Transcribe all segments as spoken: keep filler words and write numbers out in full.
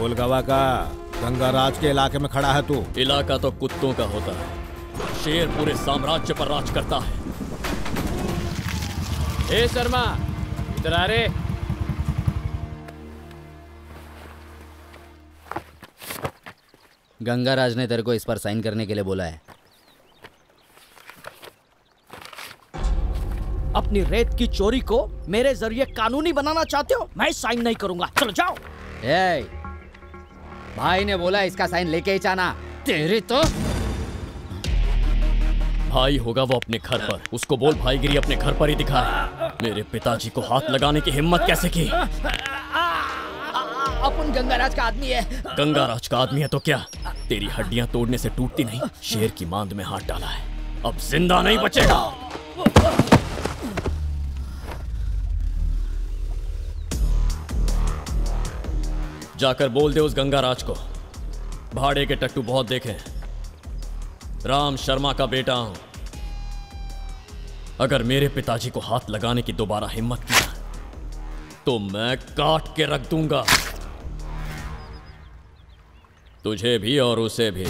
बोल गवा का गंगाराज के इलाके में खड़ा है तू। इलाका तो कुत्तों का होता है, शेर पूरे साम्राज्य पर राज करता है। ए शर्मा, इधर आ रे। गंगाराज ने तेरे को इस पर साइन करने के लिए बोला है। अपनी रेत की चोरी को मेरे जरिए कानूनी बनाना चाहते हो? मैं साइन नहीं करूंगा, चलो जाओ। ए, भाई ने बोला इसका साइन लेके ही जाना। तेरी तो भाई होगा वो अपने घर पर, उसको बोल भाईगिरी अपने घर पर ही दिखाए। मेरे पिताजी को हाथ लगाने की हिम्मत कैसे की? अपन गंगाराज का आदमी है। गंगाराज का आदमी है तो क्या? तेरी हड्डियां तोड़ने से टूटती नहीं, शेर की मांद में हाथ डाला है, अब जिंदा नहीं बचेगा। जाकर बोल दे उस गंगाराज को, भाड़े के टट्टू बहुत देखे, राम शर्मा का बेटा हूं। अगर मेरे पिताजी को हाथ लगाने की दोबारा हिम्मत किया तो मैं काट के रख दूंगा, तुझे भी और उसे भी।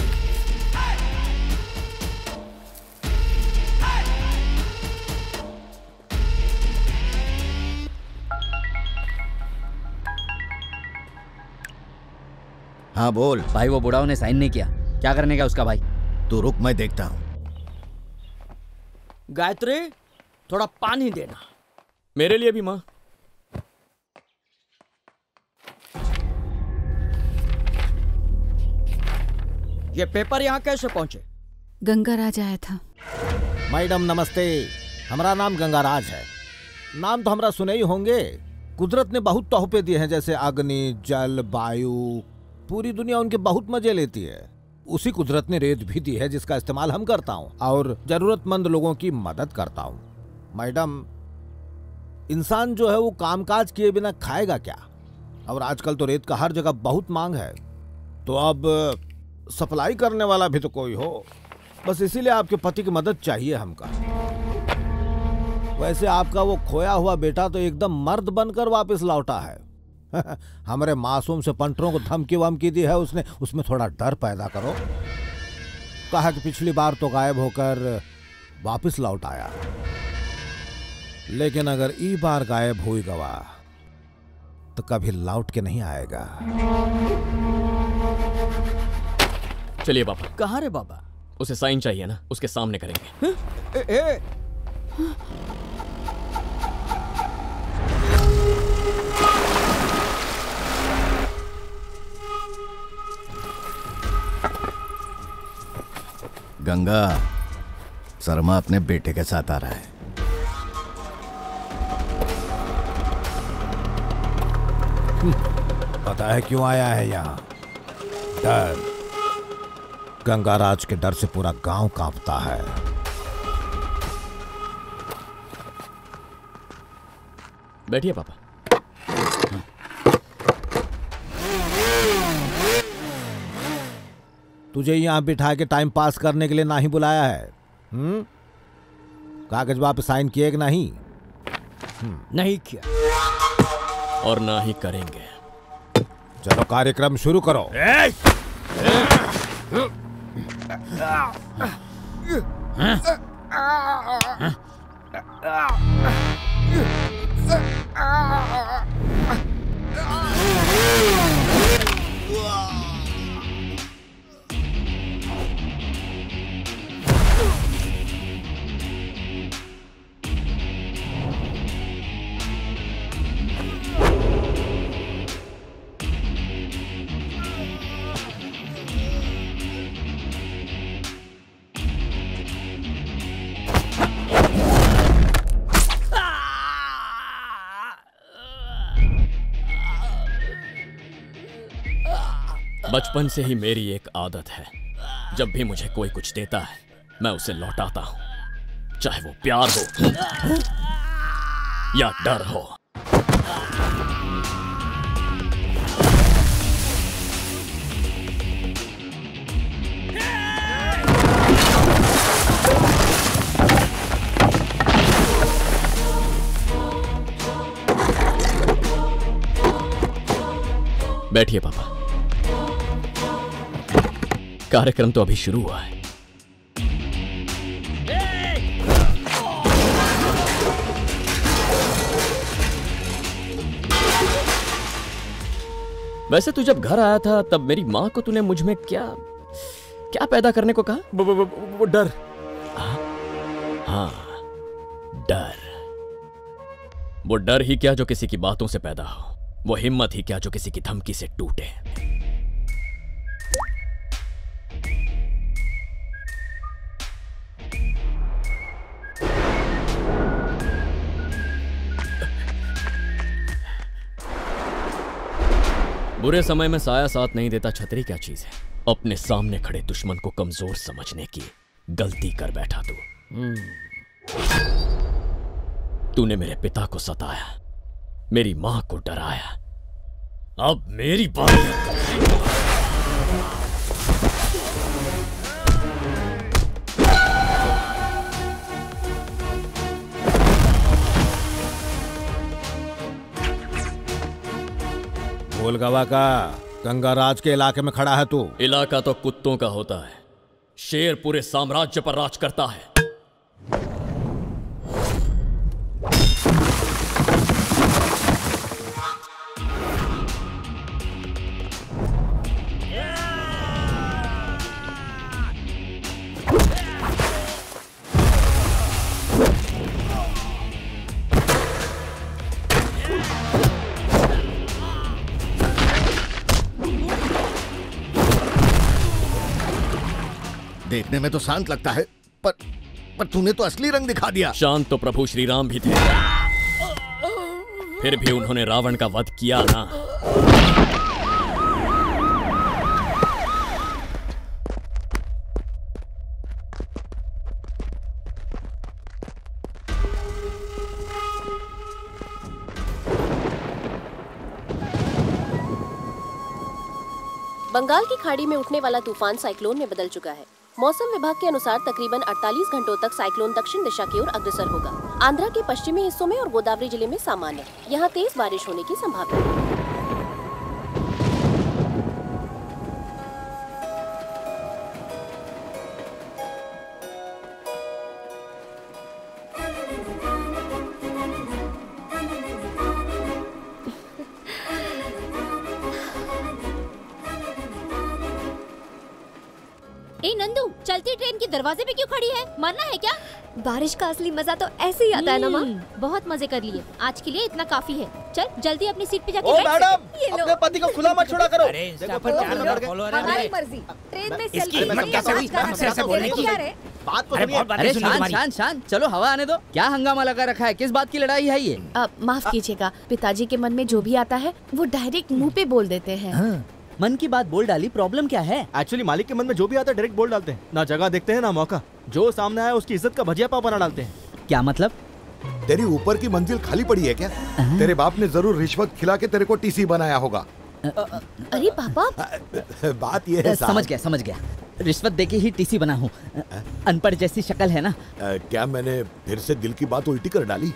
हाँ बोल। भाई वो बुढ़ाओं ने साइन नहीं किया, क्या करने का उसका भाई? तू रुक, मैं देखता हूं। गायत्री, थोड़ा पानी देना। मेरे लिए भी मां। ये पेपर यहाँ कैसे पहुंचे? गंगाराज आया था। मैडम नमस्ते, हमारा नाम गंगाराज है। नाम तो हमरा सुने ही होंगे। कुदरत ने बहुत तोहफे दिए हैं, जैसे अग्नि, जल, वायु। पूरी दुनिया उनके बहुत मजे लेती है। उसी कुदरत ने रेत भी दी है, जिसका इस्तेमाल हम करता हूँ और जरूरतमंद लोगों की मदद करता हूँ। मैडम, इंसान जो है वो कामकाज किए बिना खाएगा क्या? और आजकल तो रेत का हर जगह बहुत मांग है, तो अब सप्लाई करने वाला भी तो कोई हो। बस इसीलिए आपके पति की मदद चाहिए हमका। वैसे आपका वो खोया हुआ बेटा तो एकदम मर्द बनकर वापस लौटा है। हमारे मासूम से पंटरों को धमकी वमकी दी है उसने, उसमें थोड़ा डर पैदा करो। कहा कि पिछली बार तो गायब होकर वापस लौट आया, लेकिन अगर ई बार गायब हुई गवा तो कभी लौट के नहीं आएगा। चलिए बाबा। कहाँ रे बाबा? उसे साइन चाहिए ना, उसके सामने करेंगे। ए, ए, गंगा, शर्मा अपने बेटे के साथ आ रहा है। पता है क्यों आया है यहाँ? डर। गंगाराज के डर से पूरा गांव कांपता है। बैठिए पापा। तुझे यहाँ बिठा के टाइम पास करने के लिए नहीं बुलाया है। हम्म? कागज पे साइन किए कि नहीं? नहीं किया और ना ही करेंगे। चलो कार्यक्रम शुरू करो। ए! बचपन से ही मेरी एक आदत है, जब भी मुझे कोई कुछ देता है मैं उसे लौटाता हूं, चाहे वो प्यार हो या डर हो। बैठिए पापा। कार्यक्रम तो अभी शुरू हुआ है। वैसे तू जब घर आया था तब मेरी माँ को तूने मुझ में क्या क्या पैदा करने को कहा? वो, वो, वो डर। हाँ, हाँ डर। वो डर ही क्या जो किसी की बातों से पैदा हो, वो हिम्मत ही क्या जो किसी की धमकी से टूटे। बुरे समय में साया साथ नहीं देता, छतरी क्या चीज है। अपने सामने खड़े दुश्मन को कमजोर समझने की गलती कर बैठा तू। तूने मेरे पिता को सताया, मेरी मां को डराया, अब मेरी बात। गोलगवा का गंगाराज के इलाके में खड़ा है तू। इलाका तो कुत्तों का होता है, शेर पूरे साम्राज्य पर राज करता है। देखने में तो शांत लगता है, पर पर तूने तो असली रंग दिखा दिया। शांत तो प्रभु श्री राम भी थे, फिर भी उन्होंने रावण का वध किया ना। बंगाल की खाड़ी में उठने वाला तूफान साइक्लोन में बदल चुका है। मौसम विभाग के अनुसार तकरीबन अड़तालीस घंटों तक साइक्लोन दक्षिण दिशा की ओर अग्रसर होगा। आंध्रा के पश्चिमी हिस्सों में और गोदावरी जिले में सामान्य, यहाँ तेज बारिश होने की संभावना है। ए नंदू, चलती ट्रेन के दरवाजे पे क्यों खड़ी है? मरना है क्या? बारिश का असली मजा तो ऐसे ही आता है ना माँ। बहुत मजे कर लिए, आज के लिए इतना काफी है। चल जल्दी अपनी सीट पे जाके ओ बैठ। मैडम, अपने पति को खुला मत छोड़ा करो। अरे इंस्टा पर क्या नंबर फॉलोअर है? हमारी मर्जी। ट्रेन में इसकी सेल्फी हिम्मत कैसे हुई? हमसे ऐसे बोलने की? बात तो अरे सुनिए। बहुत बातें अरे सुनी शांत तुम्हारी। शांत शांत, चलो हवा आने दो। क्या हंगामा लगा रखा है? किस बात की लड़ाई है ये? अब माफ कीजिएगा, पिताजी के मन में जो भी आता है वो डायरेक्ट मुंह पे बोल देते हैं। हाँ, मन की बात बोल डाली, प्रॉब्लम क्या है? एक्चुअली मालिक के मन में जो भी आता है डायरेक्ट बोल डालते हैं, ना जगह देखते हैं ना मौका। जो सामने आया उसकी इज्जत का भजिया पाव बना डालते हैं। क्या मतलब? तेरी ऊपर की मंजिल खाली पड़ी है क्या? तेरे बाप ने जरूर रिश्वत खिला के तेरे को टीसी बनाया होगा। अरे पापा, बात ये है साहब। समझ गया समझ गया, रिश्वत देके ही टीसी बना हूँ। अनपढ़ जैसी शक्ल है ना। आ, क्या मैंने फिर से दिल की बात उल्टी कर डाली?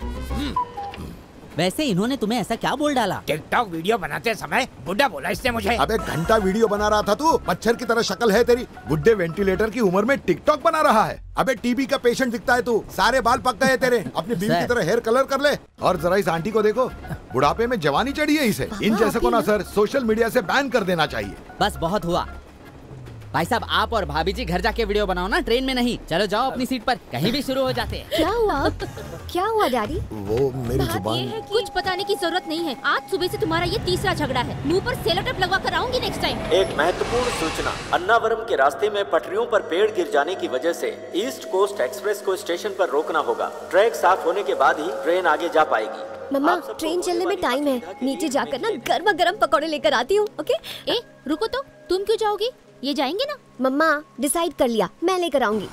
वैसे इन्होंने तुम्हें ऐसा क्या बोल डाला? टिकटॉक वीडियो बनाते समय बुढ़ा बोला इसने मुझे। अबे घंटा वीडियो बना रहा था तू, मच्छर की तरह शक्ल है तेरी। बुढ़े वेंटिलेटर की उम्र में टिकटॉक बना रहा है। अबे टीबी का पेशेंट दिखता है तू। सारे बाल पक गए तेरे। अपनी बीवी की तरह हेयर कलर कर ले। और जरा इस आंटी को देखो, बुढ़ापे में जवानी चढ़ी है इसे। इन जैसे को ना सर सोशल मीडिया से बैन कर देना चाहिए। बस बहुत हुआ भाई साहब, आप और भाभी जी घर जाके वीडियो बनाओ ना, ट्रेन में नहीं। चलो जाओ अपनी सीट पर, कहीं भी शुरू हो जाते हैं। क्या हुआ? क्या हुआ डैडी? वो मेरी बात ये जुबान। है कि कुछ बताने की जरूरत नहीं है। आज सुबह से तुम्हारा ये तीसरा झगड़ा है। मुंह पर सेलो टेप लगवा कर आऊंगी नेक्स्ट टाइम। एक महत्वपूर्ण सूचना, अन्नावरम के रास्ते में पटरियों पर पेड़ गिर जाने की वजह से ईस्ट कोस्ट एक्सप्रेस को स्टेशन पर रोकना होगा। ट्रैक साफ होने के बाद ही ट्रेन आगे जा पाएगी। मम्मा, ट्रेन चलने में टाइम है, नीचे जाकर ना गर्मा गर्म पकौड़े लेकर आती हूँ। ओके? ए रुको तो, तुम क्यों जाओगी? ये जाएंगे ना? मम्मा डिसाइड कर लिया, मैं लेकर आऊंगी।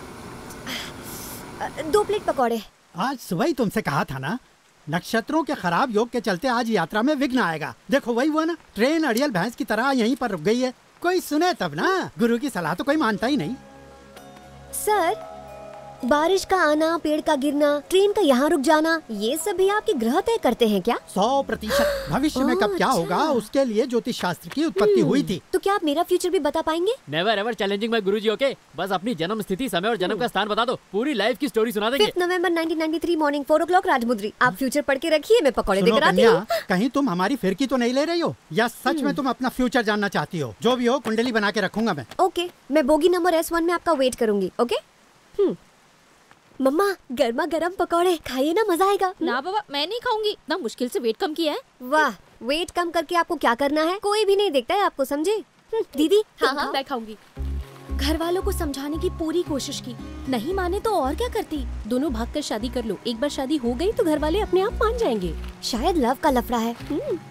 दो प्लेट पकौड़े। आज सुबह ही तुमसे कहा था ना, नक्षत्रों के खराब योग के चलते आज यात्रा में विघ्न आएगा। देखो वही हुआ ना, ट्रेन अड़ियल भैंस की तरह यहीं पर रुक गई है। कोई सुने तब ना, गुरु की सलाह तो कोई मानता ही नहीं। सर, बारिश का आना, पेड़ का गिरना, ट्रेन का यहाँ रुक जाना, ये सब भी आपके ग्रह तय करते हैं क्या? सौ प्रतिशत भविष्य में कब क्या होगा उसके लिए ज्योतिष शास्त्र की उत्पत्ति हुई थी। तो क्या आप मेरा फ्यूचर भी बता पाएंगे? Never ever challenging my guruji. Okay, बस अपनी जन्म स्थिति, समय और जन्म का स्थान बता दो, पूरी लाइफ की स्टोरी सुना देंगे। Fifth November nineteen ninety three morning four o'clock Rajahmundry. आप फ्यूचर पढ़ के रखिए, मैं पकौड़े देकर आती हूँ। कहीं तुम हमारी फिरकी तो नहीं ले रही हो या सच में तुम अपना फ्यूचर जानना चाहती हो? जो भी हो कुंडली बना के रखूंगा मैं। ओके, मैं बोगी नंबर एस वन में आपका वेट करूंगी। ओके। मम्मा, गर्मा गर्म पकौड़े खाइए ना, मजा आएगा। ना बाबा, मैं नहीं खाऊंगी। इतना मुश्किल से वेट कम किया है। वाह, वेट कम करके आपको क्या करना है? कोई भी नहीं देखता है आपको, समझे? दीदी। हाँ हाँ, मैं खाऊंगी। घर वालों को समझाने की पूरी कोशिश की, नहीं माने तो और क्या करती। दोनों भाग कर शादी कर लो। एक बार शादी हो गई तो घर वाले अपने आप मान जाएंगे। शायद लव का लफड़ा है।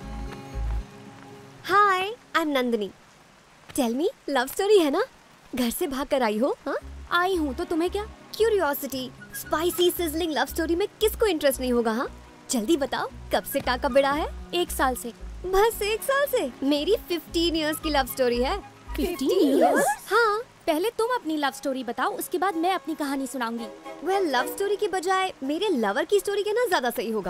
Hi, I am Nandini. Tell me, love story है ना? घर से भाग कर आई हो? हाँ, आई हूँ तो तुम्हें क्या? Curiosity. Spicy sizzling love story में किसको इंटरेस्ट नहीं होगा? हाँ, जल्दी बताओ, कब से काका बिड़ा है? एक साल से। बस एक साल से? मेरी फिफ्टीन इयर्स की लव स्टोरी है। Fifteen years? हाँ। पहले तुम अपनी लव स्टोरी बताओ, उसके बाद मैं अपनी कहानी सुनाऊंगी। वेल, लव स्टोरी की बजाय मेरे लवर की स्टोरी कहना ज्यादा सही होगा।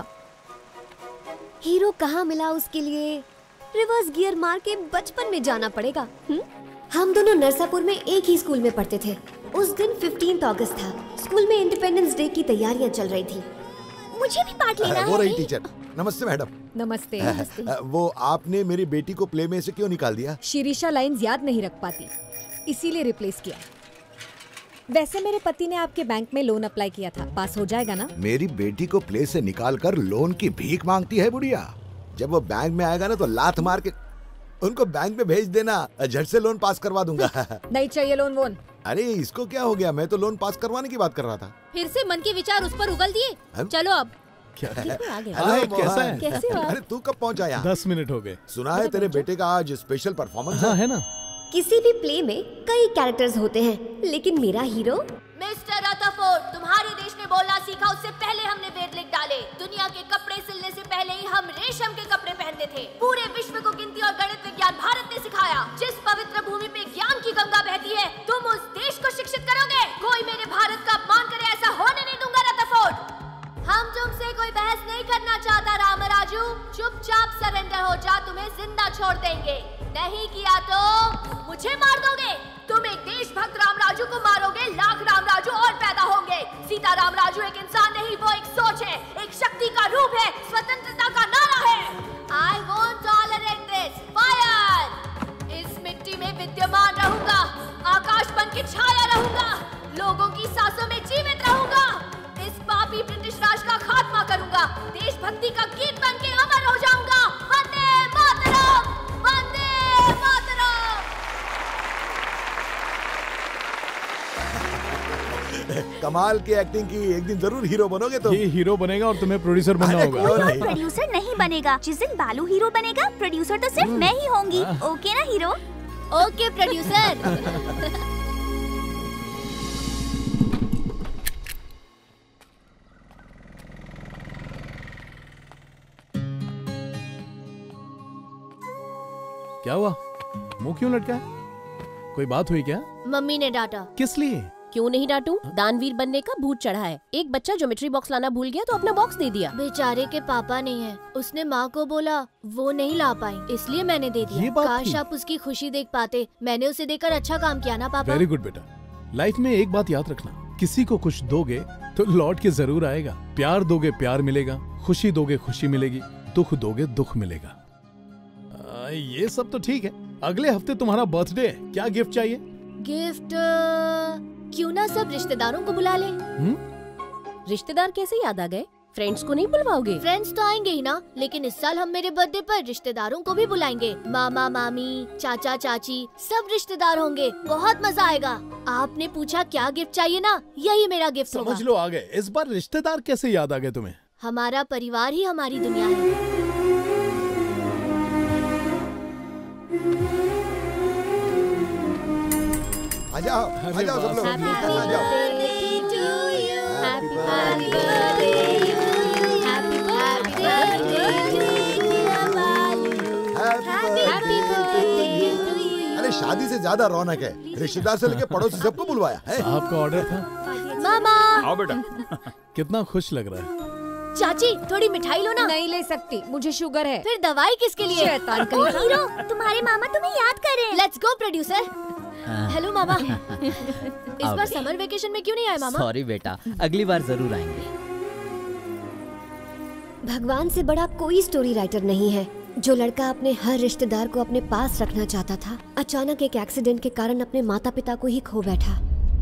हीरो कहाँ मिला उसके लिए रिवर्स गियर मार के बचपन में जाना पड़ेगा। हुँ? हम दोनों नरसापुर में एक ही स्कूल में पढ़ते थे। उस दिन फिफ्टीन अगस्त था। स्कूल में इंडिपेंडेंस डे की तैयारियां चल रही थी। मुझे भी पार्ट लेना है। वो रही टीचर। नमस्ते मैडम। नमस्ते। नमस्ते। वो आपने मेरी बेटी को प्ले में से क्यों निकाल दिया? शिरीषा लाइंस याद नहीं रख पाती, इसीलिए रिप्लेस किया। वैसे मेरे पति ने आपके बैंक में लोन अप्लाई किया था, पास हो जाएगा ना? मेरी बेटी को प्ले से निकाल कर लोन की भीख मांगती है बुढ़िया। जब वो बैंक में आएगा ना तो लात मार के उनको बैंक में भेज देना, झट से लोन पास करवा दूंगा। नहीं चाहिए लोन वोन। अरे इसको क्या हो गया? मैं तो लोन पास करवाने की बात कर रहा था। फिर से मन के विचार उस पर उगल दिए। चलो अब। क्या आ गए। हेलो, कैसा है? कैसे हो? अरे तू कब पहुंचा यहाँ? दस मिनट हो गए। सुना है तेरे बेटे का आज स्पेशल परफॉर्मेंस हाँ है ना। किसी भी प्ले में कई कैरेक्टर्स होते हैं, लेकिन मेरा हीरो। मिस्टर रदरफोर्ड, तुम्हारे देश ने बोलना सीखा उससे पहले हमने वेद लिख डाले। दुनिया के कपड़े सिलने से पहले ही हम रेशम के कपड़े पहनते थे। पूरे विश्व को गिनती और गणित विज्ञान भारत ने सिखाया। जिस पवित्र भूमि पे ज्ञान की गंगा बहती है, तुम उस देश को शिक्षित करोगे। कोई मेरे भारत का अपमान करे, ऐसा होने नहीं दूंगा रदरफोर्ड। हम तुमसे कोई बहस नहीं करना चाहता रामराजू। चुपचाप सरेंडर हो जा, तुम्हें जिंदा छोड़ देंगे। नहीं किया तो मुझे मार दोगे। तुम एक देशभक्त रामराजू को मारोगे, लाख रामराजू और पैदा होंगे। सीता रामराजू एक इंसान नहीं, वो एक सोच है, एक शक्ति का रूप है, स्वतंत्रता का नारा है। I won't tolerate this. Fire! इस मिट्टी में विद्यमान रहूंगा, आकाश बन के छाया रहूंगा, लोगों की सांसों में जीवित रहूंगा। इस पापी ब्रिटिश राज का खात्मा करूंगा, देशभक्ति का गीत बन के अमर हो जाऊंगा। वंदे मातरम, वंदे मातरम। कमाल की एक्टिंग की। एक दिन जरूर हीरो बनोगे तुम। ये हीरो बनेगा और तुम्हें प्रोड्यूसर बनना होगा। प्रोड्यूसर नहीं बनेगा। जिस दिन बालू हीरो बनेगा, प्रोड्यूसर तो सिर्फ मैं ही होंगी। ओके ना हीरो? Okay producer. क्या हुआ? मुंह क्यों लटका है? कोई बात हुई क्या? मम्मी ने डांटा। किस लिए? क्यों नहीं डांटू? दानवीर बनने का भूत चढ़ा है। एक बच्चा ज्योमेट्री बॉक्स लाना भूल गया तो अपना बॉक्स दे दिया। बेचारे के पापा नहीं है, उसने माँ को बोला वो नहीं ला पाई, इसलिए मैंने दे दिया। काश आप उसकी खुशी देख पाते। मैंने उसे देकर अच्छा काम किया ना पापा। वेरी गुड बेटा। लाइफ में एक बात याद रखना, किसी को कुछ दोगे तो लौट के जरूर आएगा। प्यार दोगे प्यार मिलेगा, खुशी दोगे खुशी मिलेगी, दुख दोगे दुख मिलेगा। आ, ये सब तो ठीक है। अगले हफ्ते तुम्हारा बर्थडे है, क्या गिफ्ट चाहिए? गिफ्ट क्यों ना सब रिश्तेदारों को बुला ले। हुँ? रिश्तेदार कैसे याद आ गए? फ्रेंड्स को नहीं बुलवाओगे? फ्रेंड्स तो आएंगे ही ना, लेकिन इस साल हम मेरे बर्थडे पर रिश्तेदारों को भी बुलाएंगे। मामा मामी, चाचा चाची, सब रिश्तेदार होंगे। बहुत मजा आएगा। आपने पूछा क्या गिफ्ट चाहिए ना, यही मेरा गिफ्ट होगा। समझ लो आ गए। इस बार रिश्तेदार कैसे याद आ गए तुम्हें? हमारा परिवार ही हमारी दुनिया है। आ जाओ, आ जाओ सब लोग। आ जाओ। अरे शादी से ज्यादा रौनक है। रिश्तेदार से लेके पड़ोसी सबको बुलवाया है। आपका ऑर्डर था। मामा। आओ बेटा। कितना खुश लग रहा है। चाची थोड़ी मिठाई लो ना। नहीं ले सकती, मुझे शुगर है। फिर दवाई किसके लिए? शैतान ओ कहीं हीरो, तुम्हारे मामा तुम्हें याद कर रहे हैं। Let's go producer. हेलो मामा। इस बार समर वेकेशन में क्यों नहीं आए मामा? सॉरी बेटा, अगली बार जरूर आएंगे। भगवान से बड़ा कोई स्टोरी राइटर नहीं है। जो लड़का अपने हर रिश्तेदार को अपने पास रखना चाहता था, अचानक एक एक्सीडेंट के कारण अपने माता पिता को ही खो बैठा।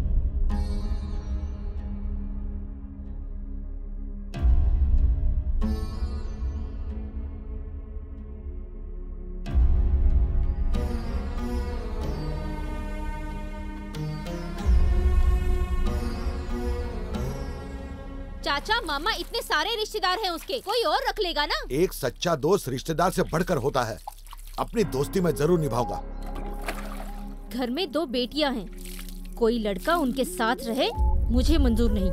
चाचा मामा इतने सारे रिश्तेदार हैं उसके, कोई और रख लेगा ना। एक सच्चा दोस्त रिश्तेदार से बढ़कर होता है। अपनी दोस्ती मैं जरूर निभाऊंगा। घर में दो बेटियां हैं, कोई लड़का उनके साथ रहे मुझे मंजूर नहीं।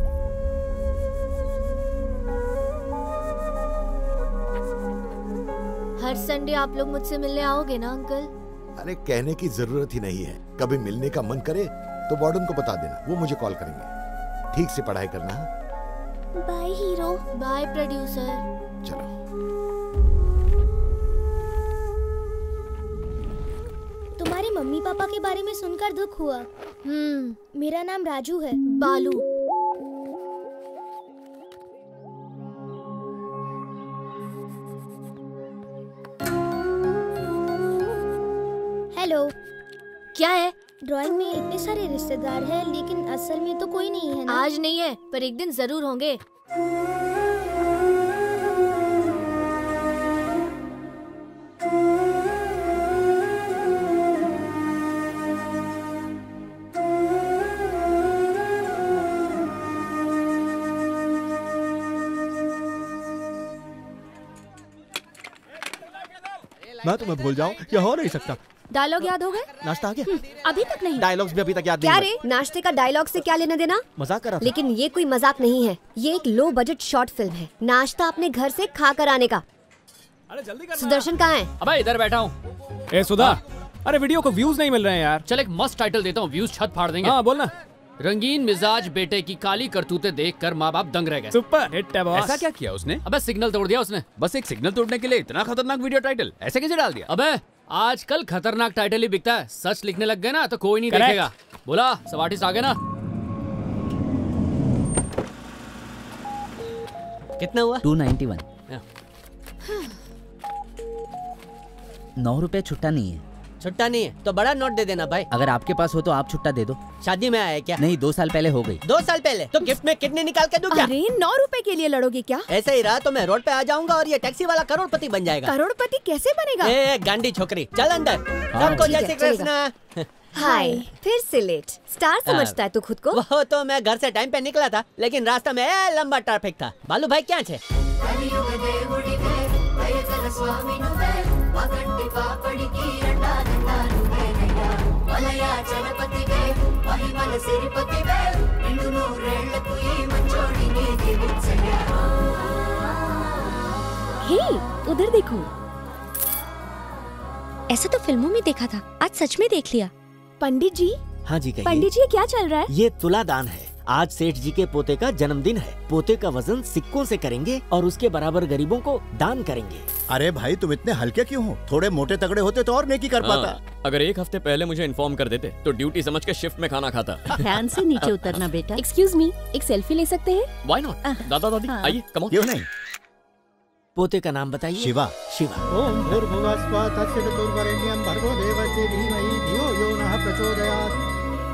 हर संडे आप लोग मुझसे मिलने आओगे ना अंकल? अरे कहने की जरूरत ही नहीं है। कभी मिलने का मन करे तो वार्डन को बता देना, वो मुझे कॉल करेंगे। ठीक से पढ़ाई करना। Bye hero. Bye producer. चलो। तुम्हारे मम्मी पापा के बारे में सुनकर दुख हुआ। हम्म मेरा नाम राजू है। बालू। हेलो। क्या है? ड्राइंग में इतने सारे रिश्तेदार हैं, लेकिन असल में तो कोई नहीं है ना। आज नहीं है, पर एक दिन जरूर होंगे। मैं तुम्हें भूल जाऊं, यह हो नहीं सकता। डायलॉग याद हो गए? नाश्ता आ गया? अभी तक नहीं। डायलॉग्स भी अभी तक याद क्या नहीं रे, नाश्ते का डायलॉग से क्या लेना देना? मजाक कर रहा था। लेकिन ये कोई मजाक नहीं है, ये एक लो बजट शॉर्ट फिल्म है। नाश्ता अपने घर से खा कर आने का। अरे जल्दी कर। सुदर्शन कहाँ है? अबे इधर बैठा हूँ। ए सुधा, अरे वीडियो को व्यूज नहीं मिल रहे हैं यार। चल एक मस्त टाइटल देता हूँ, व्यूज छत फाड़ देंगे। हाँ बोलना। रंगीन मिजाज बेटे की काली करतूतें देखकर माँ बाप दंग रह गए। सुपर हिट है बॉस। ऐसा क्या किया उसने? अबे सिग्नल तोड़ दिया उसने। बस एक सिग्नल तोड़ने के लिए इतना खतरनाक वीडियो टाइटल ऐसे कैसे डाल दिया? अबे आजकल खतरनाक टाइटल ही बिकता है। सच लिखने लग गए ना तो कोई नहीं Correct. देखेगा। बोला सवाटिस आ गए ना? कितना हुआ? To ninety one. नौ रुपए छुट्टा नहीं है। छुट्टा नहीं है तो बड़ा नोट दे देना भाई। अगर आपके पास हो तो आप छुट्टा दे दो। शादी में आया क्या? नहीं, दो साल पहले हो गई। दो साल पहले? तो गिफ्ट में कितने निकाल के दूं क्या? अरे नौ रुपए के लिए लड़ोगे क्या? ऐसा ही रहा तो मैं रोड पे आ जाऊंगा और ये टैक्सी वाला करोड़पति बन जाएगा। करोड़पति कैसे बनेगा? ए गांडी छोकरी, चल अंदर। सबको जय श्री कृष्ण। हाय, फिर से लेट। स्टार समझता है तू खुद को? वो तो मैं घर से टाइम पे निकला था, लेकिन रास्ता में ए, लंबा ट्रैफिक था। बालू भाई क्या छे? हे, उधर देखो। ऐसा तो फिल्मों में देखा था, आज सच में देख लिया। पंडित जी। हाँ जी कहिए। पंडित जी क्या चल रहा है? ये तुला दान है। आज सेठ जी के पोते का जन्मदिन है। पोते का वजन सिक्कों से करेंगे और उसके बराबर गरीबों को दान करेंगे। अरे भाई तुम इतने हल्के क्यों हो? थोड़े मोटे तगड़े होते तो और नेकी कर पाता। हाँ, अगर एक हफ्ते पहले मुझे इन्फॉर्म कर देते तो ड्यूटी समझ के शिफ्ट में खाना खाता। ध्यान से नीचे उतरना बेटा। एक्सक्यूज मी, एक सेल्फी ले सकते हैं? Why not? दादा दादी आइए, कम ऑन। क्यों नहीं? पोते का नाम बताइए। शिवा। शिवा। ओम भूर्भुवः स्वः तत्सवितुर्वरेण्यं भर्गो देवस्य धीमहि धियो यो नः प्रचोदयात्।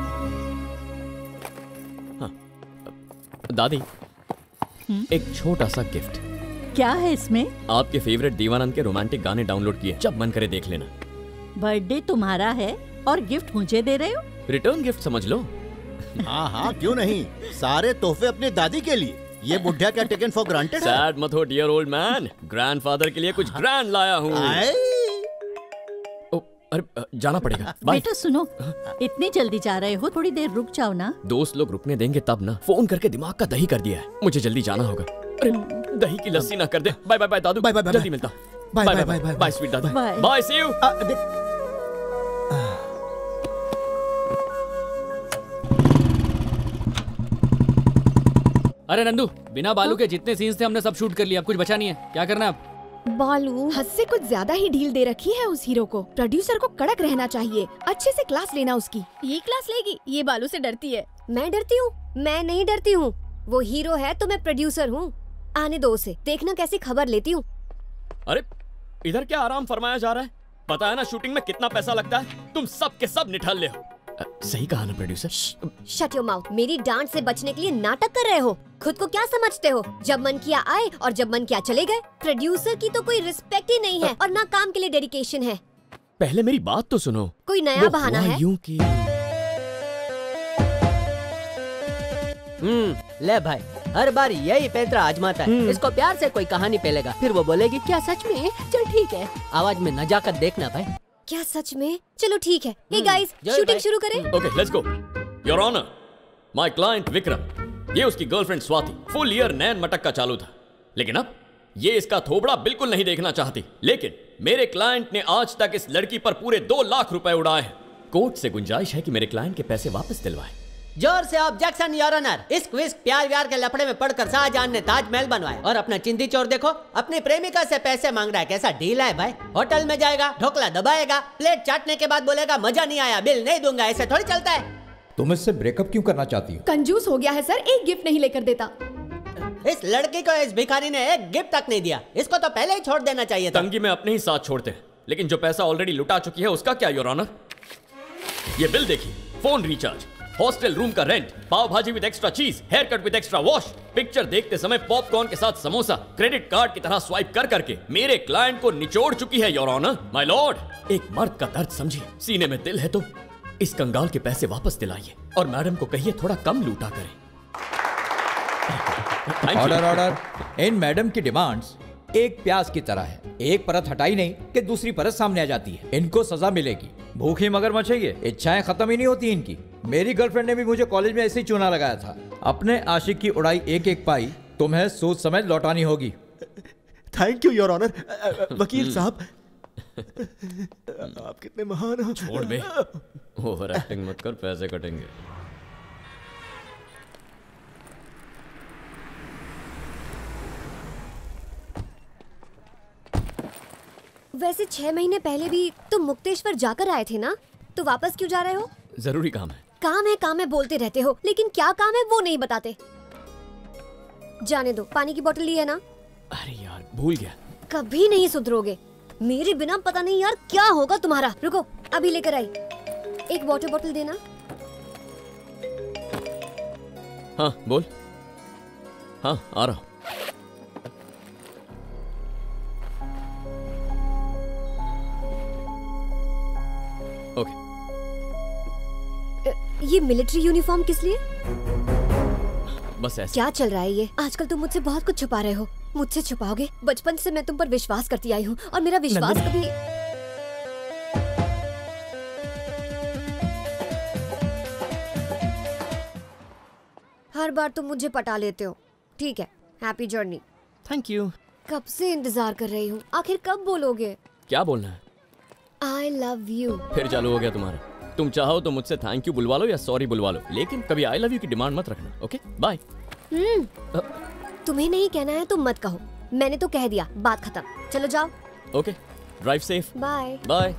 दादी, एक छोटा सा गिफ्ट। क्या है इसमें? आपके फेवरेट दीवानंद के रोमांटिक गाने डाउनलोड किए, जब मन करे देख लेना। बर्थडे तुम्हारा है और गिफ्ट मुझे दे रहे हो? रिटर्न गिफ्ट समझ लो। हाँ हाँ क्यों नहीं, सारे तोहफे अपनी दादी के लिए। ये बुढ़िया क्या टेकन फॉर ग्रांटेड है? सैड मत हो डियर ओल्ड मैन, ग्रैंडफादर के लिए कुछ ग्रैंड लाया हूँ। अरे जाना पड़ेगा। बेटा सुनो, इतनी जल्दी जा रहे हो, थोड़ी देर रुक जाओ ना। दोस्त लोग रुकने देंगे तब ना। फोन करके दिमाग का दही कर दिया है। मुझे जल्दी जाना होगा। अरे दही की लस्सी ना कर दे। बाय बाय बाय दादू। बाय बाय जल्दी मिलता। Bye bye bye bye bye sweet दादा। Bye bye see you. अरे नंदू, बिना बालू के जितने सीन्स थे हमने सब शूट कर लिया, अब कुछ बचा नहीं है। क्या करना है अब? बालू हद से कुछ ज्यादा ही ढील दे रखी है उस हीरो को। प्रोड्यूसर को कड़क रहना चाहिए, अच्छे से क्लास लेना उसकी। ये क्लास लेगी? ये बालू से डरती है। मैं डरती हूँ? मैं नहीं डरती हूँ। वो हीरो है तो मैं प्रोड्यूसर हूँ। आने दो उसे, देखना कैसी खबर लेती हूँ। अरे इधर क्या आराम फरमाया जा रहा है? पता है ना शूटिंग में कितना पैसा लगता है? तुम सब के सब निठल्ले हो। अ, सही कहा ना प्रोड्यूसर? Shut your mouth. मेरी डांट से बचने के लिए नाटक कर रहे हो। खुद को क्या समझते हो? जब मन किया आए और जब मन किया चले गए। प्रोड्यूसर की तो कोई रिस्पेक्ट ही नहीं है और ना काम के लिए डेडिकेशन है। पहले मेरी बात तो सुनो। कोई नया बहाना है? यूं कि हम्म, ले भाई, हर बार यही पैंतरा आजमाता है। इसको प्यार से कोई कहानी पेलेगा, फिर वो बोलेगी क्या सच में? चल ठीक है, आवाज में नजाकत देखना भाई। क्या सच में? चलो ठीक है। हे गाइस, शूटिंग शुरू करें? Okay, let's go. Your honour, my client Vikram, ये उसकी गर्लफ्रेंड स्वाति फुल ईयर नैन मटक का चालू था, लेकिन अब ये इसका थोबड़ा बिल्कुल नहीं देखना चाहती। लेकिन मेरे क्लाइंट ने आज तक इस लड़की पर पूरे दो लाख रुपए उड़ाए हैं। कोर्ट से गुंजाइश है कि मेरे क्लाइंट के पैसे वापस दिलवाए। जोर से ऑब्जेक्शन योर ऑनर। इस विस्क प्यार व्यार के लफड़े में पड़कर शाहजहां ने ताजमहल बनवाया और अपना चिंदी चोर देखो, अपनी प्रेमिका से पैसे मांग रहा है। कैसा डील है भाई? होटल में जाएगा, ढोकला दबाएगा, प्लेट चाटने के बाद बोलेगा मजा नहीं आया, बिल नहीं दूंगा। ऐसे थोड़ी चलता है। तुम इससे ब्रेकअप क्यों करना चाहती हो? कंजूस हो गया है सर, एक गिफ्ट नहीं लेकर देता। इस लड़की को इस भिखारी ने एक गिफ्ट तक नहीं दिया। इसको तो पहले ही छोड़ देना चाहिए था। तंगी में अपने ही साथ छोड़ते हैं, लेकिन जो पैसा ऑलरेडी लुटा चुकी है उसका क्या योर ऑनर? ये बिल देखिए, फोन रिचार्ज, हॉस्टल रूम का rent, pav bhaji with extra cheese, hair cut with extra wash, picture देखते समय पॉपकॉर्न के साथ समोसा, क्रेडिट कार्ड की तरह स्वाइप कर करके मेरे क्लाइंट को निचोड़ चुकी है योर ऑनर। माय लॉर्ड, एक मर्द का दर्द समझिए। सीने में दिल है तो इस कंगाल के पैसे वापस दिलाइए और मैडम को कहिए थोड़ा कम लूटा करें। Order order. इन मैडम की डिमांड्स एक प्याज की तरह है, एक परत हटाई नहीं कि दूसरी परत सामने आ जाती है। इनको सजा मिलेगी। भूखी मगर मचेंगे, इच्छाएं खत्म ही नहीं होती इनकी। मेरी गर्लफ्रेंड ने भी मुझे कॉलेज में ऐसे ही चूना लगाया था। अपने आशिक की उड़ाई एक एक पाई तुम्हें सोच समझ लौटानी होगी। Thank you your honour. वकील साहब, आप कितने महान हो। छोड़ बे, ओवर एक्टिंग मत कर, पैसे कटेंगे। वैसे छह महीने पहले भी तुम मुक्तेश्वर जाकर आए थे ना, तो वापस क्यों जा रहे हो? जरूरी काम है। काम है काम है बोलते रहते हो, लेकिन क्या काम है वो नहीं बताते। जाने दो, पानी की बोतल ली है ना? अरे यार भूल गया। कभी नहीं सुधरोगे। मेरे बिना पता नहीं यार क्या होगा तुम्हारा। रुको, अभी लेकर आई। एक वाटर बोतल देना। हाँ बोल। हाँ आ रहा हूँ। ओके। ये मिलिट्री यूनिफॉर्म किस लिए? बस ऐसे। क्या चल रहा है ये? आजकल तुम मुझसे बहुत कुछ छुपा रहे हो। मुझसे छुपाओगे? बचपन से मैं तुम पर विश्वास करती आई हूँ और मेरा विश्वास कभी। हर बार तुम मुझे पटा लेते हो। ठीक है, हैप्पी जर्नी। Thank you. कब से इंतजार कर रही हूँ, आखिर कब बोलोगे? क्या बोलना है? I love you. फिर चालू हो गया तुम्हारा। तुम चाहो तो मुझसे थैंक यू बुलवा लो या सॉरी बुलवा लो, लेकिन कभी आई लव यू की डिमांड मत रखना। Okay bye. हम्म, तुम्हें नहीं कहना है तो मत कहो। मैंने तो कह दिया, बात खत्म। चलो जाओ। Okay, drive safe. Bye bye.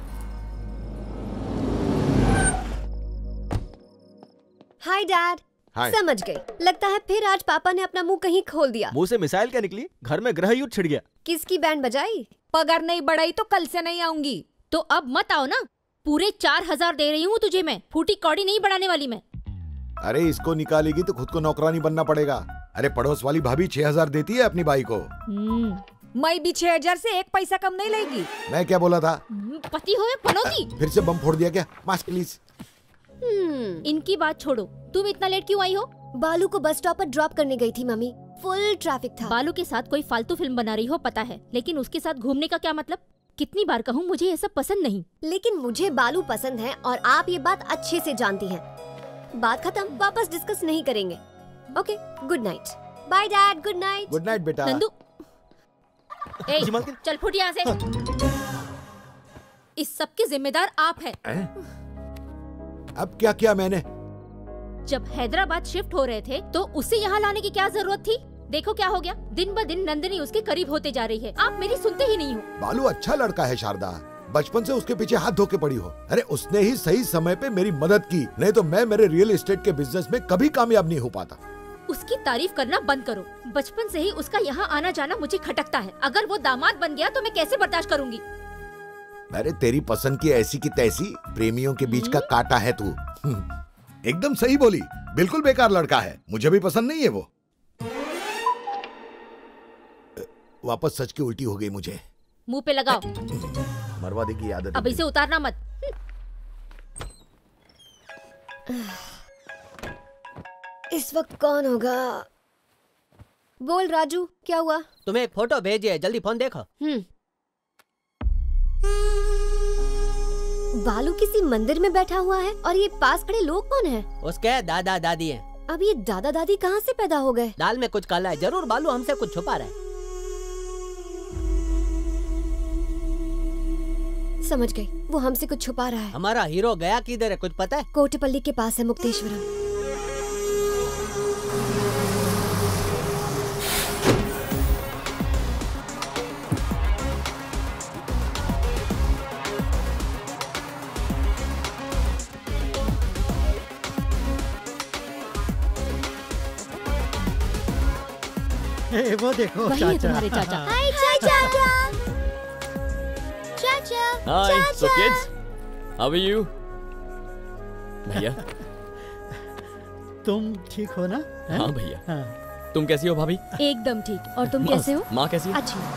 Hi dad. Hi. समझ गई। लगता है फिर आज पापा ने अपना मुंह कहीं खोल दिया। मुंह से मिसाइल क्या निकली? घर में ग्रह युद्ध छिड़ गया। किसकी बैंड बजाई? पगार नहीं बढ़ाई तो कल से नहीं आऊंगी। तो अब मत आओ ना। पूरे चार हजार दे रही हूँ तुझे मैं, फूटी कौड़ी नहीं बढ़ाने वाली मैं। अरे इसको निकालेगी तो खुद को नौकरानी बनना पड़ेगा। अरे पड़ोस वाली भाभी छह हजार देती है अपनी बाई को। मैं भी छह हजार से एक पैसा कम नहीं लेगी। मैं क्या बोला था? पति हो या पनौती। फिर से बम फोड़ दिया क्या? Mask please. इनकी बात छोड़ो, तुम इतना लेट क्यों आई हो? बालू को बस स्टॉप पर ड्रॉप करने गई थी मम्मी। फुल ट्रैफिक था। बालू के साथ कोई फालतू फिल्म बना रही हो पता है, लेकिन उसके साथ घूमने का क्या मतलब? कितनी बार कहूँ मुझे ये सब पसंद नहीं। लेकिन मुझे बालू पसंद है और आप ये बात अच्छे से जानती हैं। बात खत्म, वापस डिस्कस नहीं करेंगे। Okay, good night. Bye dad, good night. Good night बेटा। नंदू, ए, चल फुट यहाँ से। इस सब के जिम्मेदार आप हैं। अब क्या किया मैंने? जब हैदराबाद शिफ्ट हो रहे थे तो उसे यहाँ लाने की क्या जरूरत थी? देखो क्या हो गया, दिन ब दिन नंदिनी उसके करीब होते जा रही है। आप मेरी सुनते ही नहीं हो। बालू अच्छा लड़का है शारदा, बचपन से उसके पीछे हाथ धो के पड़ी हो। अरे उसने ही सही समय पे मेरी मदद की, नहीं तो मैं मेरे रियल एस्टेट के बिजनेस में कभी कामयाब नहीं हो पाता। उसकी तारीफ करना बंद करो। बचपन से ही उसका यहाँ आना जाना मुझे खटकता है। अगर वो दामाद बन गया तो मैं कैसे बर्दाश्त करूंगी? अरे तेरी पसंद की ऐसी की तैसी, प्रेमियों के बीच का कांटा है तू। एकदम सही बोली, बिल्कुल बेकार लड़का है, मुझे भी पसंद नहीं है वो। वापस सच की उल्टी हो गई मुझे। मुंह पे लगाओ। मरवा देगी आदत। अब इसे उतारना मत। इस वक्त कौन होगा? बोल राजू, क्या हुआ? तुम्हें एक फोटो भेजी है, जल्दी फोन देखो। हम्म। बालू किसी मंदिर में बैठा हुआ है और ये पास खड़े लोग कौन हैं? उसके दादा दादी हैं। अब ये दादा दादी कहाँ से पैदा हो गए? दाल में कुछ काला है, जरूर बालू हमसे कुछ छुपा रहा है। समझ गई, वो हमसे कुछ छुपा रहा है। हमारा हीरो गया किधर है, कुछ पता है? कोटेपल्ली के पास है, मुक्तेश्वरम। ए, वो देखो वही है तुम्हारे चाचा। हाय चाचा। चाचा। Hi, so kids, how are you? भैया। तुम ठीक हो ना? हाँ भैया। हाँ। तुम कैसी हो भाभी? एकदम ठीक। और तुम कैसे हो? माँ कैसी है? अच्छी।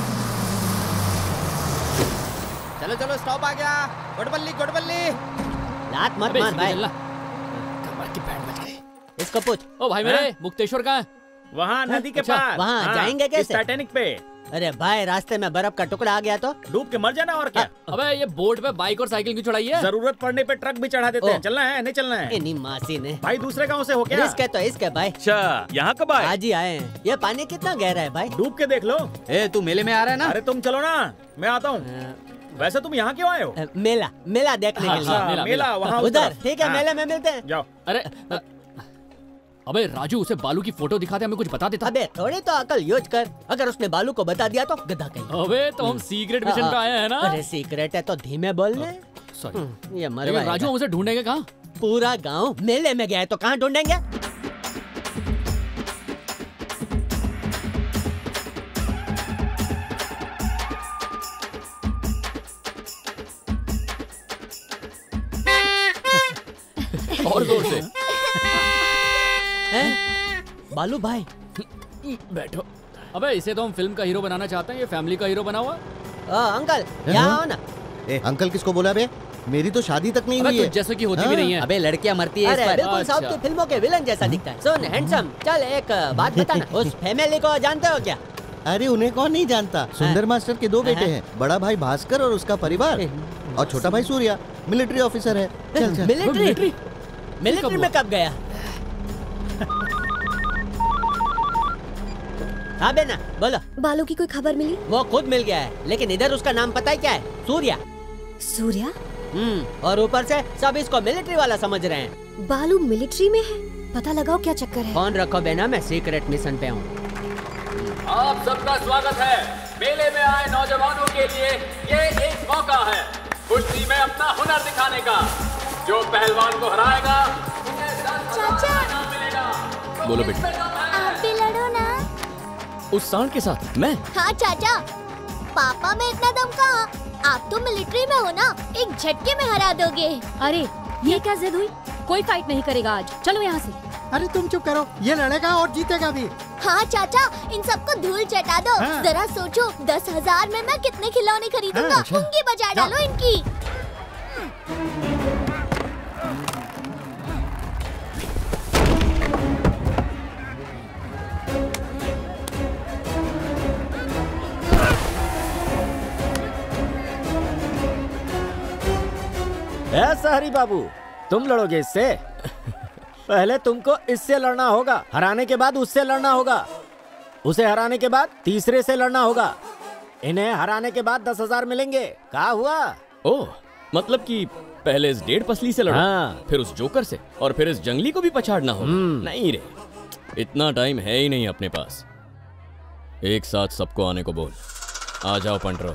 चलो चलो, स्टॉप आ गया। गोडबल्ली गोडबल्ली। लात मत मार भाई। कमर की बैंड बज गई। इसको पूछ। ओ भाई मेरे, मुक्तेश्वर कहाँ है? वहाँ नदी के अच्छा, पास। वहाँ हाँ, जाएंगे कैसे? टाइटैनिक पे। अरे भाई, रास्ते में बर्फ का टुकड़ा आ गया तो डूब के मर जाना और क्या? अबे ये बोट पे बाइक और साइकिल की चढ़ाई है। जरूरत पड़ने पे ट्रक भी चढ़ा देते हैं। चलना है नहीं चलना है? इन्हीं मासी ने। भाई दूसरे गांव से हो क्या? इसके तो इसके भाई। अच्छा, यहाँ कब आए? आज ही आए हैं। ये पानी कितना गहरा है भाई? डूब के देख लो। ए, तू मेले में आ रहा है ना? अरे तुम चलो ना, मैं आता हूँ। वैसे तुम यहाँ क्यों आए हो? मेला मेला देखने के लिए। मेला, मेला वहाँ उधर। ठीक है, मेले में मिलते हैं। जाओ। अरे अबे राजू, उसे बालू की फोटो दिखा दे, हमें कुछ बता देता। अबे थोड़ी तो अकल यूज कर। अगर उसने बालू को बता दिया तो गधा कहीं। अबे तो हम सीक्रेट मिशन पे आए हैं ना? अरे सीक्रेट है तो धीमे बोलने। सॉरी। ये मरवा। राजू, हम उसे ढूंढेंगे कहाँ? पूरा गांव मेले में गया है तो कहाँ ढूंढेंगे? और जोर से। बालू भाई बैठो। अबे इसे तो हम फिल्म का हीरो बनाना चाहते हैं, ये फैमिली का हीरो बना हुआ। आ, अंकल यहाँ आओ ना। ए, अंकल किसको बोला बे? मेरी तो शादी तक नहीं हुई है। जैसे कि होती भी नहीं है। अबे लड़कियां मरती है इस अरे पर। बिल्कुल साउथ की फिल्मों के विलन जैसा दिखता है। सुन हैंडसम, चल एक बात बता ना, उस फैमिली को जानते हो क्या? अरे उन्हें कौन नहीं जानता? सुंदर मास्टर के दो बेटे हैं, बड़ा भाई भास्कर और उसका परिवार, और छोटा भाई सूर्या मिलिट्री ऑफिसर है। चल चल। मिलिट्री? मिलिट्री में कब गया? हाँ बेना बोलो। बालू की कोई खबर मिली? वो खुद मिल गया है, लेकिन इधर उसका नाम पता है क्या है? सूर्या। सूर्या? हम्म, और ऊपर से सब इसको मिलिट्री वाला समझ रहे हैं। बालू मिलिट्री में है? पता लगाओ क्या चक्कर है। फोन रखो बेना, मैं सीक्रेट मिशन पे हूँ। आप सबका स्वागत है। मेले में आए नौजवानों के लिए ये एक मौका है कुश्ती में अपना हुनर दिखाने का। जो पहलवान को हराएगा उन्हें दस हजार इनाम मिलेगा। बोलो बेटी। आप भी लड़ो ना। उस सांड के साथ मैं? हाँ चाचा, पापा में इतना दम कहाँ? आप तो मिलिट्री में हो ना, एक झटके में हरा दोगे। अरे ये क्या जिद हुई? कोई फाइट नहीं करेगा आज, चलो यहाँ से। अरे तुम चुप करो, ये लड़ेगा और जीतेगा भी। हाँ चाचा, इन सबको धूल चटा दो। हाँ। जरा सोचो, दस हजार में मैं कितने खिलौने खरीदूंगा। हाँ, अच्छा। उंगली बजा डालो इनकी। ऐसा हरी बाबू, तुम लड़ोगे इससे? पहले तुमको इससे लड़ना होगा, हराने के बाद उससे लड़ना होगा, उसे हराने के बाद तीसरे से लड़ना होगा। इन्हें हराने के बाद दस हजार मिलेंगे। क्या हुआ? ओह, मतलब कि पहले इस डेढ़ पसली से लड़ो, हाँ। फिर उस जोकर से, और फिर इस जंगली को भी पछाड़ना हो। नहीं रे, इतना टाइम है ही नहीं अपने पास। एक साथ सबको आने को बोल। आ जाओ पंटरो।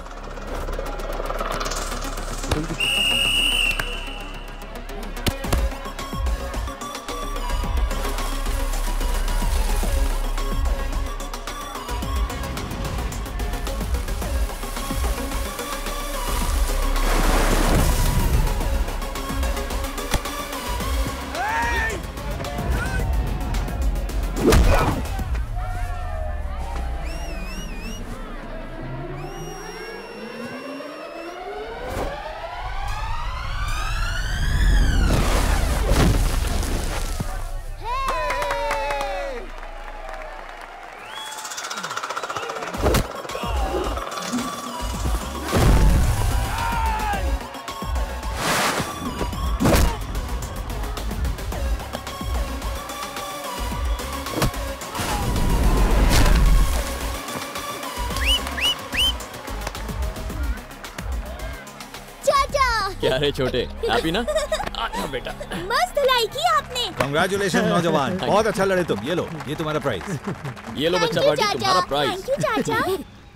क्या रे छोटे, हैप्पी ना? आजा बेटा। मस्त लाई की आपने। कांग्रेचुलेशन नौजवान, बहुत अच्छा लड़े तुम। ये लो, ये तुम्हारा प्राइज। ये लो बच्चा पार्टी, तुम्हारा प्राइज। थैंक यू चाचा।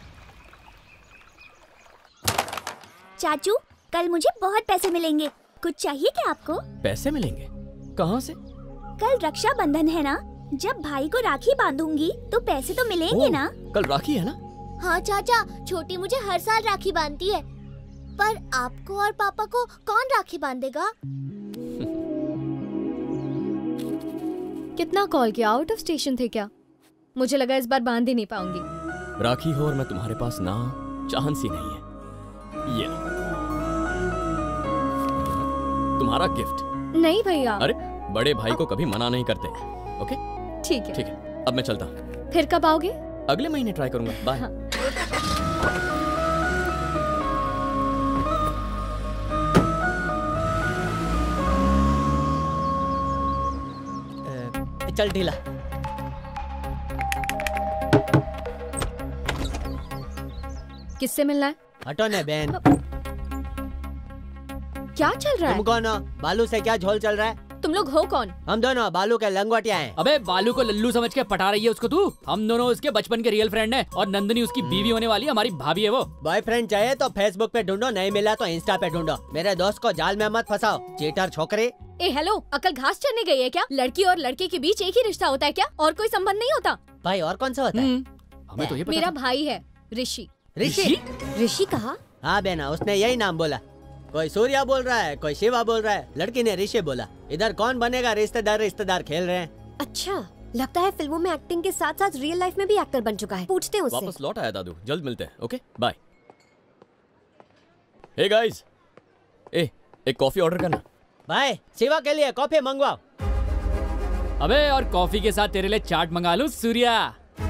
चाचू, कल मुझे बहुत पैसे मिलेंगे, कुछ चाहिए क्या आपको? पैसे मिलेंगे? कहाँ से? कल रक्षाबंधन है ना, जब भाई को राखी बांधूंगी तो पैसे तो मिलेंगे ना। कल राखी है ना? हाँ चाचा, छोटी मुझे हर साल राखी बांधती है, पर आपको और पापा को कौन राखी बांधेगा? कितना कॉल किया, आउट ऑफ स्टेशन थे क्या? मुझे लगा इस बार बांध ही नहीं पाऊंगी। राखी हो और मैं तुम्हारे पास ना, चांस ही नहीं है। ये तुम्हारा गिफ्ट। नहीं भैया। अरे बड़े भाई को कभी मना नहीं करते। ओके ठीक है ठीक है, अब मैं चलता हूँ। फिर कब आओगे? अगले महीने ट्राई करूंगा। बाय। हाँ। चल ढीला। किससे मिलना है? हटो ने बहन। क्या चल रहा है? तुम कौन हो? बालू से क्या झोल चल रहा है? तुम लोग हो कौन? हम दोनों बालू के लंगोटिया हैं। अबे बालू को लल्लू समझ के पटा रही है उसको तू? हम दोनों उसके बचपन के रियल फ्रेंड हैं और नंदनी उसकी बीवी होने वाली हमारी भाभी है वो। बॉयफ्रेंड चाहिए तो फेसबुक पे ढूंढो, नहीं मिला तो इंस्टा पे ढूंढो। मेरे दोस्त को जाल में मत फंसाओ, चीटर छोकरी। ए हेलो, अकल घास चरने गई है क्या? लड़की और लड़के के बीच एक ही रिश्ता होता है क्या? और कोई संबंध नहीं होता? भाई और कौन सा होता है? हमें तो ये पता मेरा था। भाई है ऋषि। ऋषि? ऋषि कहा? हाँ बेना, उसने यही नाम बोला। कोई सूर्या बोल रहा है, कोई शिवा बोल रहा है, लड़की ने ऋषि बोला। इधर कौन बनेगा? रिश्तेदार रिश्तेदार खेल रहे हैं। अच्छा, लगता है फिल्मों में एक्टिंग के साथ साथ रियल लाइफ में भी एक्टर बन चुका है। पूछते हैं उससे। वापस लौट आया दादू, जल्द मिलते हैं। Okay bye. हे गाइस, ए एक कॉफी ऑर्डर करना। भाई शिवा के लिए कॉफी मंगवाओ। अबे और कॉफी के साथ तेरे लिए चाट मंगा लूं सूर्या।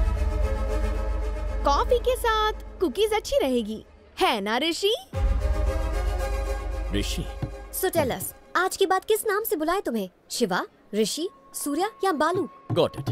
कॉफी के साथ कुकीज अच्छी रहेगी, है ना ऋषि? ऋषि। सो टेल अस, आज की बात किस नाम से बुलाए तुम्हें? शिवा, ऋषि, सूर्या या बालू? Got it.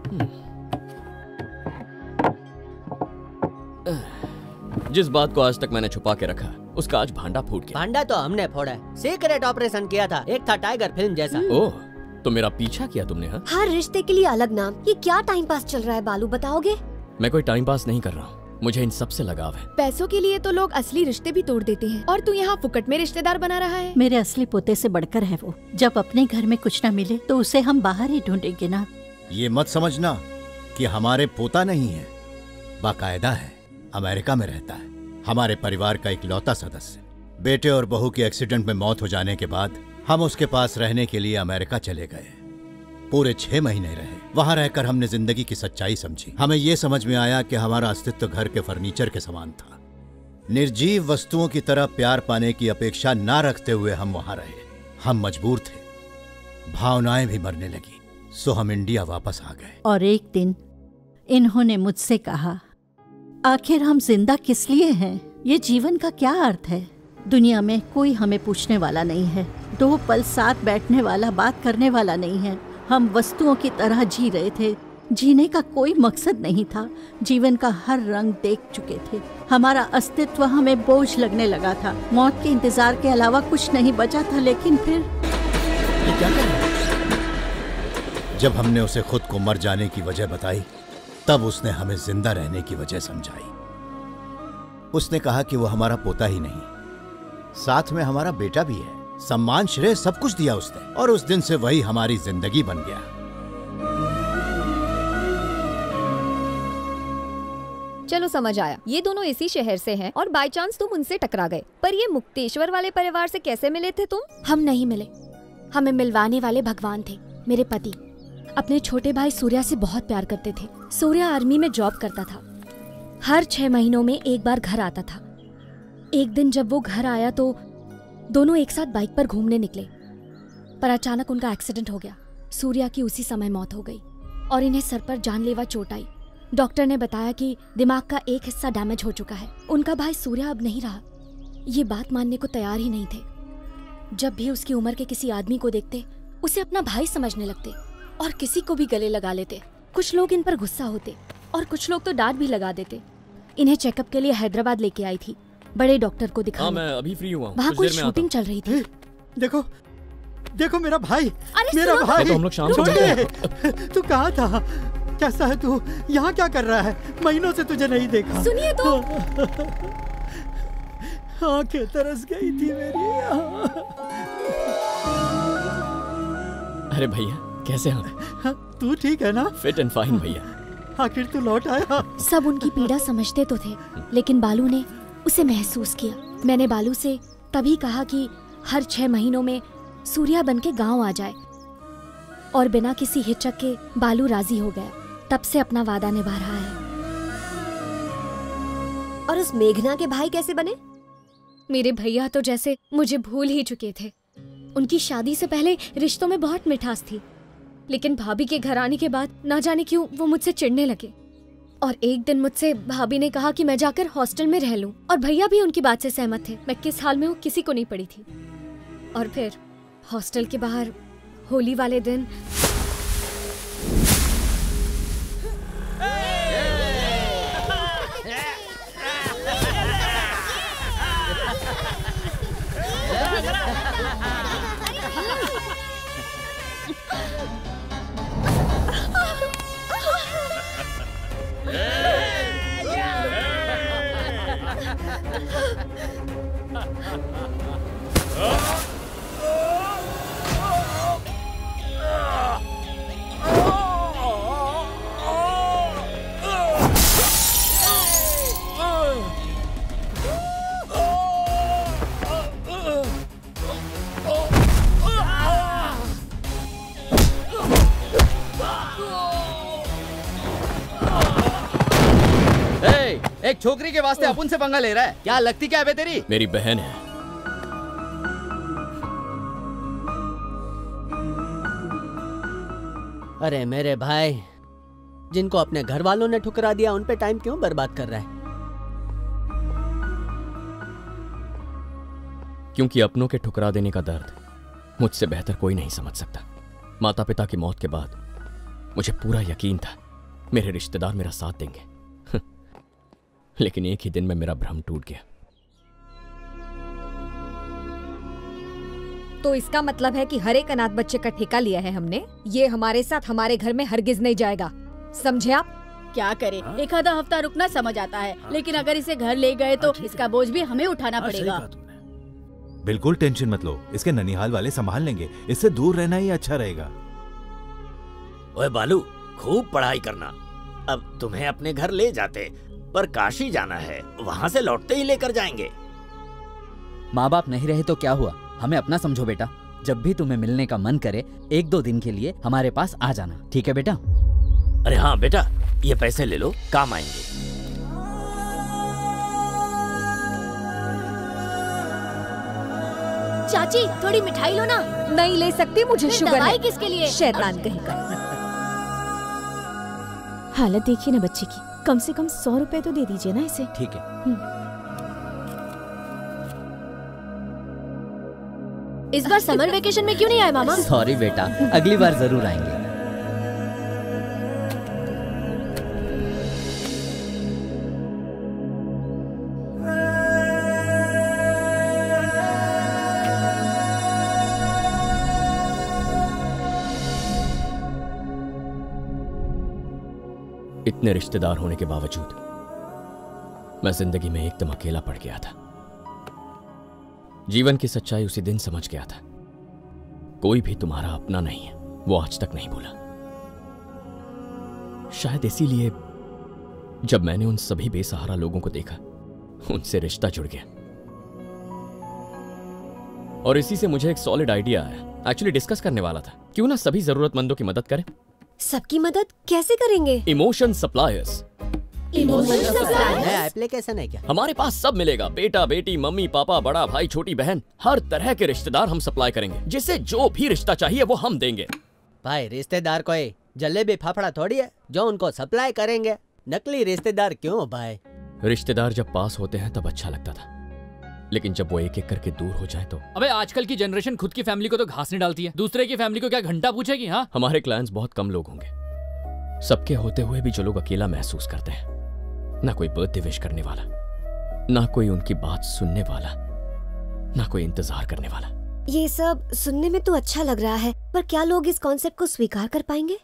जिस बात को आज तक मैंने छुपा के रखा, उसका आज भांडा फूट गया। भांडा तो हमने फोड़ा है, सीक्रेट ऑपरेशन किया था, एक था टाइगर फिल्म जैसा। ओह, तो मेरा पीछा किया तुमने? हाँ, हर रिश्ते के लिए अलग नाम। ये क्या टाइम पास चल रहा है बालू, बताओगे? मैं कोई टाइम पास नहीं कर रहा हूँ, मुझे इन सब से लगाव है। पैसों के लिए तो लोग असली रिश्ते भी तोड़ देते हैं, और तू यहाँ फुकट में रिश्तेदार बना रहा है। मेरे असली पोते से बढ़कर है वो। जब अपने घर में कुछ न मिले तो उसे हम बाहर ही ढूंढेंगे ना। ये मत समझना कि हमारे पोता नहीं है, बाकायदा है, अमेरिका में रहता है, हमारे परिवार का इकलौता सदस्य। बेटे और बहू के एक्सीडेंट में मौत हो जाने के बाद हम उसके पास रहने के लिए अमेरिका चले गए। पूरे छह महीने रहे। वहां रहकर हमने जिंदगी की सच्चाई समझी। हमें यह समझ में आया कि हमारा अस्तित्व घर के फर्नीचर के समान था। निर्जीव वस्तुओं की तरह प्यार पाने की अपेक्षा ना रखते हुए हम वहां रहे। हम मजबूर थे, भावनाएं भी मरने लगी, सो हम इंडिया वापस आ गए। और एक दिन इन्होंने मुझसे कहा, आखिर हम जिंदा किस लिए हैं? ये जीवन का क्या अर्थ है? दुनिया में कोई हमें पूछने वाला नहीं है, दो पल साथ बैठने वाला, बात करने वाला नहीं है। हम वस्तुओं की तरह जी रहे थे, जीने का कोई मकसद नहीं था। जीवन का हर रंग देख चुके थे। हमारा अस्तित्व हमें बोझ लगने लगा था। मौत के इंतजार के अलावा कुछ नहीं बचा था। लेकिन फिर क्या जब हमने उसे खुद को मर जाने की वजह बताई, तब उसने हमें जिंदा रहने की वजह समझाई। उसने कहा कि वो हमारा पोता ही नहीं, साथ में हमारा बेटा भी है। सम्मान, श्रेय सब कुछ दिया उसने, और उस दिन से वही हमारी जिंदगी बन गया। चलो समझ आया, ये दोनों इसी शहर से हैं और बाय चांस तुम उनसे टकरा गए। पर ये मुक्तेश्वर वाले परिवार से कैसे मिले थे तुम? हम नहीं मिले, हमें मिलवाने वाले भगवान थे। मेरे पति अपने छोटे भाई सूर्या से बहुत प्यार करते थे। सूर्या आर्मी में जॉब करता था, हर छह महीनों में एक बार घर आता था। एक दिन जब वो घर आया तो दोनों एक साथ बाइक पर घूमने निकले, पर अचानक उनका एक्सीडेंट हो गया। सूर्या की उसी समय मौत हो गई और इन्हें सर पर जानलेवा चोट आई। डॉक्टर ने बताया कि दिमाग का एक हिस्सा डैमेज हो चुका है। उनका भाई सूर्या अब नहीं रहा। ये बात मानने को तैयार ही नहीं थे। जब भी उसकी उम्र के किसी आदमी को देखते, उसे अपना भाई समझने लगते और किसी को भी गले लगा लेते। कुछ लोग इन पर गुस्सा होते और कुछ लोग तो डांट भी लगा देते। इन्हें चेकअप के लिए हैदराबाद लेके आई थी, बड़े डॉक्टर को दिखाने। हाँ, मैं अभी फ्री हुआ हूँ। वहाँ कोई शूटिंग चल रही थी। देखो देखो मेरा भाई, अरे मेरा सुनो, भाई। तो हम लोग शाम को छोटे, तू कहाँ था? कैसा है तू? यहाँ क्या कर रहा है? महीनों से तुझे नहीं देखा। सुनिए तो। आंखें तरस गई थी मेरी। अरे भैया, कैसे हैं? तू ठीक है ना? फिट एंड फाइन भैया। आखिर तू लौट आया। सब उनकी पीड़ा समझते तो थे, लेकिन बालू ने उसे महसूस किया। मैंने बालू से तभी कहा कि हर छह महीनों में सूर्या बन के गाँव आ जाए, और बिना किसी हिचक के बालू राजी हो गया। तब से अपना वादा निभा रहा है। और उस मेघना के भाई कैसे बने? मेरे भैया तो जैसे मुझे भूल ही चुके थे। उनकी शादी से पहले रिश्तों में बहुत मिठास थी, लेकिन भाभी के घर आने के बाद ना जाने क्यों वो मुझसे चिढ़ने लगे। और एक दिन मुझसे भाभी ने कहा कि मैं जाकर हॉस्टल में रह लूं, और भैया भी उनकी बात से सहमत थे। मैं किस हाल में हूँ किसी को नहीं पड़ी थी। और फिर हॉस्टल के बाहर होली वाले दिन एक छोकरी के वास्ते अपन से पंगा ले रहा है? क्या लगती क्या है बे तेरी? मेरी बहन है। अरे मेरे भाई, जिनको अपने घर वालों ने ठुकरा दिया उन पे टाइम क्यों बर्बाद कर रहा है? क्योंकि अपनों के ठुकरा देने का दर्द मुझसे बेहतर कोई नहीं समझ सकता। माता पिता की मौत के बाद मुझे पूरा यकीन था मेरे रिश्तेदार मेरा साथ देंगे, लेकिन एक ही दिन में मेरा भ्रम टूट गया। तो इसका मतलब है कि हर एक अनाथ बच्चे का ठेका लिया है हमने। ये हमारे साथ हमारे घर में हरगिज नहीं जाएगा, समझे आप? क्या करे, एक आधा हफ्ता रुकना समझ आता है, लेकिन अगर इसे घर ले गए तो इसका बोझ भी हमें उठाना पड़ेगा। बिल्कुल टेंशन मत लो, इसके ननिहाल वाले संभाल लेंगे। इससे दूर रहना ही अच्छा रहेगा। ओए बालू, खूब पढ़ाई करना। अब तुम्हें अपने घर ले जाते, पर काशी जाना है, वहाँ से लौटते ही लेकर जाएंगे। माँ बाप नहीं रहे तो क्या हुआ, हमें अपना समझो बेटा। जब भी तुम्हें मिलने का मन करे एक दो दिन के लिए हमारे पास आ जाना, ठीक है बेटा? अरे हाँ बेटा, ये पैसे ले लो, काम आएंगे। चाची थोड़ी मिठाई लो ना। नहीं ले सकती, मुझे शुगर है। दवाई किसके लिए? शैतान कहीं का। हालत देखिए ना बच्चे की, कम से कम सौ रुपए तो दे दीजिए ना इसे। ठीक है। इस बार समर वेकेशन में क्यों नहीं आए मामा? सॉरी बेटा, अगली बार जरूर आएंगे। इतने रिश्तेदार होने के बावजूद मैं जिंदगी में एकदम अकेला पड़ गया था। जीवन की सच्चाई उसी दिन समझ गया था। कोई भी तुम्हारा अपना नहीं है, वो आज तक नहीं भूला। शायद इसीलिए जब मैंने उन सभी बेसहारा लोगों को देखा, उनसे रिश्ता जुड़ गया। और इसी से मुझे एक सॉलिड आइडिया आया। एक्चुअली डिस्कस करने वाला था, क्यों ना सभी जरूरतमंदों की मदद करें। सबकी मदद कैसे करेंगे? Emotion suppliers. इमोशन सप्लायर्स नया एप्लीकेशन है क्या? हमारे पास सब मिलेगा, बेटा बेटी, मम्मी पापा, बड़ा भाई, छोटी बहन, हर तरह के रिश्तेदार हम सप्लाई करेंगे। जिसे जो भी रिश्ता चाहिए वो हम देंगे। भाई रिश्तेदार कोई जलेबी फाफड़ा थोड़ी है जो उनको सप्लाई करेंगे। नकली रिश्तेदार क्यों भाई? रिश्तेदार जब पास होते हैं तब अच्छा लगता था, लेकिन जब वो एक एक करके दूर हो जाए तो। अबे आजकल की जनरेशन खुद की फैमिली को तो घास नहीं डालती है, दूसरे की फैमिली को क्या घंटा पूछेगी? हाँ, हमारे क्लाइंट्स बहुत कम लोग होंगे। सबके होते हुए भी जो लोग अकेला महसूस करते हैं, ना कोई बर्थडे विश करने वाला, ना कोई उनकी बात सुनने वाला, ना कोई इंतजार करने वाला। ये सब सुनने में तो अच्छा लग रहा है, पर क्या लोग इस कॉन्सेप्ट को स्वीकार कर पाएंगे?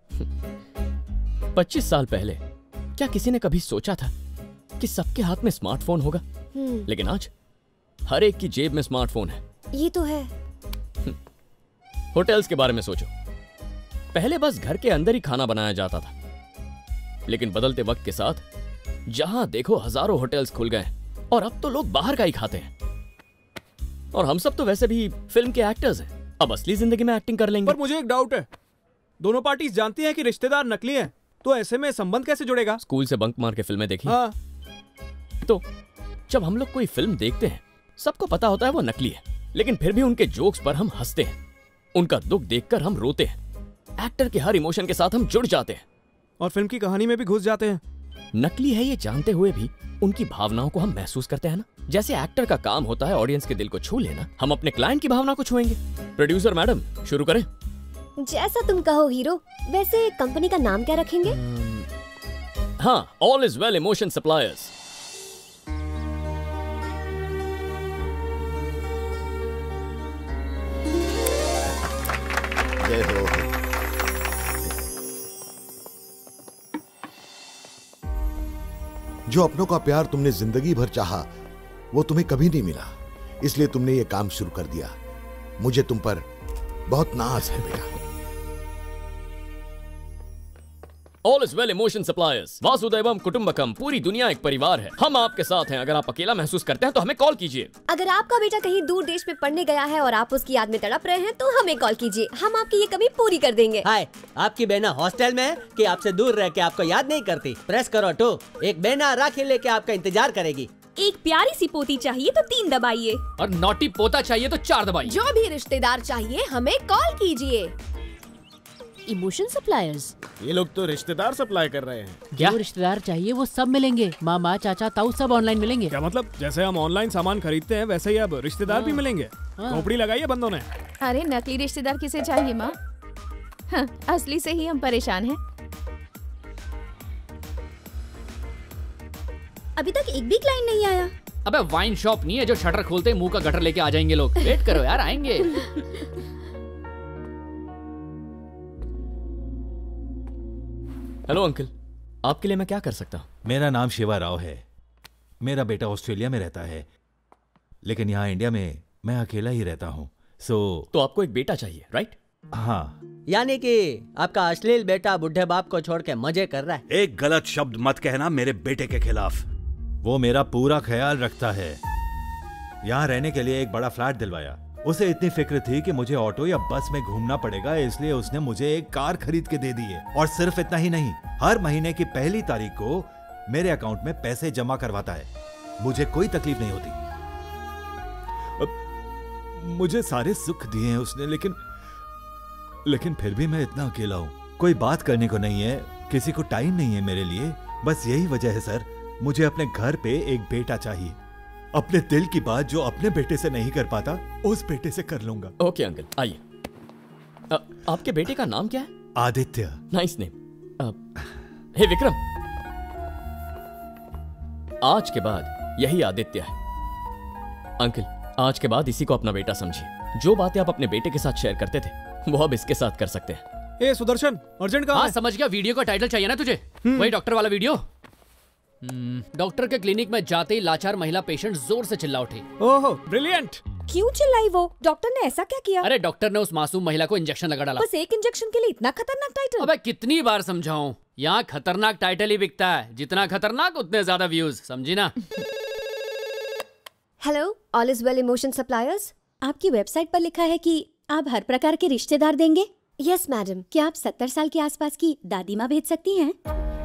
पच्चीस साल पहले क्या किसी ने कभी सोचा था कि सबके हाथ में स्मार्टफोन होगा? लेकिन आज हर एक की जेब में स्मार्टफोन है। ये तो है। होटल्स के बारे में सोचो। पहले बस घर के अंदर ही खाना बनाया जाता था, लेकिन बदलते वक्त के साथ जहां देखो हजारों होटल्स खुल गए, और अब तो लोग बाहर का ही खाते हैं। और हम सब तो वैसे भी फिल्म के एक्टर्स हैं, अब असली जिंदगी में एक्टिंग कर लेंगे। पर मुझे एक डाउट है, दोनों पार्टीज जानती हैं कि रिश्तेदार नकली हैं, तो ऐसे में संबंध कैसे जुड़ेगा? स्कूल से बंक मार के फिल्में देखी? हाँ। तो जब हम लोग कोई फिल्म देखते हैं, सबको पता होता है वो नकली है, लेकिन फिर भी उनके जोक्स पर हम हंसते हैं, उनका दुख देखकर हम रोते हैं, एक्टर के हर इमोशन के साथ हम जुड़ जाते हैं और फिल्म की कहानी में भी घुस जाते हैं। नकली है ये जानते हुए भी उनकी भावनाओं को हम महसूस करते हैं ना। जैसे एक्टर का काम होता है ऑडियंस के दिल को छू लेना, हम अपने क्लाइंट की भावना को छुएंगे। प्रोड्यूसर मैडम, शुरू करें? जैसा तुम कहो हीरो। वैसे कंपनी का नाम क्या रखेंगे? हाँ, all is well emotion suppliers. जय हो। जो अपनों का प्यार तुमने जिंदगी भर चाहा, वो तुम्हें कभी नहीं मिला, इसलिए तुमने ये काम शुरू कर दिया। मुझे तुम पर बहुत नाज है बेटा। All is well emotion suppliers, वासुदेवम कुटुंबकम, पूरी दुनिया एक परिवार है। हम आपके साथ हैं। अगर आप अकेला महसूस करते हैं तो हमें कॉल कीजिए। अगर आपका बेटा कहीं दूर देश में पढ़ने गया है और आप उसकी याद में तड़प रहे हैं तो हमें कॉल कीजिए, हम आपकी ये कमी पूरी कर देंगे। हाय, आपकी बहना हॉस्टल में है कि आपसे दूर रह के आपको याद नहीं करती? प्रेस करो टू। एक बहना राखी लेके आपका इंतजार करेगी। एक प्यारी सी पोती चाहिए तो तीन दबाइए, और नोटी पोता चाहिए तो चार दबाइए। जो भी रिश्तेदार चाहिए हमें कॉल कीजिए। Emotion suppliers. ये लोग तो रिश्तेदार सप्लाई कर रहे हैं। क्या? जो रिश्तेदार चाहिए वो सब मिलेंगे, मामा चाचा ताऊ सब ऑनलाइन मिलेंगे। क्या मतलब? जैसे हम ऑनलाइन सामान खरीदते हैं वैसे ही अब रिश्तेदार भी मिलेंगे। खोपड़ी लगाइए बंदों ने। अरे नकली रिश्तेदार किसे चाहिए माँ? हाँ, असली से ही हम परेशान हैं। अभी तक एक भी क्लाइंट नहीं आया। अबे वाइन शॉप नहीं है जो शटर खोलते मुंह का गटर लेके आ जाएंगे लोग। वेट करो यार, आएंगे। हेलो अंकल, आपके लिए मैं क्या कर सकता हूँ? मेरा नाम शिवा राव है। मेरा बेटा ऑस्ट्रेलिया में रहता है, लेकिन यहाँ इंडिया में मैं अकेला ही रहता हूँ। सो तो आपको एक बेटा चाहिए, राइट? हाँ। यानी कि आपका अश्लील बेटा बुढ़े बाप को छोड़ के मजे कर रहा है। एक गलत शब्द मत कहना मेरे बेटे के खिलाफ। वो मेरा पूरा ख्याल रखता है। यहाँ रहने के लिए एक बड़ा फ्लैट दिलवाया। उसे इतनी फिक्र थी कि मुझे ऑटो या बस में घूमना पड़ेगा, इसलिए उसने मुझे एक कार खरीद के दे दी है। और सिर्फ इतना ही नहीं, हर महीने की पहली तारीख को मेरे अकाउंट में पैसे जमा करवाता है। मुझे कोई तकलीफ नहीं होती। मुझे सारे सुख दिए हैं उसने, लेकिन लेकिन फिर भी मैं इतना अकेला हूं। कोई बात करने को नहीं है, किसी को टाइम नहीं है मेरे लिए। बस यही वजह है सर, मुझे अपने घर पे एक बेटा चाहिए। अपने दिल की बात जो अपने बेटे से नहीं कर पाता, उस बेटे से कर लूंगा। ओके अंकल, आइए। आपके बेटे का नाम क्या है? Aditya. Nice name. Hey Vikram, आज के बाद यही आदित्य है। अंकल, आज के बाद इसी को अपना बेटा समझिए। जो बातें आप अपने बेटे के साथ शेयर करते थे वो अब इसके साथ कर सकते हैं। ए सुदर्शन, अर्जेंट काम हाँ है। समझ गया, वीडियो का टाइटल चाहिए ना तुझे? वही डॉक्टर वाला वीडियो। डॉक्टर के क्लिनिक में जाते ही लाचार महिला पेशेंट जोर से चिल्ला उठी। ओहो, ब्रिलियंट। क्यों चिल्लाई वो? डॉक्टर ने ऐसा क्या किया? अरे डॉक्टर ने उस मासूम महिला को इंजेक्शन लगा डाला। बस एक इंजेक्शन के लिए इतना खतरनाक टाइटल? अबे कितनी बार समझाऊं, यहाँ खतरनाक टाइटल ही बिकता है, जितना खतरनाक उतने ज्यादा व्यूज, समझी ना? Hello, all is well emotion suppliers. आपकी वेबसाइट पर लिखा है कि आप हर प्रकार के रिश्तेदार देंगे। Yes madam. क्या आप सत्तर साल के आसपास की दादी माँ भेज सकती हैं?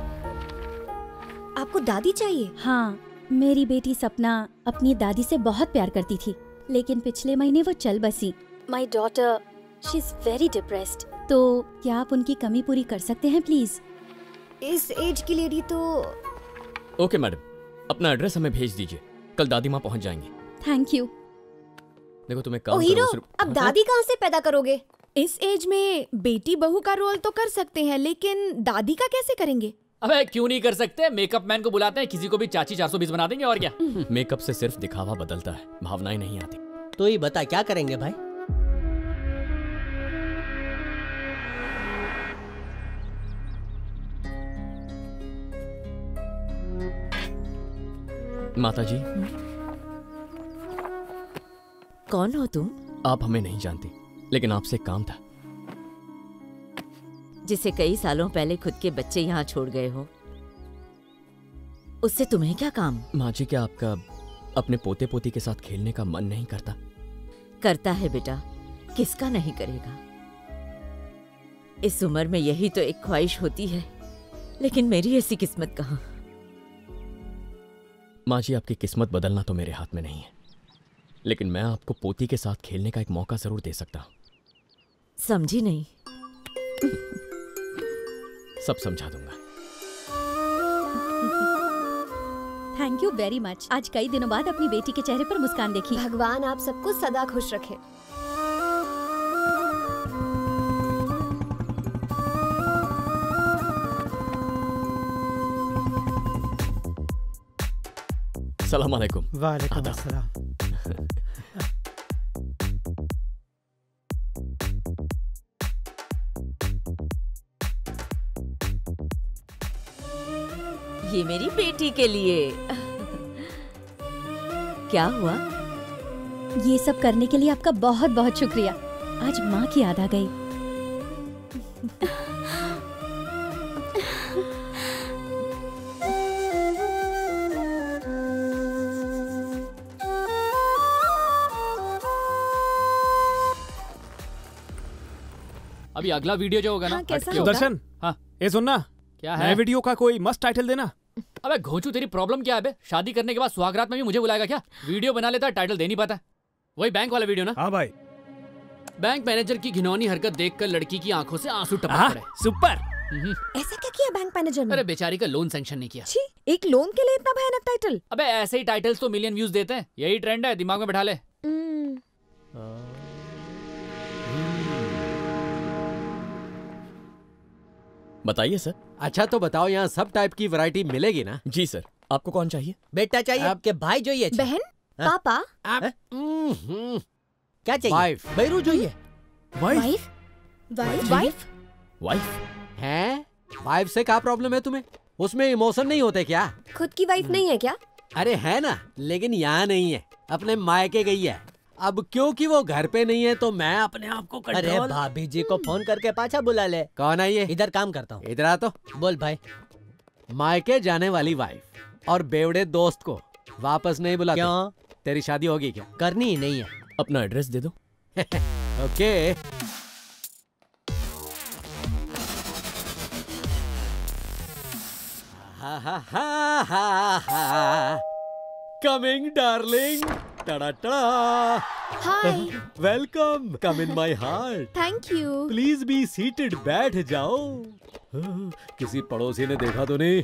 आपको दादी चाहिए? हाँ, मेरी बेटी सपना अपनी दादी से बहुत प्यार करती थी, लेकिन पिछले महीने वो चल बसी। My daughter, she is very depressed. तो क्या आप उनकी कमी पूरी कर सकते हैं प्लीज? इस एज की लेडी तो। ओके मैडम, अपना एड्रेस हमें भेज दीजिए, कल दादी माँ पहुँच जाएंगी। Thank you. देखो तुम्हें ओ काम हीरो, करो, अब दादी कहाँ से पैदा करोगे? इस एज में बेटी बहू का रोल तो कर सकते हैं, लेकिन दादी का कैसे करेंगे? अबे क्यों नहीं कर सकते, मेकअप मैन को बुलाते हैं, किसी को भी चाची चार सौ बीस बना देंगे और क्या। मेकअप से सिर्फ दिखावा बदलता है, भावनाएं नहीं आती। तो ही बता क्या करेंगे भाई? माता जी। कौन हो तुम? आप हमें नहीं जानती, लेकिन आपसे एक काम था। जिसे कई सालों पहले खुद के बच्चे यहाँ छोड़ गए हो, उससे तुम्हें क्या काम? माँ जी, क्या आपका अपने पोते पोती के साथ खेलने का मन नहीं करता? करता है बेटा, किसका नहीं करेगा। इस उम्र में यही तो एक ख्वाहिश होती है, लेकिन मेरी ऐसी किस्मत कहाँ। माँ जी, आपकी किस्मत बदलना तो मेरे हाथ में नहीं है, लेकिन मैं आपको पोती के साथ खेलने का एक मौका जरूर दे सकता हूँ। समझी नहीं? सब समझा दूंगा। Thank you very much. आज कई दिनों बाद अपनी बेटी के चेहरे पर मुस्कान देखी। भगवान आप सबको सदा खुश रखे। सलाम अलैकुम। वालेकुम अस्सलाम। ये मेरी बेटी के लिए। क्या हुआ? ये सब करने के लिए आपका बहुत बहुत शुक्रिया। आज माँ की याद आ गई। अभी अगला वीडियो जो होगा ना, हाँ, कैसा हटके होगा? दर्शन, हाँ ए सुनना, क्या नए है? वीडियो का कोई मस्त टाइटल देना। अबे घोचू, तेरी प्रॉब्लम क्या है बे? शादी करने के बाद सुहागरात में भी मुझे बुलाएगा क्या? वीडियो बना लेता, टाइटल दे नहीं पाता। वही बैंक वाला वीडियो ना? हाँ भाई। बैंक मैनेजर की घिनौनी हरकत देखकर लड़की की आंखों से आंसू टपक हाँ, पड़े। सुपर। ऐसा क्या किया बैंक मैनेजर ने? अरे बेचारी का लोन सैंक्शन नहीं किया। छी, एक लोन के लिए इतना भयानक टाइटल? अबे ऐसे ही टाइटल्स तो मिलियन व्यूज देते हैं, यही ट्रेंड है, दिमाग में बैठा ले। बताइए सर। अच्छा तो बताओ, यहाँ सब टाइप की वैरायटी मिलेगी ना? जी सर। आपको कौन चाहिए? बेटा चाहिए आपके भाई जो ये बहन, पापा, क्या चाहिए? वाइफ। बैरू जो ये वाइफ, वाइफ, वाइफ, वाइफ है? वाइफ से क्या प्रॉब्लम है तुम्हें? उसमें इमोशन नहीं होते क्या? खुद की वाइफ नहीं है क्या? अरे है ना, लेकिन यहाँ नहीं है, अपने मायके गई है। अब क्योंकि वो घर पे नहीं है तो मैं अपने आप को अरे कंट्रोल। भाभी जी को फोन करके पाछा बुला ले। कौन है ये? इधर काम करता हूँ। इधर आ तो। बोल भाई। मायके जाने वाली वाइफ और बेवड़े दोस्त को वापस नहीं बुलाते। क्यों? तेरी शादी होगी क्या? करनी ही नहीं है। अपना एड्रेस दे दो। ओके। हा हा हा हा हा। Coming darling. Tada tada. Hi. Welcome. Come in my heart. Thank you. Please be seated. बैठ जाओ। किसी पड़ोसी ने देखा तो नहीं?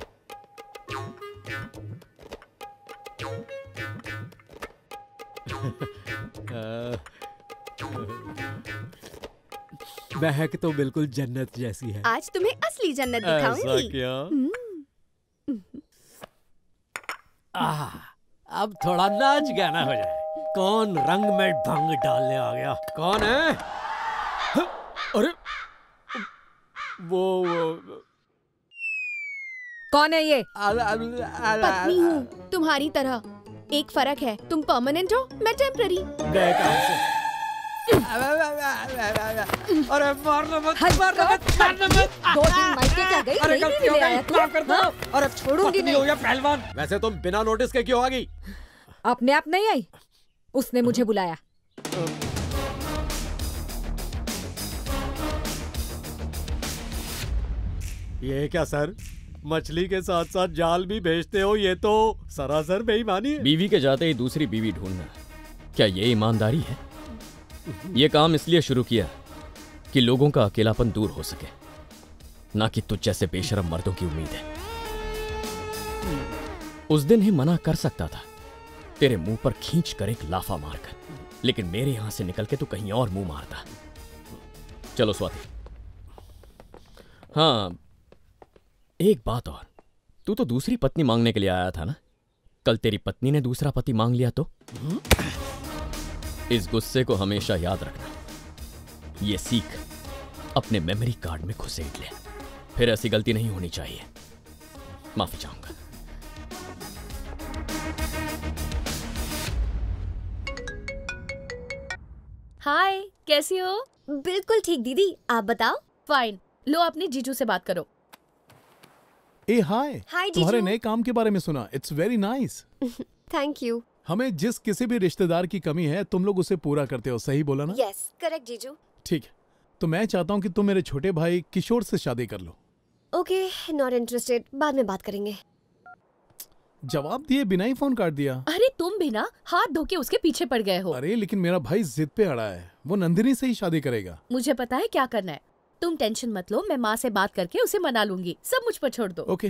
महक तो बिल्कुल जन्नत जैसी है। आज तुम्हें असली जन्नत ऐसा दिखाऊंगी। क्या? आह, अब थोड़ा नाच गाना हो जाए। कौन रंग में ढंग डालने आ गया? कौन है? अरे वो, वो कौन है ये? पत्नी हूँ तुम्हारी तरह। एक फर्क है, तुम परमानेंट हो, मैं टेम्पररी। अरे मारना मत, मारना मत, मारना मत। दो दिन मायके क्या गई? अरे नहीं ले आया तू? हाँ? अरे छोड़ूंगी नहीं। हो या पहलवान, वैसे तुम बिना नोटिस के क्यों आ गई? अपने आप नहीं आई, उसने मुझे बुलाया। ये क्या सर, मछली के साथ साथ जाल भी भेजते हो? ये तो सरासर बेईमानी है। बीवी के जाते ही दूसरी बीवी ढूंढना, क्या ये ईमानदारी है? ये काम इसलिए शुरू किया कि लोगों का अकेलापन दूर हो सके, ना कि तुझ जैसे बेशरम मर्दों की उम्मीद है। उस दिन ही मना कर सकता था, तेरे मुंह पर खींच कर एक लाफा मारकर, लेकिन मेरे यहां से निकल के तू कहीं और मुंह मारता। चलो स्वाति। हाँ, एक बात और, तू तो दूसरी पत्नी मांगने के लिए आया था ना? कल तेरी पत्नी ने दूसरा पति मांग लिया तो? इस गुस्से को हमेशा याद रखना। ये सीख अपने मेमोरी कार्ड में घुसेड़ ले, फिर ऐसी गलती नहीं होनी चाहिए। माफी चाहूंगा। हाय, कैसी हो? बिल्कुल ठीक दीदी, आप बताओ? फाइन। लो अपने जीजू से बात करो। ए हाय, हाय तुम्हारे जीजू। नए काम के बारे में सुना, it's very nice. Thank you. हमें जिस किसी भी रिश्तेदार की कमी है तुम लोग उसे पूरा करते हो, सही बोला ना? यस, करेक्ट जीजू। ठीक है, तो मैं चाहता हूँ कि तुम मेरे छोटे भाई किशोर से शादी कर लो। ओके, नॉट इंटरेस्टेड, बाद में बात करेंगे। जवाब दिए बिना ही फोन काट दिया। अरे तुम भी ना हाथ धो के उसके पीछे पड़ गए हो। अरे लेकिन मेरा भाई जिद पे अड़ा है, वो नंदिनी से ही शादी करेगा। मुझे पता है क्या करना है, तुम टेंशन मत लो, मैं माँ से बात करके उसे मना लूंगी। सब मुझ पर छोड़ दो। ओके।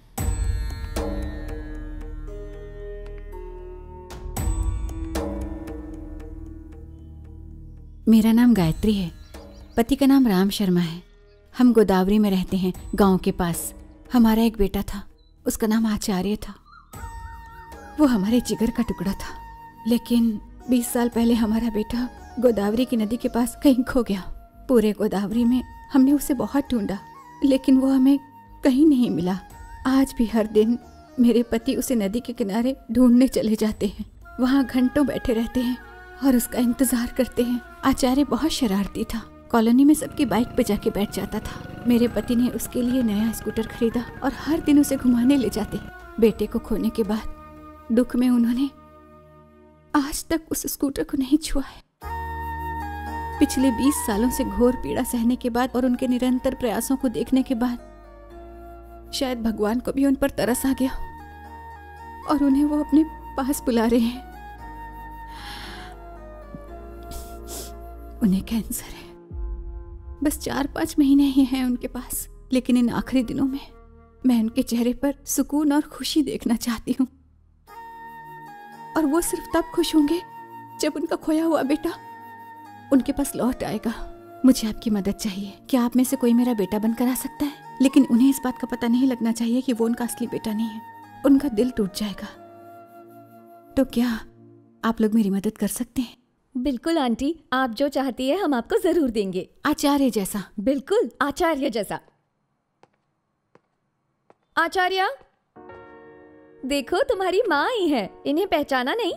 मेरा नाम गायत्री है, पति का नाम राम शर्मा है। हम गोदावरी में रहते हैं, गांव के पास। हमारा एक बेटा था, उसका नाम आचार्य था। वो हमारे जिगर का टुकड़ा था, लेकिन बीस साल पहले हमारा बेटा गोदावरी की नदी के पास कहीं खो गया। पूरे गोदावरी में हमने उसे बहुत ढूंढा, लेकिन वो हमें कहीं नहीं मिला। आज भी हर दिन मेरे पति उसे नदी के किनारे ढूंढने चले जाते हैं, वहाँ घंटों बैठे रहते हैं और उसका इंतजार करते हैं। आचार्य बहुत शरारती था, कॉलोनी में सबकी बाइक पे जाके बैठ जाता था। मेरे पति ने उसके लिए नया स्कूटर खरीदा और हर दिन उसे घुमाने ले जाते। बेटे को खोने के बाद दुख में उन्होंने आज तक उस स्कूटर को नहीं छुआ है। पिछले बीस सालों से घोर पीड़ा सहने के बाद और उनके निरंतर प्रयासों को देखने के बाद शायद भगवान को भी उन पर तरस आ गया और उन्हें वो अपने पास बुला रहे हैं। उन्हें कैंसर है, बस चार पांच महीने ही हैं उनके पास, लेकिन इन आखिरी दिनों में मैं उनके चेहरे पर सुकून और खुशी देखना चाहती हूँ। और वो सिर्फ तब खुश होंगे जब उनका खोया हुआ बेटा उनके पास लौट आएगा। मुझे आपकी मदद चाहिए। क्या आप में से कोई मेरा बेटा बनकर आ सकता है? लेकिन उन्हें इस बात का पता नहीं लगना चाहिए कि वो उनका असली बेटा नहीं है, उनका दिल टूट जाएगा। तो क्या आप लोग मेरी मदद कर सकते हैं? बिल्कुल आंटी, आप जो चाहती है हम आपको जरूर देंगे। आचार्य जैसा? बिल्कुल आचार्य जैसा। आचार्य, देखो तुम्हारी माँ आई है, इन्हें पहचाना नहीं?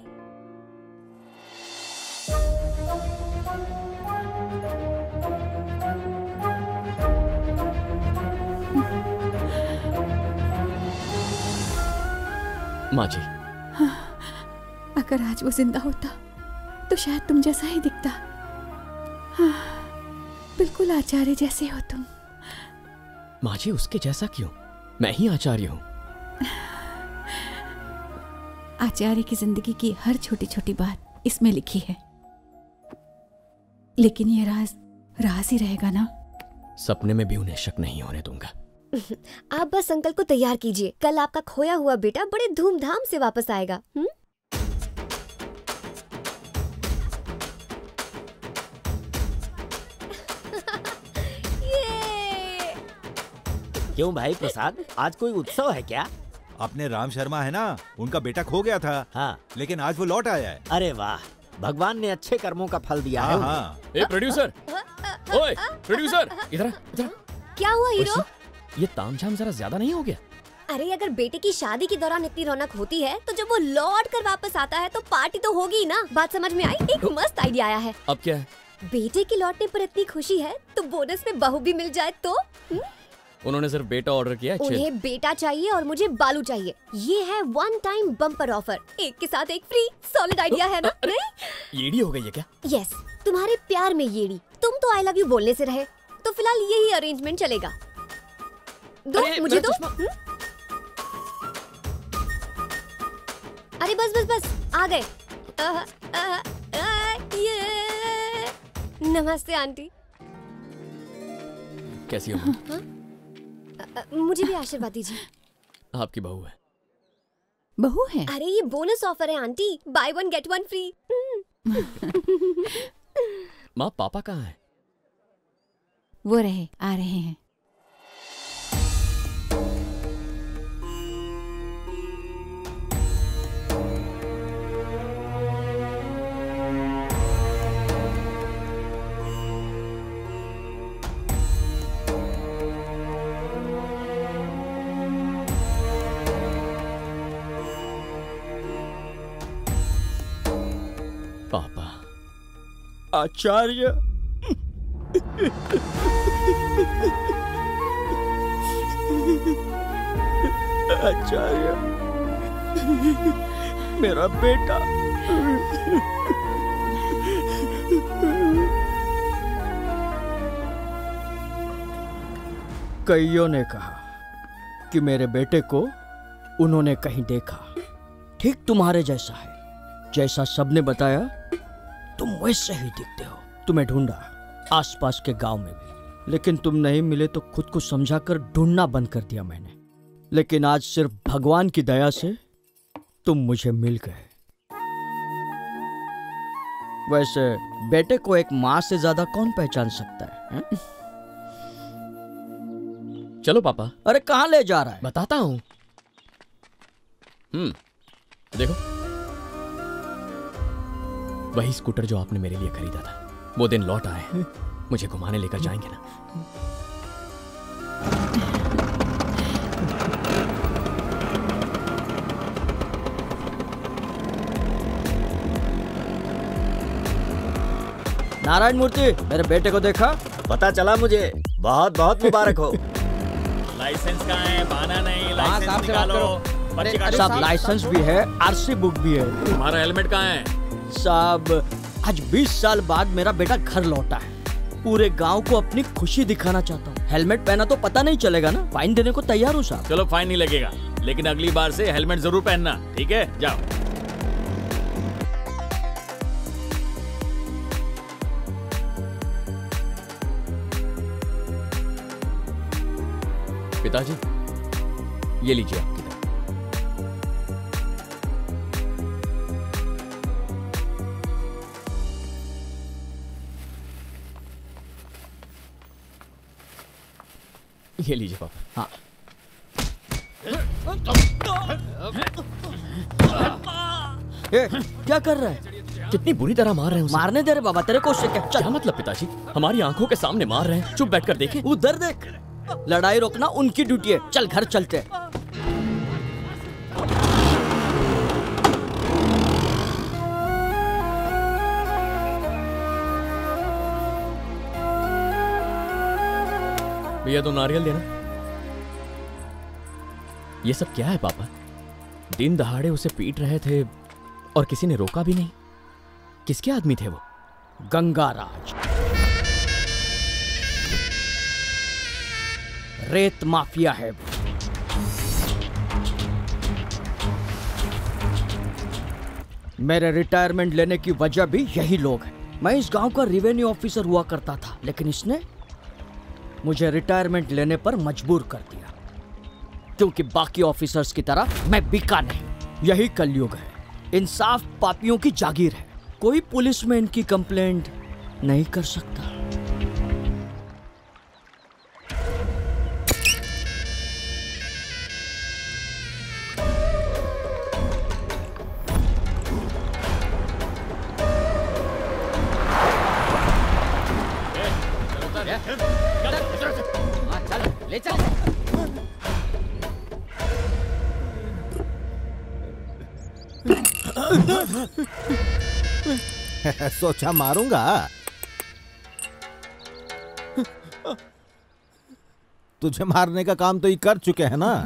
माँ जी। हाँ, अगर आज वो जिंदा होता तो शायद तुम जैसा ही दिखता। हाँ, बिल्कुल आचार्य जैसे हो तुम। माँ जी, उसके जैसा क्यों? मैं ही आचार्य हूँ। आचार्य की जिंदगी की हर छोटी छोटी बात इसमें लिखी है, लेकिन ये राज राज ही रहेगा ना? सपने में भी उन्हें शक नहीं होने दूंगा। आप बस अंकल को तैयार कीजिए, कल आपका खोया हुआ बेटा बड़े धूमधाम से वापस आएगा। हुँ? क्यों भाई प्रसाद, आज कोई उत्सव है क्या? अपने राम शर्मा है ना, उनका बेटा खो गया था। हाँ, लेकिन आज वो लौट आया है। अरे वाह, भगवान ने अच्छे कर्मों का फल दिया हाँ, है। हाँ। ए प्रोड्यूसर, ओए प्रोड्यूसर, इधर इधर। क्या हुआ हीरो? ये तामझाम जरा ज्यादा नहीं हो गया? अरे अगर बेटे की शादी के दौरान इतनी रौनक होती है तो जब वो लौट कर वापस आता है तो पार्टी तो होगी ही ना। बात समझ में आई? एक मस्त आइडिया आया है। अब क्या है? बेटे के लौटने पर इतनी खुशी है तो बोनस में बहू भी मिल जाए तो? हुँ? उन्होंने सिर्फ बेटा ऑर्डर किया है। उन्हें बेटा चाहिए और मुझे बालू चाहिए। ये है वन टाइम बम्पर ऑफर, एक के साथ एक फ्री। सॉलिड आइडिया है ना? नहीं? येड़ी हो गई है क्या? यस, तुम्हारे प्यार में येड़ी। तुम तो आई लव यू बोलने से रहे, तो फिलहाल यही अरेंजमेंट चलेगा। दो मुझे दो। अरे बस बस बस आ गए। आ, आ, आ, ये। नमस्ते आंटी। कैसी हो? हाँ? मुझे भी आशीर्वाद दीजिए। आपकी बहू है। बहू है? अरे ये बोनस ऑफर है aunty, buy one get one free. माँ पापा कहाँ हैं? वो रहे, आ रहे हैं। पापा। आचार्य। आचार्य, मेरा बेटा। कईयों ने कहा कि मेरे बेटे को उन्होंने कहीं देखा, ठीक तुम्हारे जैसा है। जैसा सबने बताया तुम वैसे ही दिखते हो। तुम्हें ढूंढा आसपास के गांव में भी, लेकिन तुम नहीं मिले तो खुद को समझाकर ढूंढना बंद कर दिया मैंने। लेकिन आज सिर्फ भगवान की दया से तुम मुझे मिल गए। वैसे बेटे को एक माँ से ज्यादा कौन पहचान सकता है, है? चलो पापा। अरे कहाँ ले जा रहा है? बताता हूँ। हम्म देखो, वही स्कूटर जो आपने मेरे लिए खरीदा था, वो दिन लौट आए। मुझे घुमाने लेकर जाएंगे ना? नारायण मूर्ति, मेरे बेटे को देखा? पता चला मुझे। बहुत बहुत मुबारक हो। लाइसेंस कहाँ है? बहाना नहीं, लाइसेंस निकालो। साहब लाइसेंस भी है, आरसी बुक भी है। तुम्हारा हेलमेट कहाँ है? साहब आज बीस साल बाद मेरा बेटा घर लौटा है। पूरे गांव को अपनी खुशी दिखाना चाहता हूँ। हेलमेट पहना तो पता नहीं चलेगा ना। फाइन देने को तैयार हूँ साहब। चलो फाइन नहीं लगेगा, लेकिन अगली बार से हेलमेट जरूर पहनना, ठीक है? जाओ। पिताजी, ये लीजिए आपकी दवा। ये लीजिए पापा। हाँ। ए, क्या कर रहा है? कितनी बुरी तरह मार रहे हैं उसे। मारने दे रहे बाबा, तेरे को उससे क्या? क्या मतलब पिताजी? हमारी आंखों के सामने मार रहे हैं, चुप बैठकर देखें। उधर देख, लड़ाई रोकना उनकी ड्यूटी है। चल घर चलते हैं। भैया दो नारियल देना। ये सब क्या है पापा? दिन दहाड़े उसे पीट रहे थे और किसी ने रोका भी नहीं। किसके आदमी थे वो? गंगाराज, रेत माफिया है। मेरे रिटायरमेंट लेने की वजह भी यही लोग हैं। मैं इस गांव का रेवेन्यू ऑफिसर हुआ करता था, लेकिन इसने मुझे रिटायरमेंट लेने पर मजबूर कर दिया, क्योंकि बाकी ऑफिसर्स की तरह मैं बिका नहीं। यही कलयुग है। इंसाफ पापियों की जागीर है। कोई पुलिस में इनकी कंप्लेंट नहीं कर सकता। चल ले चल। सोचा मारूंगा। तुझे मारने का काम तो ये कर चुके हैं ना।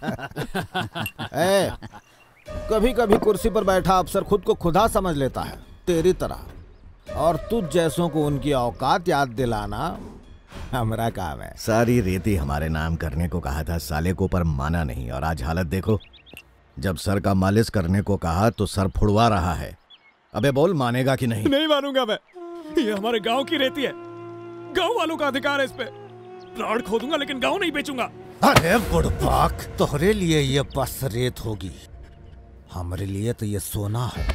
ए, कभी कभी कुर्सी पर बैठा अफसर खुद को खुदा समझ लेता है तेरी तरह, और तुझ जैसों को उनकी औकात याद दिलाना हमारा काम है। सारी रेती हमारे नाम करने को कहा था साले को, पर माना नहीं, और आज हालत देखो। जब सर का मालिश करने को कहा तो सर फुड़वा रहा है। अबे बोल, मानेगा कि नहीं? नहीं मानूंगा मैं। ये हमारे गांव की रेती है, गांव वालों का अधिकार है इस पे। प्लाट खोदूंगा लेकिन गांव नहीं बेचूंगा। अरे बुड़बाक, तोहरे लिए ये बस रेत होगी, हमारे लिए तो ये सोना है।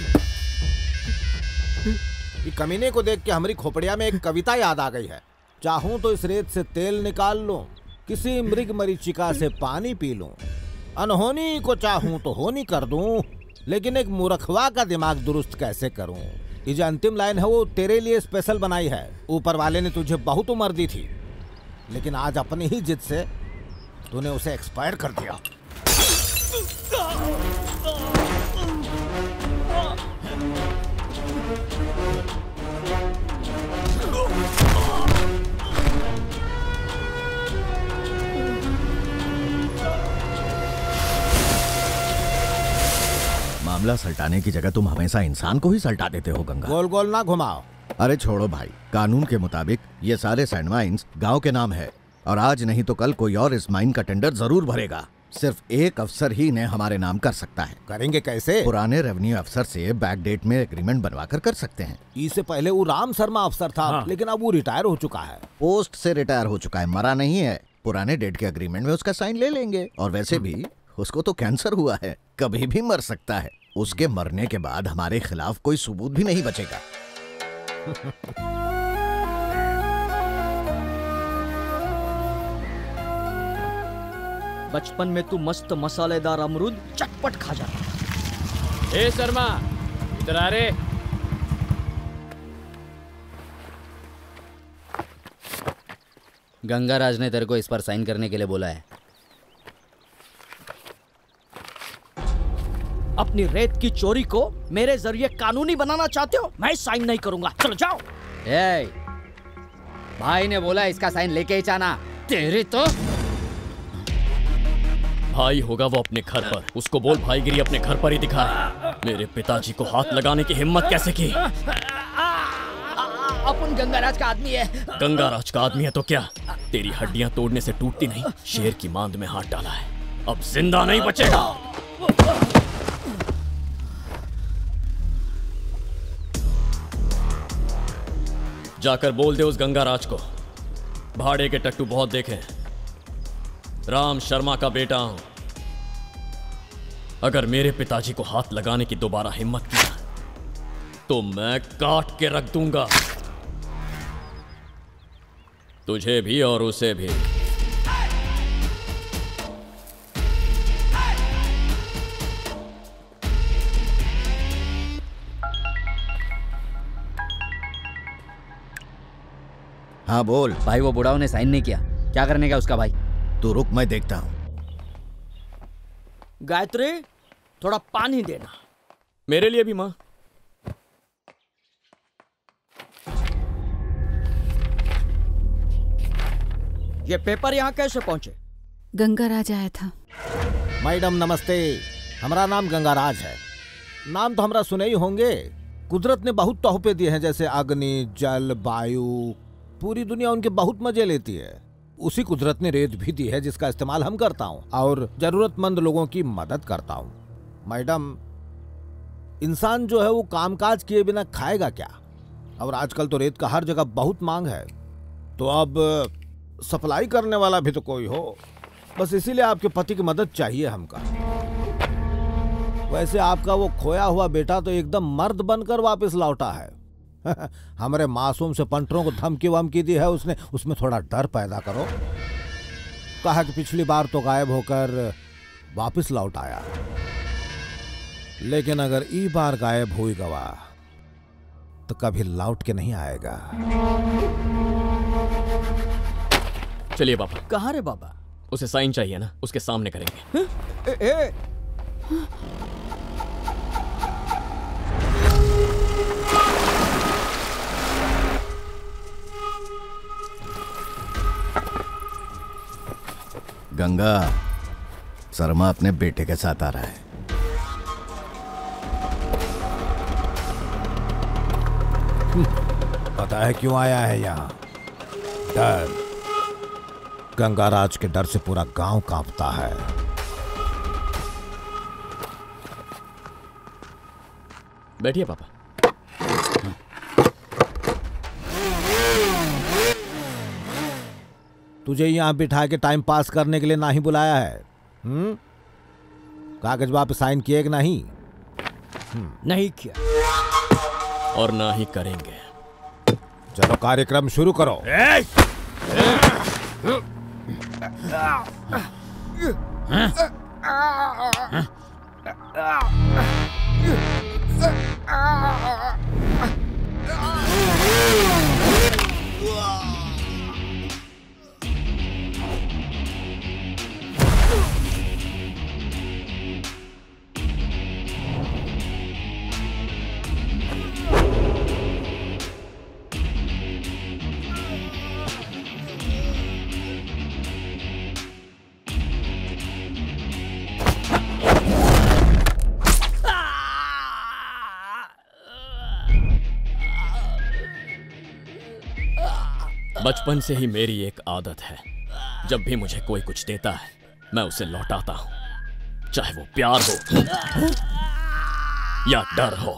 ये कमीने को देख के हमारी खोपड़िया में एक कविता याद आ गई है। चाहूं तो इस रेत से तेल निकाल लूं, किसी मृग मरीचिका से पानी पी लूं, अनहोनी को चाहूं तो होनी कर दूं, लेकिन एक मूर्खवा का दिमाग दुरुस्त कैसे करूं। ये जो अंतिम लाइन है वो तेरे लिए स्पेशल बनाई है। ऊपर वाले ने तुझे बहुत उम्र दी थी, लेकिन आज अपनी ही जिद से तूने उसे एक्सपायर कर दिया। मामला सल्टाने की जगह तुम हमेशा इंसान को ही सल्टा देते हो गंगा। गोल गोल ना घुमाओ। अरे छोड़ो भाई, कानून के मुताबिक ये सारे सैंड माइन्स गांव के नाम है, और आज नहीं तो कल कोई और इस माइन का टेंडर जरूर भरेगा। सिर्फ एक अफसर ही इन्हें हमारे नाम कर सकता है। करेंगे कैसे? पुराने रेवेन्यू अफसर से बैक डेट में एग्रीमेंट बनवा कर कर सकते हैं। इससे पहले वो राम शर्मा अफसर था, हाँ। लेकिन अब वो रिटायर हो चुका है। पोस्ट से रिटायर हो चुका है, मरा नहीं है। पुराने डेट के एग्रीमेंट में उसका साइन ले लेंगे। और वैसे भी उसको तो कैंसर हुआ है, कभी भी मर सकता है। उसके मरने के बाद हमारे खिलाफ कोई सबूत भी नहीं बचेगा। बचपन में तू मस्त मसालेदार अमरूद चटपट खा जाता। ए शर्मा, इधर आ रे। गंगाराज ने तेरे को इस पर साइन करने के लिए बोला है। अपनी रेत की चोरी को मेरे जरिए कानूनी बनाना चाहते हो? मैं साइन नहीं करूंगा, चलो जाओ। ए, भाई ने बोला इसका साइन लेके ही जाना। तेरे तो भाई होगा वो अपने घर पर, उसको बोल भाईगिरी अपने घर पर ही दिखाए। मेरे पिताजी को हाथ लगाने की हिम्मत कैसे की? अपन गंगाराज का आदमी है। गंगाराज का आदमी है तो क्या? तेरी हड्डियां तोड़ने से टूटती नहीं। शेर की मांद में हाथ डाला है, अब जिंदा नहीं बचेगा। जाकर बोल दे उस गंगाराज को, भाड़े के टट्टू बहुत देखे, राम शर्मा का बेटा हूं। अगर मेरे पिताजी को हाथ लगाने की दोबारा हिम्मत की तो मैं काट के रख दूंगा, तुझे भी और उसे भी। हाँ बोल। भाई वो बुढ़ाओं ने साइन नहीं किया, क्या करने का उसका भाई? तू रुक, मैं देखता हूँ। गायत्री, थोड़ा पानी देना। मेरे लिए भी माँ। ये पेपर यहाँ कैसे पहुंचे? गंगाराज आया था। मैडम नमस्ते, हमारा नाम गंगाराज है। नाम तो हमारा सुने ही होंगे। कुदरत ने बहुत तोहफे दिए हैं, जैसे अग्नि, जल, वायु। पूरी दुनिया उनके बहुत मजे लेती है। उसी कुदरत ने रेत भी दी है, जिसका इस्तेमाल हम करता हूँ और जरूरतमंद लोगों की मदद करता हूँ। मैडम, इंसान जो है वो कामकाज किए बिना खाएगा क्या? और आजकल तो रेत का हर जगह बहुत मांग है, तो अब सप्लाई करने वाला भी तो कोई हो। बस इसीलिए आपके पति की मदद चाहिए हमका। वैसे आपका वो खोया हुआ बेटा तो एकदम मर्द बनकर वापस लौटा है। हमारे मासूम से पंटरों को धमकी वमकी दी है उसने, उसमें थोड़ा डर पैदा करो। कहा कि पिछली बार तो गायब होकर वापस लौट आया, लेकिन अगर ई बार गायब हुई गवा तो कभी लौट के नहीं आएगा। चलिए पापा। कहाँ रे बाबा? उसे साइन चाहिए ना, उसके सामने करेंगे। ए, ए, गंगा, शर्मा अपने बेटे के साथ आ रहा है। पता है क्यों आया है यहाँ? डर। गंगाराज के डर से पूरा गांव कांपता है। बैठिए पापा। तुझे यहाँ बिठा के टाइम पास करने के लिए नहीं बुलाया है। हम्म? कागज वापस साइन किए कि नहीं? नहीं किया और ना ही करेंगे। चलो कार्यक्रम शुरू करो। ए! बचपन से ही मेरी एक आदत है, जब भी मुझे कोई कुछ देता है मैं उसे लौटाता हूं, चाहे वो प्यार हो या डर हो।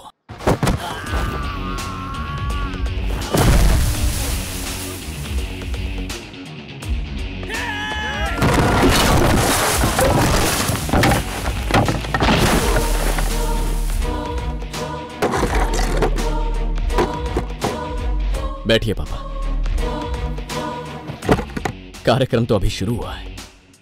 बैठिए पापा। कार्यक्रम तो अभी शुरू हुआ है।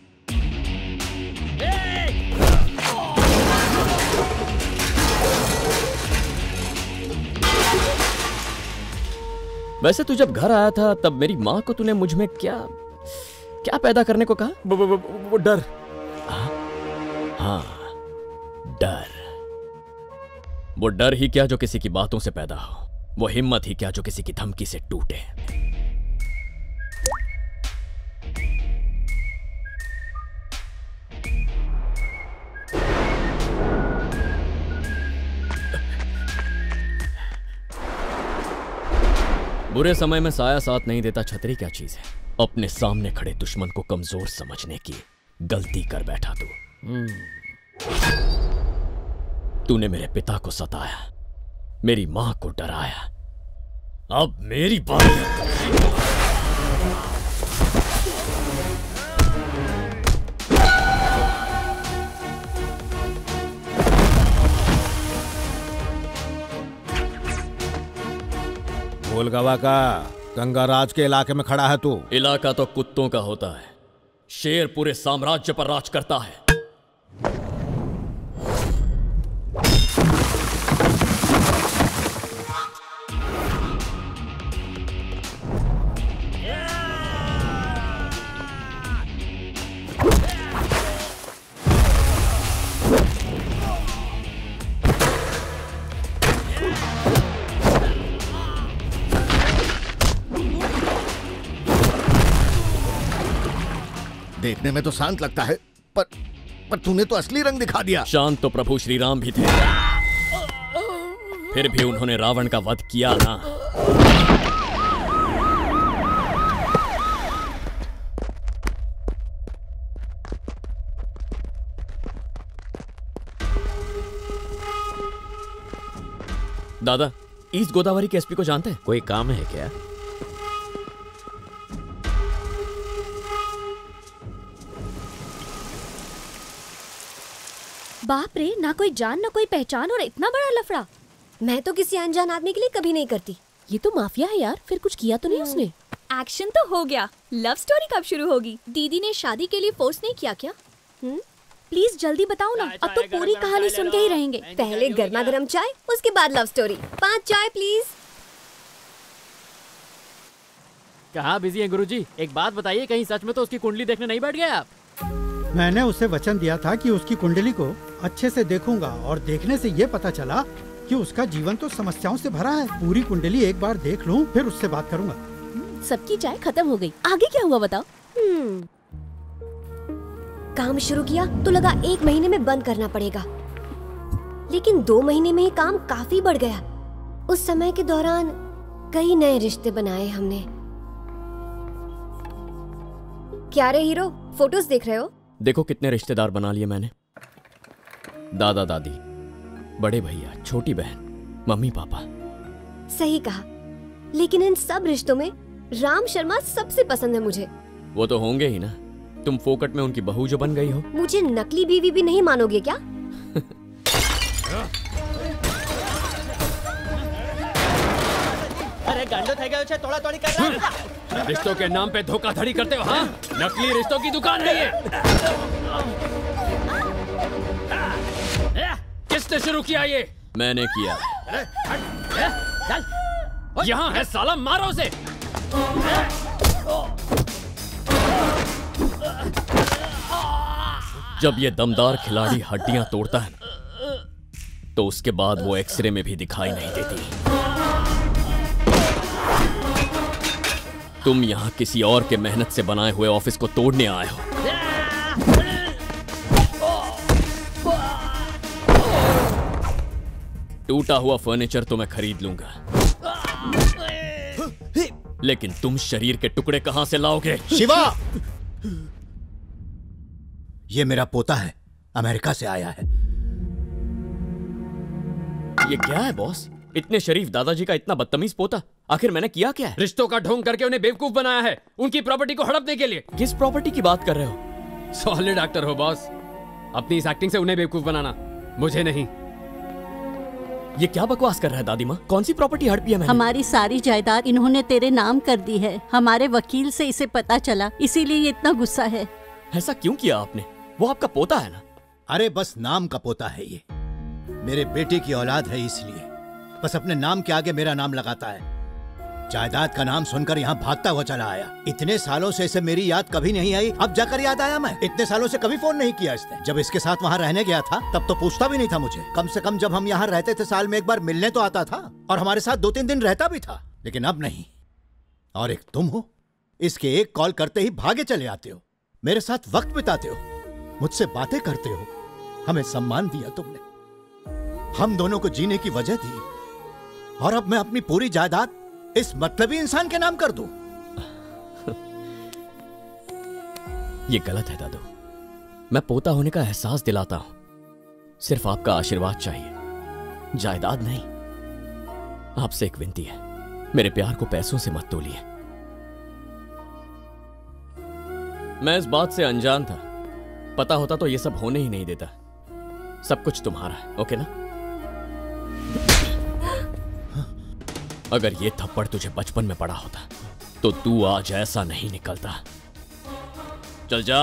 वैसे तू जब घर आया था तब मेरी माँ को तूने मुझ में क्या क्या पैदा करने को कहा? वो, वो, वो डर। हाँ, हाँ डर। वो डर ही क्या जो किसी की बातों से पैदा हो, वो हिम्मत ही क्या जो किसी की धमकी से टूटे। बुरे समय में साया साथ नहीं देता, छतरी क्या चीज है। अपने सामने खड़े दुश्मन को कमजोर समझने की गलती कर बैठा तू। तूने मेरे पिता को सताया, मेरी मां को डराया, अब मेरी बात। गोलगवा का गंगाराज के इलाके में खड़ा है तू। इलाका तो कुत्तों का होता है, शेर पूरे साम्राज्य पर राज करता है। देखने में तो शांत लगता है, पर पर तूने तो असली रंग दिखा दिया। शांत तो प्रभु श्री राम भी थे, फिर भी उन्होंने रावण का वध किया ना। दादा, ईस्ट गोदावरी के एसपी को जानते हैं? कोई काम है क्या? बाप रे, ना कोई जान ना कोई पहचान और इतना बड़ा लफड़ा। मैं तो किसी अनजान आदमी के लिए कभी नहीं करती। ये तो माफिया है यार, फिर कुछ किया तो नहीं उसने? एक्शन तो हो गया, लव स्टोरी कब शुरू होगी? दीदी ने शादी के लिए फोर्स नहीं किया क्या? हुँ? प्लीज जल्दी बताओ ना, अब तो पूरी कहानी सुन के ही रहेंगे। पहले गर्मा गर्म चाय, उसके बाद लव स्टोरी। पांच चाय प्लीज। कहाँ बिजी हैं गुरुजी? एक बात बताइए, कहीं सच में तो उसकी कुंडली देखने नहीं बैठ गए आप? मैंने उसे वचन दिया था कि उसकी कुंडली को अच्छे से देखूंगा और देखने से ये पता चला कि उसका जीवन तो समस्याओं से भरा है। पूरी कुंडली एक बार देख लूं, फिर उससे बात करूंगा। सबकी चाय खत्म हो गई, आगे क्या हुआ बताओ? काम शुरू किया तो लगा एक महीने में बंद करना पड़ेगा, लेकिन दो महीने में ही काम काफी बढ़ गया। उस समय के दौरान कई नए रिश्ते बनाए हमने। क्या रे हीरो, फोटोज देख रहे हो? देखो कितने रिश्तेदार बना लिए मैंने। दादा दादी, बड़े भैया, छोटी बहन, मम्मी पापा। सही कहा, लेकिन इन सब रिश्तों में राम शर्मा सबसे पसंद है मुझे। वो तो होंगे ही ना, तुम फोकट में उनकी बहू जो बन गई हो। मुझे नकली बीवी भी नहीं मानोगे क्या? अरे गांडो थे गए, तोड़ा तोड़ी कर रहा है। रिश्तों के नाम पे धोखाधड़ी करते हो? हाँ, नकली रिश्तों की दुकान है ये। किसने शुरू किया ये? मैंने किया। चल, यहाँ है साला, मारो उसे। जब ये दमदार खिलाड़ी हड्डियां तोड़ता है तो उसके बाद वो एक्सरे में भी दिखाई नहीं देती। तुम यहाँ किसी और के मेहनत से बनाए हुए ऑफिस को तोड़ने आए हो। टूटा हुआ फर्नीचर तो मैं खरीद लूंगा, लेकिन तुम शरीर के टुकड़े कहां से लाओगे? शिवा, ये मेरा पोता है, अमेरिका से आया है। ये क्या है बॉस? इतने शरीफ दादाजी का इतना बदतमीज पोता, आखिर मैंने किया क्या है? रिश्तों का ढोंग करके उन्हें बेवकूफ बनाया है, उनकी प्रॉपर्टी को हड़पने के लिए। किस प्रॉपर्टी की बात कर रहे हो? सॉलिड एक्टर हो बॉस, अपनी इस एक्टिंग से उन्हें बेवकूफ बनाना, मुझे नहीं। ये क्या बकवास कर रहा है दादी माँ? कौन सी प्रॉपर्टी हड़पी है मैंने? हमारी सारी जायदाद इन्होंने तेरे नाम कर दी है। हमारे वकील से इसे पता चला, इसीलिए ये इतना गुस्सा है। ऐसा क्यों किया आपने? वो आपका पोता है ना? अरे बस नाम का पोता है ये, मेरे बेटे की औलाद है, इसलिए बस अपने नाम के आगे मेरा नाम लगाता है। जायदाद का नाम सुनकर यहाँ भागता हुआ चला आया। इतने सालों से इसे मेरी याद कभी नहीं आई, अब जाकर याद आया। मैं इतने सालों से कभी फोन नहीं किया इसने। जब इसके साथ वहाँ रहने गया था तब तो पूछता भी नहीं था मुझे। कम से कम जब हम यहाँ रहते थे साल में एक बार मिलने तो आता था और हमारे साथ दो तीन दिन रहता भी था, लेकिन अब नहीं। और एक तुम हो, इसके एक कॉल करते ही भागे चले आते हो, मेरे साथ वक्त बिताते हो, मुझसे बातें करते हो, हमें सम्मान दिया तुमने, हम दोनों को जीने की वजह दी, और अब मैं अपनी पूरी जायदाद इस मतलबी इंसान के नाम कर दूं? ये गलत है दादू। मैं पोता होने का एहसास दिलाता हूं, सिर्फ आपका आशीर्वाद चाहिए, जायदाद नहीं। आपसे एक विनती है, मेरे प्यार को पैसों से मत तोलिए। मैं इस बात से अनजान था, पता होता तो ये सब होने ही नहीं देता। सब कुछ तुम्हारा है, ओके ना? अगर ये थप्पड़ तुझे बचपन में पड़ा होता तो तू आज ऐसा नहीं निकलता। चल जा।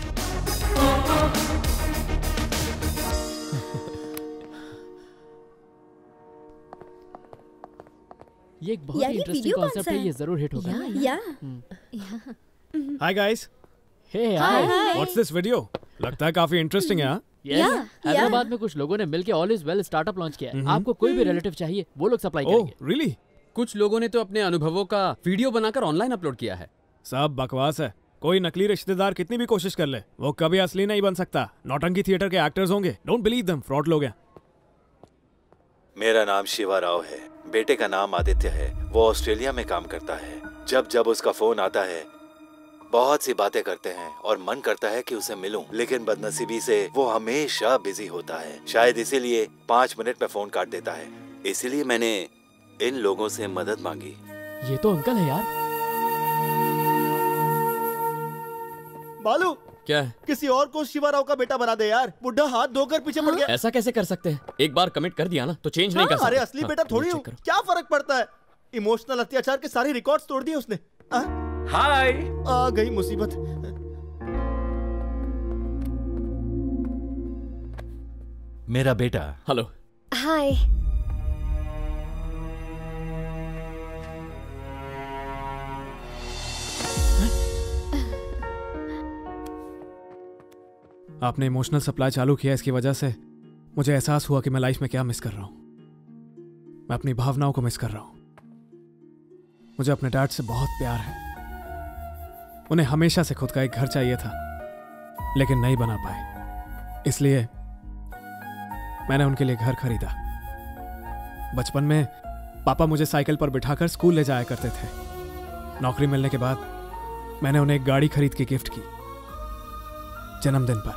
ये एक बहुत ही इंटरेस्टिंग कॉन्सेप्ट है, ये जरूर हिट होगा। या hi guys. Hey hi. What's this video? लगता है काफी इंटरेस्टिंग है। हाँ? Yes. हैदराबाद में कुछ लोगों ने मिलकर all is well startup launch किया है। आपको कोई भी रिलेटिव चाहिए, वो लोग सप्लाई करेंगे। Oh really? कुछ लोगों ने तो अपने अनुभवों का वीडियो बनाकर ऑनलाइन अपलोड किया है। सब बकवास है। कोई नकली रिश्तेदार कितनी भी कोशिश कर ले, वो कभी असली नहीं बन सकता। नौटंकी थिएटर के एक्टर्स होंगे, डोंट बिलीव देम, फ्रॉड लोग हैं। मेरा नाम शिवा राव है, बेटे का नाम आदित्य है, वो ऑस्ट्रेलिया में काम करता है। जब जब उसका फोन आता है बहुत सी बातें करते हैं और मन करता है कि उसे मिलूं, लेकिन बदनसीबी से वो हमेशा बिजी होता है। शायद इसीलिए पाँच मिनट में फोन काट देता है। इसीलिए मैंने इन लोगों से मदद मांगी। ये तो अंकल है यार। बालू, क्या है? किसी और को शिवा राव का बेटा बना दे यार। बुढ़ा हाथ धोकर पीछे पड़ गया। ऐसा कैसे कर सकते हैं? एक बार कमिट कर दिया ना तो चेंज नहीं कर सकते। अरे असली बेटा थोड़ी हूँ, क्या फर्क पड़ता है? इमोशनल अत्याचार के सारे रिकॉर्ड्स तोड़ दिए उसने। हाय, आ गई मुसीबत। मेरा बेटा। हेलो। हाय। आपने इमोशनल सप्लाई चालू किया, इसकी वजह से मुझे एहसास हुआ कि मैं लाइफ में क्या मिस कर रहा हूं। मैं अपनी भावनाओं को मिस कर रहा हूं। मुझे अपने डैड से बहुत प्यार है। उन्हें हमेशा से खुद का एक घर चाहिए था, लेकिन नहीं बना पाए। इसलिए मैंने उनके लिए घर खरीदा। बचपन में पापा मुझे साइकिल पर बिठाकर स्कूल ले जाया करते थे। नौकरी मिलने के बाद मैंने उन्हें एक गाड़ी खरीद के गिफ्ट की, जन्मदिन पर।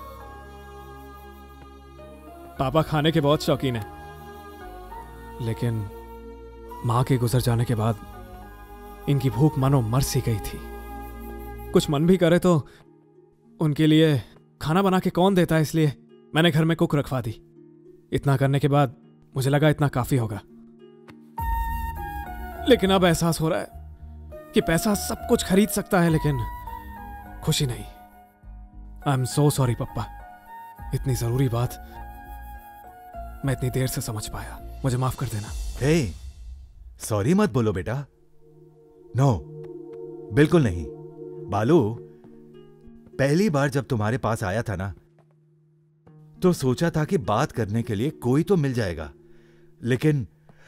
पापा खाने के बहुत शौकीन हैं, लेकिन मां के गुजर जाने के बाद इनकी भूख मानो मर सी गई थी। कुछ मन भी करे तो उनके लिए खाना बना के कौन देता है, इसलिए मैंने घर में कुक रखवा दी। इतना करने के बाद मुझे लगा इतना काफी होगा, लेकिन अब एहसास हो रहा है कि पैसा सब कुछ खरीद सकता है, लेकिन खुशी नहीं। आई एम सो सॉरी पप्पा, इतनी जरूरी बात मैं इतनी देर से समझ पाया, मुझे माफ कर देना। हे, सॉरी मत बोलो बेटा। नो, बिल्कुल नहीं। बालू, पहली बार जब तुम्हारे पास आया था ना, तो सोचा था कि बात करने के लिए कोई तो मिल जाएगा, लेकिन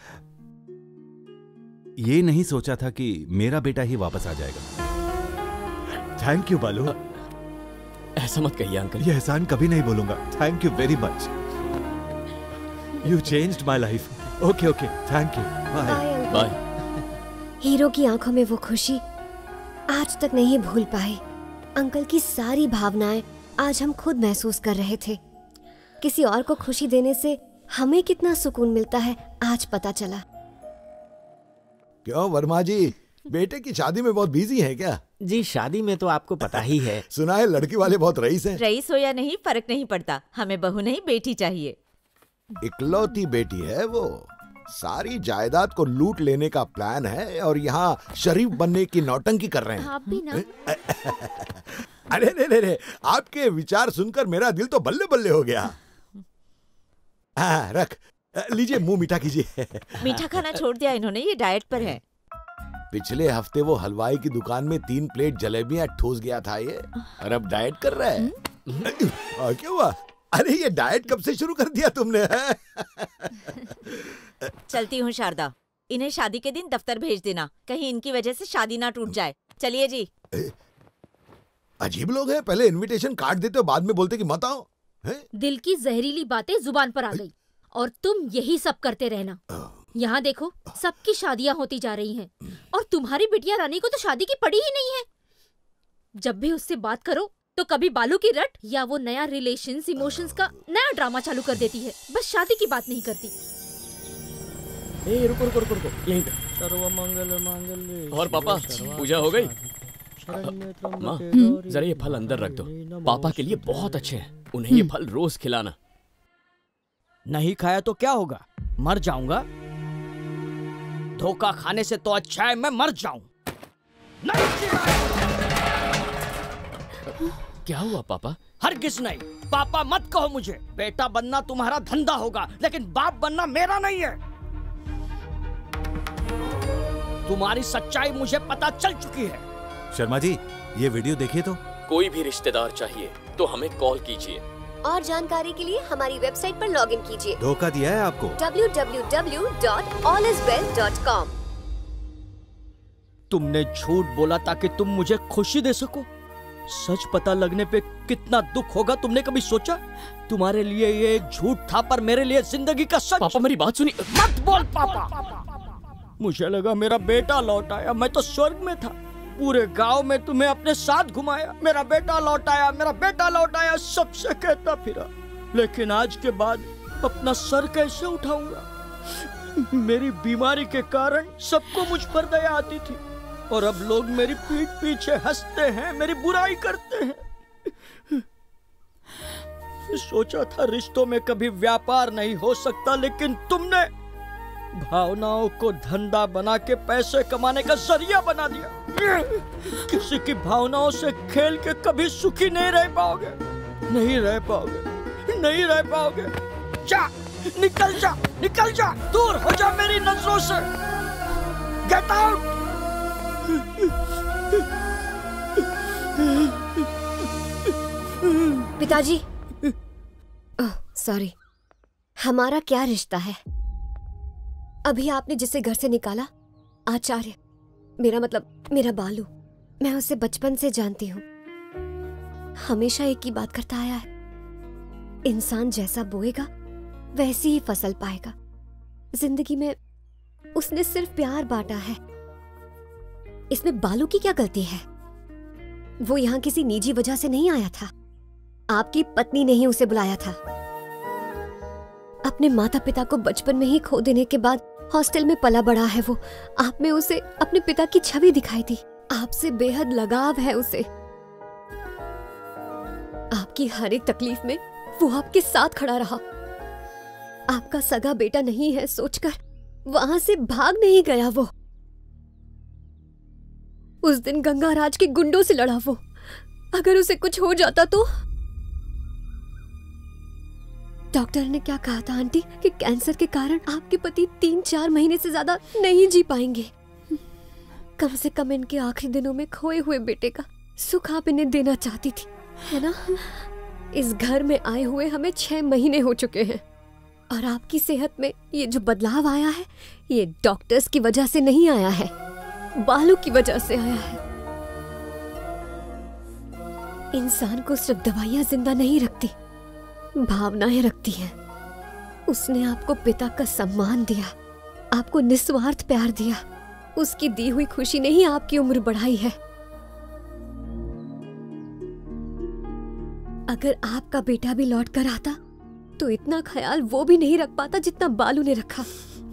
ये नहीं सोचा था कि मेरा बेटा ही वापस आ जाएगा। थैंक यू बालू। ऐसा मत कहिए अंकल। ये एहसान कभी नहीं बोलूंगा। Thank you very much. You changed my life. Okay okay, thank you. Bye bye. Hero की आंखों में वो खुशी आज तक नहीं भूल पाए। अंकल की सारी भावनाएं आज हम खुद महसूस कर रहे थे। किसी और को खुशी देने से हमें कितना सुकून मिलता है, आज पता चला। क्यों वर्मा जी, बेटे की शादी में बहुत बिजी है क्या? जी, शादी में तो आपको पता ही है। सुना है लड़की वाले बहुत रईस हैं। रईस हो या नहीं, फर्क नहीं पड़ता। हमें बहू नहीं, बेटी चाहिए। इकलौती बेटी है वो। सारी जायदाद को लूट लेने का प्लान है और यहाँ शरीफ बनने की नौटंकी कर रहे हैं। आप भी ना। अरे रे रे रे, आपके विचार सुनकर मेरा दिल तो बल्ले बल्ले हो गया। हाँ, रख लीजिए, मुंह मीठा कीजिए। मीठा खाना छोड़ दिया इन्होंने, ये डाइट पर है। पिछले हफ्ते वो हलवाई की दुकान में तीन प्लेट जलेबियां ठूस गया था ये, और अब डाइट कर रहा है। आ, क्या हुआ? अरे ये डाइट कब से शुरू कर दिया तुमने? चलती हूँ शारदा, इन्हें शादी के दिन दफ्तर भेज देना, कहीं इनकी वजह से शादी ना टूट जाए। चलिए जी। अजीब लोग हैं, पहले इनविटेशन काट देते हो, बाद में बोलते कि मत आओ। दिल की जहरीली बातें जुबान पर आ गई, और तुम यही सब करते रहना। यहाँ देखो, सबकी शादियां होती जा रही हैं, और तुम्हारी बिटिया रानी को तो शादी की पड़ी ही नहीं है। जब भी उससे बात करो तो कभी बालू की रट या वो नया रिलेशंस इमोशंस का नया ड्रामा चालू कर देती है, बस शादी की बात नहीं करती। ए, रुको रुको रुको रुको, यहीं पे। सर्व मंगल मांगल्ये। और पापा, पूजा हो गई? माँ, जरा ये फल अंदर रख दो, पापा के लिए बहुत अच्छे हैं, उन्हें ये फल रोज खिलाना। नहीं खाया तो क्या होगा? मर जाऊंगा। धोखा खाने से तो अच्छा है मैं मर जाऊं। क्या हुआ पापा? हरगिज नहीं, पापा मत कहो मुझे। बेटा बनना तुम्हारा धंधा होगा, लेकिन बाप बनना मेरा नहीं है। तुम्हारी सच्चाई मुझे पता चल चुकी है। शर्मा जी, ये वीडियो देखिए तो। कोई भी रिश्तेदार चाहिए तो हमें कॉल कीजिए। और जानकारी के लिए हमारी वेबसाइट पर लॉग इन कीजिए। धोखा दिया है आपको। W W W dot all is well dot com. तुमने झूठ बोला ताकि तुम मुझे खुशी दे सको। सच पता लगने पे कितना दुख होगा, तुमने कभी सोचा? तुम्हारे लिए ये एक झूठ था, पर मेरे लिए जिंदगी का सच। पापा मेरी बात सुनिए। मत बोल पापा। मुझे लगा मेरा बेटा लौट आया, मैं तो स्वर्ग में था। पूरे गांव में तुम्हें अपने साथ घुमाया, मेरा बेटा लौट आया, मेरा बेटा लौट आया, सबसे कहता फिरा। लेकिन आज के बाद अपना सर कैसे उठाऊंगा? मेरी बीमारी के कारण सबको मुझ पर दया आती थी, और अब लोग मेरी पीठ पीछे हंसते हैं, मेरी बुराई करते हैं। सोचा था रिश्तों में कभी व्यापार नहीं हो सकता, लेकिन तुमने भावनाओं को धंधा बना के पैसे कमाने का जरिया बना दिया। किसी की भावनाओं से खेल के कभी सुखी नहीं रह पाओगे, नहीं रह पाओगे, नहीं रह पाओगे। जा, निकल जा, निकल जा, दूर हो जा मेरी नजरों से। Get out. पिताजी, ओह सॉरी, हमारा क्या रिश्ता है? अभी आपने जिसे घर से निकाला, आचार्य, मेरा मतलब मेरा बालू, मैं उसे बचपन से जानती हूँ। हमेशा एक ही बात करता आया है, इंसान जैसा बोएगा वैसी ही फसल पाएगा। जिंदगी में उसने सिर्फ प्यार बांटा है। इसमें बालू की क्या गलती है? वो यहाँ किसी निजी वजह से नहीं आया था। आपकी पत्नी ने ही उसे बुलाया था। अपने माता पिता को बचपन में ही खो देने के बाद हॉस्टल में पला बड़ा है वो। आप में उसे अपने पिता की छवि दिखाई दी। आपसे बेहद लगाव है उसे। आपकी हर एक तकलीफ में वो आपके साथ खड़ा रहा। आपका सगा बेटा नहीं है सोचकर वहां से भाग नहीं गया वो। उस दिन गंगाराज के गुंडों से लड़ा वो। अगर उसे कुछ हो जाता तो? डॉक्टर ने क्या कहा था आंटी कि कैंसर के कारण आपके पति तीन चार महीने से ज्यादा नहीं जी पाएंगे। कम से कम इनके आखिरी दिनों में खोए हुए बेटे का सुख आप इन्हें देना चाहती थी, है ना? इस घर में आए हुए हमें छह महीने हो चुके हैं और आपकी सेहत में ये जो बदलाव आया है ये डॉक्टर्स की वजह से नहीं आया है, बालू की वजह से आया है। इंसान को सिर्फ दवाइयां जिंदा नहीं रखती, भावनाएं रखती हैं। उसने आपको पिता का सम्मान दिया, आपको निस्वार्थ प्यार दिया। उसकी दी हुई खुशी ने ही आपकी उम्र बढ़ाई है। अगर आपका बेटा भी लौट कर आता तो इतना ख्याल वो भी नहीं रख पाता जितना बालू ने रखा।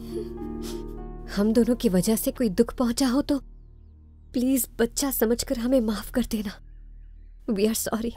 हम दोनों की वजह से कोई दुख पहुंचा हो तो प्लीज बच्चा समझकर हमें माफ कर देना। We are sorry.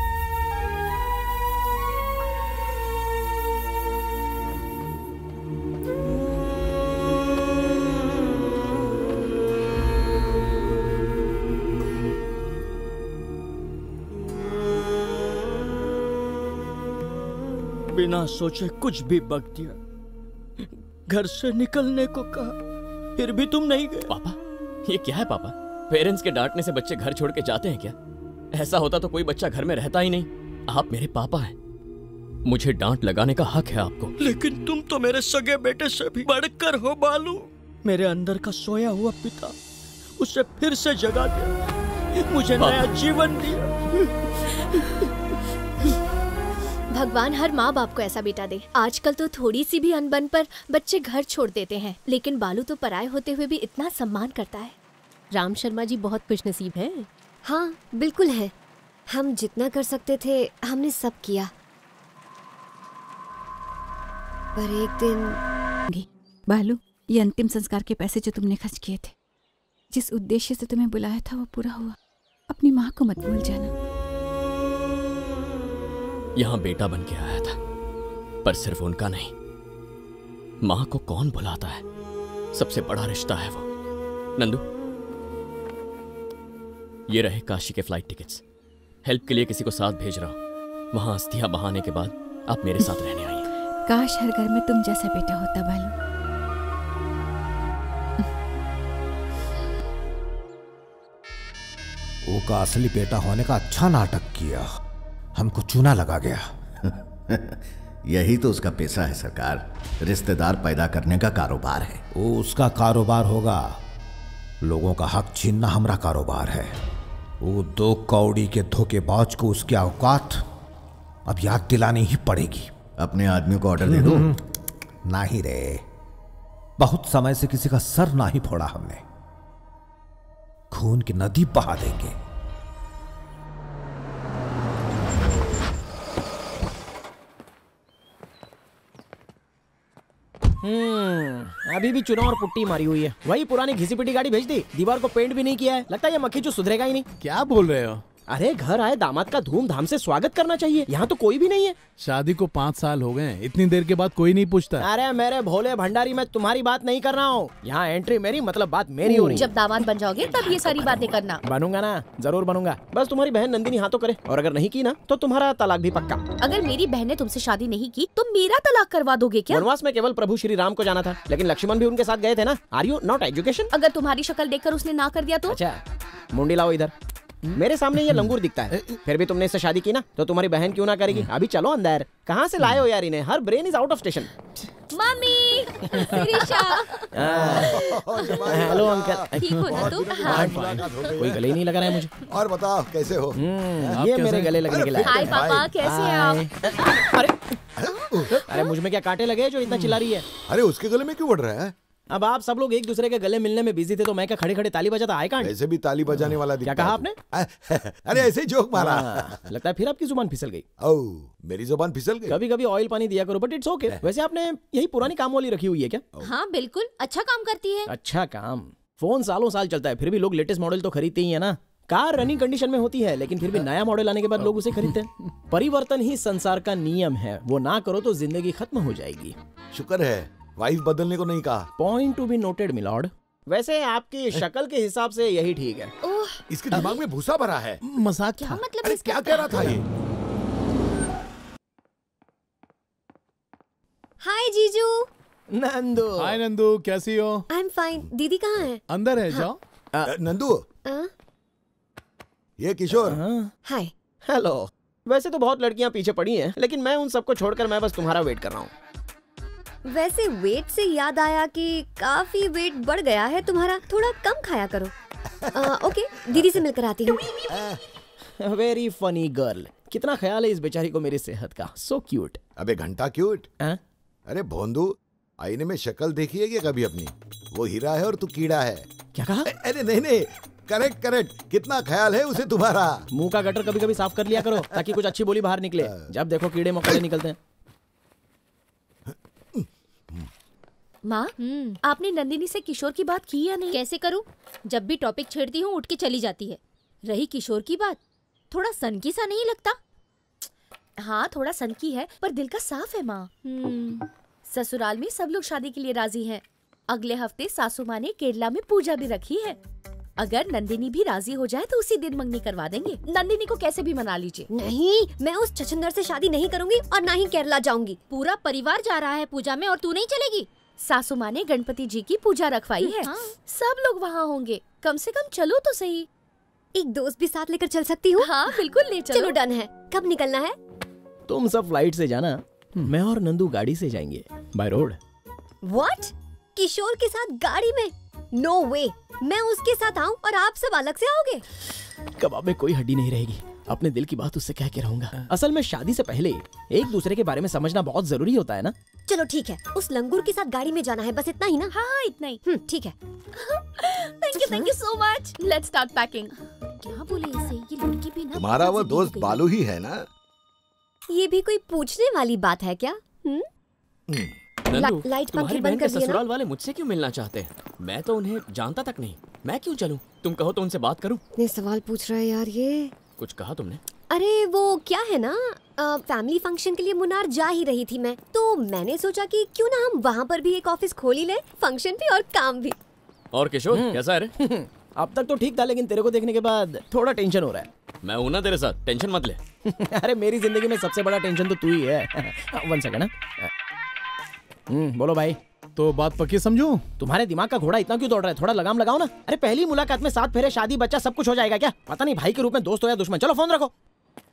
बिना सोचे कुछ भी बक दिया। घर से निकलने को कहा, फिर भी तुम नहीं गए। पापा, ये क्या है पापा? पेरेंट्स के डांटने से बच्चे घर छोड़ के जाते हैं क्या? ऐसा होता तो कोई बच्चा घर में रहता ही नहीं। आप मेरे पापा हैं, मुझे डांट लगाने का हक है आपको। लेकिन तुम तो मेरे सगे बेटे से भी बढ़कर हो बालू। मेरे अंदर का सोया हुआ पिता, उसे फिर से जगा दिया, मुझे नया जीवन दिया। भगवान हर माँ बाप को ऐसा बेटा दे। आजकल तो थोड़ी सी भी अनबन पर बच्चे घर छोड़ देते हैं, लेकिन बालू तो पराये होते हुए भी इतना सम्मान करता है। राम शर्मा जी बहुत खुशनसीब हैं। हाँ बिल्कुल है। हम जितना कर सकते थे हमने सब किया। पर एक दिन बालू, ये अंतिम संस्कार के पैसे जो तुमने खर्च किए थे, जिस उद्देश्य से तुम्हें बुलाया था वो पूरा हुआ। अपनी माँ को मत भूल जाना। यहां बेटा बन के आया था, पर सिर्फ उनका नहीं, मां को कौन भुलाता है? सबसे बड़ा रिश्ता है वो। नंदू, ये रहे काशी के फ्लाइट टिकट्स। हेल्प के लिए किसी को साथ भेज रहा हूं। वहां अस्थियां बहाने के बाद आप मेरे साथ रहने आइए। काश हर घर में तुम जैसा बेटा होता बालू। वो का असली बेटा होने का अच्छा नाटक किया, हमको चूना लगा गया। यही तो उसका पैसा है सरकार, रिश्तेदार पैदा करने का कारोबार है। वो उसका कारोबार होगा, लोगों का हक छीनना हमारा कारोबार है। वो दो कौड़ी के धोखेबाज को उसकी औकात अब याद दिलानी ही पड़ेगी। अपने आदमियों को ऑर्डर दे दो। नहीं रे, बहुत समय से किसी का सर ना ही फोड़ा हमने, खून की नदी बहा देंगे। हम्म अभी भी चुनाव और पुट्टी मारी हुई है। वही पुरानी घिसी पिटी गाड़ी भेज दी, दीवार को पेंट भी नहीं किया है। लगता है ये मक्खी जो सुधरेगा ही नहीं। क्या बोल रहे हो? अरे घर आए दामाद का धूमधाम से स्वागत करना चाहिए। यहाँ तो कोई भी नहीं है। शादी को पाँच साल हो गए, इतनी देर के बाद कोई नहीं पूछता। अरे मेरे भोले भंडारी, मैं तुम्हारी बात नहीं कर रहा हूँ। यहाँ एंट्री मेरी मतलब बात मेरी हो रही है। जब दामाद बन जाओगे तब ये सारी बातें करना। बनूंगा ना, जरूर बनूंगा। बस तुम्हारी बहन नंदिनी हाँ तो करे, और अगर नहीं की ना तो तुम्हारा तलाक भी पक्का। अगर मेरी बहन ने तुमसे शादी नहीं की तो मेरा तलाक करवा दोगे क्या? वनवास में केवल प्रभु श्री राम को जाना था, लेकिन लक्ष्मण भी उनके साथ गए थे ना। Are you not education? अगर तुम्हारी शक्ल देखकर उसने ना कर दिया तो? अच्छा, मुंडी लाओ इधर। मेरे सामने ये लंगूर दिखता है, फिर भी तुमने इससे शादी की ना, तो तुम्हारी बहन क्यों ना करेगी? अभी चलो अंदर। कहाँ से लाए हो यार इन्हें? Her brain is out of station. Mummy, Shirisha. Hello uncle. ठीक हो ना तुम? कोई गले ही नहीं लगा रहा है मुझे। और बताओ कैसे हो? ये मेरे गले लगने के लिए। हाय पापा, कैसे हैं आप? अरे अरे मुझ में क्या कांटे लगे जो इतना चिल्ला रही है? अरे उसके गले में क्यों बढ़ रहा है? अब आप सब लोग एक दूसरे के गले मिलने में बिजी थे तो मैं क्या खड़े खड़े ताली बजाता? I can't. ऐसे भी ताली बजाने वाला दिखता क्या कहा है। आपने? अरे ऐसे ही जोक मारा। लगता है फिर आपकी जुबान फिसल गई। ओह, मेरी जुबान फिसल गई। कभी कभी ऑयल पानी दिया करो, बट इट्स ओके। वैसे आपने यही पुरानी काम वाली रखी हुई है क्या? हाँ बिल्कुल, अच्छा काम करती है। अच्छा काम। फोन सालों साल चलता है, फिर भी लोग लेटेस्ट मॉडल तो खरीदते ही है ना। कार रनिंग कंडीशन में होती है, लेकिन फिर भी नया मॉडल आने के बाद लोग उसे खरीदते हैं। परिवर्तन ही संसार का नियम है, वो ना करो तो जिंदगी खत्म हो जाएगी। शुक्र है वाइफ बदलने को नहीं कहा। Point to be noted milord. वैसे आपकी शक्ल के हिसाब से यही ठीक है। इसके दिमाग में भूसा भरा है। मजाक क्या मतलब? अरे क्या कह रहा था ये? हाय जीजू। नंदू। हाय नंदू, कैसी हो? I am fine. दीदी कहाँ है? अंदर है, जाओ। नंदू, ये किशोर। हाय। हेलो। वैसे तो बहुत लड़कियां पीछे पड़ी हैं, लेकिन मैं उन सबको छोड़कर मैं बस तुम्हारा वेट कर रहा हूँ। वैसे वेट से याद आया कि काफी वेट बढ़ गया है तुम्हारा, थोड़ा कम खाया करो। आ, ओके, दीदी से मिलकर आती हूँ। Very funny girl. कितना ख्याल है इस बेचारी को मेरी सेहत का। So cute. अबे घंटा क्यूट। अरे भोंदू, आईने में शक्ल देखी है क्या कभी अपनी? वो हीरा है और तू कीड़ा है। क्या कहा? अरे नहीं नहीं, करेक्ट करेक्ट। कितना ख्याल है उसे तुम्हारा। मुंह का गटर कभी कभी साफ कर लिया करो ताकि कुछ अच्छी बोली बाहर निकले। जब देखो कीड़े मकोड़े निकलते हैं। माँ, आपने नंदिनी से किशोर की बात की या नहीं? कैसे करूँ? जब भी टॉपिक छेड़ती हूँ उठ के चली जाती है। रही किशोर की बात, थोड़ा सनकी सा नहीं लगता? हाँ थोड़ा सनकी है, पर दिल का साफ है माँ। ससुराल में सब लोग शादी के लिए राजी हैं। अगले हफ्ते सासू माँ ने केरला में पूजा भी रखी है। अगर नंदिनी भी राजी हो जाए तो उसी दिन मंगनी करवा देंगे। नंदिनी को कैसे भी मना लीजिए। नहीं, मैं उस छछंदर से शादी नहीं करूंगी और ना ही केरला जाऊंगी। पूरा परिवार जा रहा है पूजा में और तू नहीं चलेगी? सासू माँ ने गणपति जी की पूजा रखवाई है। हाँ। सब लोग वहाँ होंगे, कम से कम चलो तो सही। एक दोस्त भी साथ लेकर चल सकती हूँ? हाँ बिल्कुल ले चलो। चलो डन है। कब निकलना है? तुम सब फ्लाइट से जाना, मैं और नंदू गाड़ी से जाएंगे बाय रोड। व्हाट? किशोर के साथ गाड़ी में? No way. मैं उसके साथ आऊं और आप सब अलग से आओगे? कबाब में कोई हड्डी नहीं रहेगी। अपने दिल की बात उससे कह के रहूंगा। असल में शादी से पहले एक दूसरे के बारे में समझना बहुत जरूरी होता है ना। चलो ठीक है, उस लंगूर के साथ गाड़ी में जाना है, बस इतना ही ना? हाँ हाँ इतना ही। ठीक है। Thank you thank you so much. Let's start packing. क्या बोले इसे? ये लड़की भी ना तुम्हारा वो दोस्त बालू ही है ना? ये भी कोई पूछने वाली बात है क्या? हम्म? नंदू, लाइट तुम्हारी पंखे बहन बंद के कर दिए ना? ससुराल वाले मुझसे क्यों मिलना चाहते हैं? मैं तो उन्हें जानता तक नहीं। मैं क्यों चलूं? तुम कहो तो उनसे बात करूं। इतने सवाल पूछ रहा है यार ये। कुछ कहा तुमने? अरे वो क्या है ना, आ, फैमिली फंक्शन के लिए मुनार जा ही रही थी मैं, तो मैंने सोचा कि क्यों ना हम वहाँ पर भी एक ऑफिस खोल ही ले, फंक्शन भी और काम भी। और किशोर कैसा है रे? अब तक तो ठीक था, लेकिन तेरे को देखने के बाद थोड़ा टेंशन हो रहा है। मैं हूं ना तेरे साथ, टेंशन मत ले। अरे मेरी जिंदगी में सबसे बड़ा टेंशन तो तू ही है। One second. हम्म बोलो भाई। तो बात पक्की समझूं? तुम्हारे दिमाग का घोड़ा इतना क्यों दौड़ रहा है? थोड़ा लगाम लगाओ ना। अरे पहली मुलाकात में सात फेरे, शादी, बच्चा, सब कुछ हो जाएगा क्या? पता नहीं भाई के रूप में दोस्त हो या दुश्मन। चलो फोन रखो।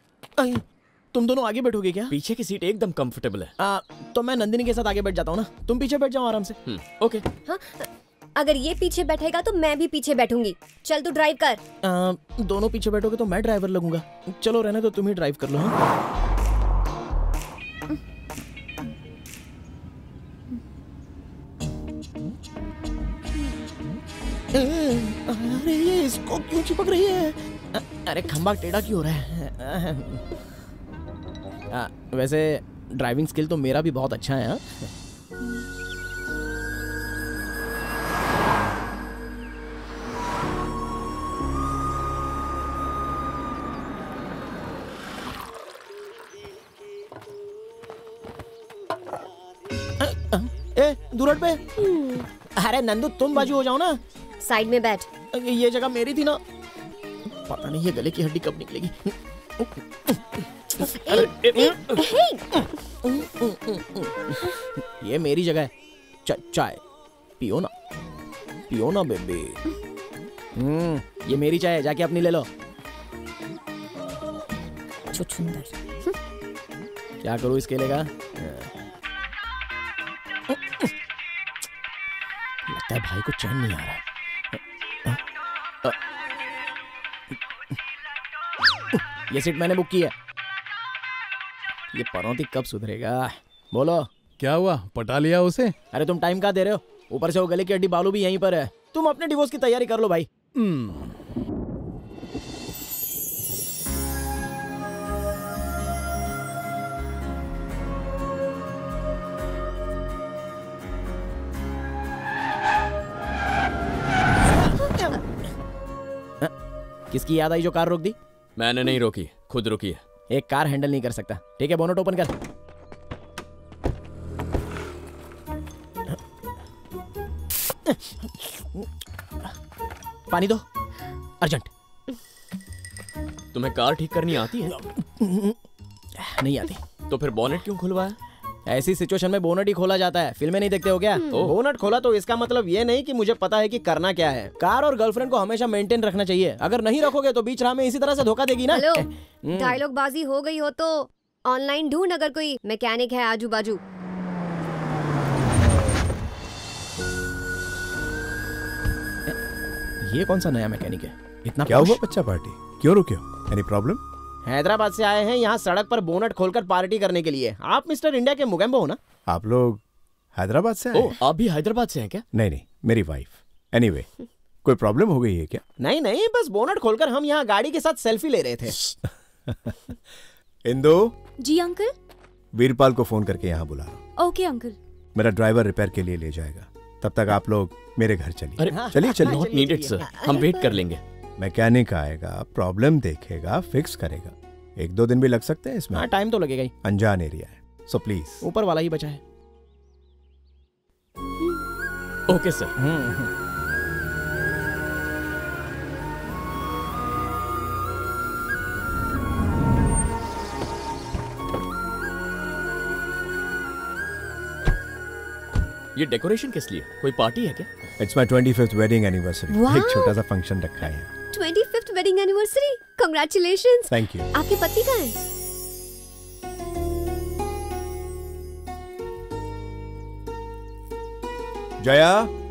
तुम दोनों आगे बैठोगे क्या? पीछे की सीट एकदम कंफर्टेबल है। आ, तो मैं नंदिनी के साथ आगे बैठ जाता हूँ ना, तुम पीछे बैठ जाओ आराम से। ओके। हाँ, अगर ये पीछे बैठेगा तो मैं भी पीछे बैठूंगी। चल तू ड्राइव कर। आ, दोनों पीछे बैठोगे तो मैं ड्राइवर लगूंगा। चलो रहने तो तुम ही ड्राइव कर लो। हाँ? अरे ये इसको क्यों चिपक रही है? अरे खंबा टेढ़ा क्यों हो रहा है? आ, वैसे ड्राइविंग स्किल तो मेरा भी बहुत अच्छा है। हा? ए दूरट पे। अरे नंदू तुम बाजू हो जाओ ना। साइड में बैठ। ये जगह मेरी थी ना। पता नहीं ये गले की हड्डी कब निकलेगी। ये मेरी जगह है। च, चाय पियो ना, पियो ना बेबी। हम्म ये मेरी चाय है, जाके अपनी ले लो। छुछुंदर। क्या करूँ इस केले का? लगता है भाई को चैन नहीं आ रहा है। ये सीट मैंने बुक की है। ये पनौती कब सुधरेगा? बोलो क्या हुआ, पटा लिया उसे? अरे तुम टाइम कहाँ दे रहे हो? ऊपर से वो गले की हड्डी बालू भी यहीं पर है। तुम अपने डिवोर्स की तैयारी कर लो भाई। किसकी याद आई जो कार रोक दी? मैंने नहीं रोकी, खुद रुकी है। एक कार हैंडल नहीं कर सकता। ठीक है, बोनट ओपन कर। पानी दो, अर्जेंट। तुम्हें कार ठीक करनी आती है? नहीं आती। तो फिर बोनेट क्यों खुलवाया? ऐसी सिचुएशन में बोनट ही खोला जाता है। फिल्में नहीं देखते हो क्या? बोनट खोला तो इसका मतलब ये नहीं कि मुझे पता है कि करना क्या है। कार और गर्लफ्रेंड को हमेशा मेंटेन रखना चाहिए। अगर नहीं रखोगे तो बीच राह में इसी तरह से धोखा देगी ना। हेलो, डायलॉग बाजी हो गई हो तो ऑनलाइन ढूंढ, अगर कोई मैकेनिक है आजू बाजू। ये कौन सा नया मैकेनिक है? इतना क्या हुआ बच्चा पार्टी? क्यों रुके हो? Any problem? हैदराबाद से आए हैं यहाँ सड़क पर बोनट खोलकर पार्टी करने के लिए। आप मिस्टर इंडिया के मुगेम्बो हो ना? आप लोग हैदराबाद से आए? ओ, आप भी हैदराबाद से हैं क्या? नहीं नहीं, मेरी वाइफ। एनीवे, कोई प्रॉब्लम हो गई है क्या? नहीं नहीं, बस बोनट खोलकर हम यहाँ गाड़ी के साथ सेल्फी ले रहे थे। इंदु। जी अंकल। वीरपाल को फोन करके यहाँ बुला लो। Okay uncle. मेरा ड्राइवर रिपेयर के लिए ले जाएगा। तब तक आप लोग मेरे घर चलिए। अरे चलिए चलिए। नॉट नीडेड सर, हम वेट कर लेंगे। मैकेनिक आएगा, प्रॉब्लम देखेगा, फिक्स करेगा। एक दो दिन भी लग सकते हैं इसमें। हाँ, टाइम तो लगेगा ही। अनजान एरिया है, सो प्लीज। ऊपर वाला ही बचा है। Okay sir. ये डेकोरेशन किस लिए? कोई पार्टी है क्या? It's my twenty fifth wedding anniversary. Wow! एक छोटा सा फंक्शन रखा है। Twenty fifth wedding anniversary, congratulations. Thank you. आपके पति कहाँ हैं? Jaya,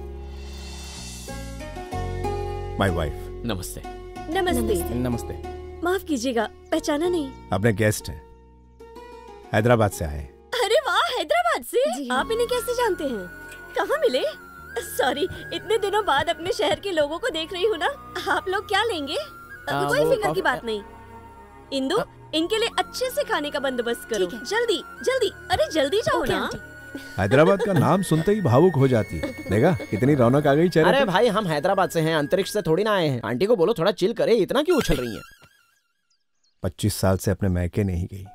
my wife. नमस्ते। नमस्ते। नमस्ते। माफ कीजिएगा, पहचाना नहीं। अपने गेस्ट हैं, हैदराबाद से आए। अरे वाह, हैदराबाद से? आप इन्हें कैसे जानते हैं? कहाँ मिले? सॉरी, इतने दिनों बाद अपने शहर के लोगों को देख रही हूँ ना। आप लोग क्या लेंगे? आ, कोई फिक्र की आ, बात नहीं। इंदु, इनके लिए अच्छे से खाने का बंदोबस्त करो। जल्दी जल्दी, अरे जल्दी जाओ ना। हैदराबाद का नाम सुनते ही भावुक हो जाती है। देखा कितनी रौनक आ गई चेहरे पे। अरे भाई, हम हैदराबाद से हैं, अंतरिक्ष से थोड़ी ना आए हैं। आंटी को बोलो थोड़ा चिल करे, इतना क्यों उछल रही हैं? पच्चीस साल से अपने मैके नहीं गई।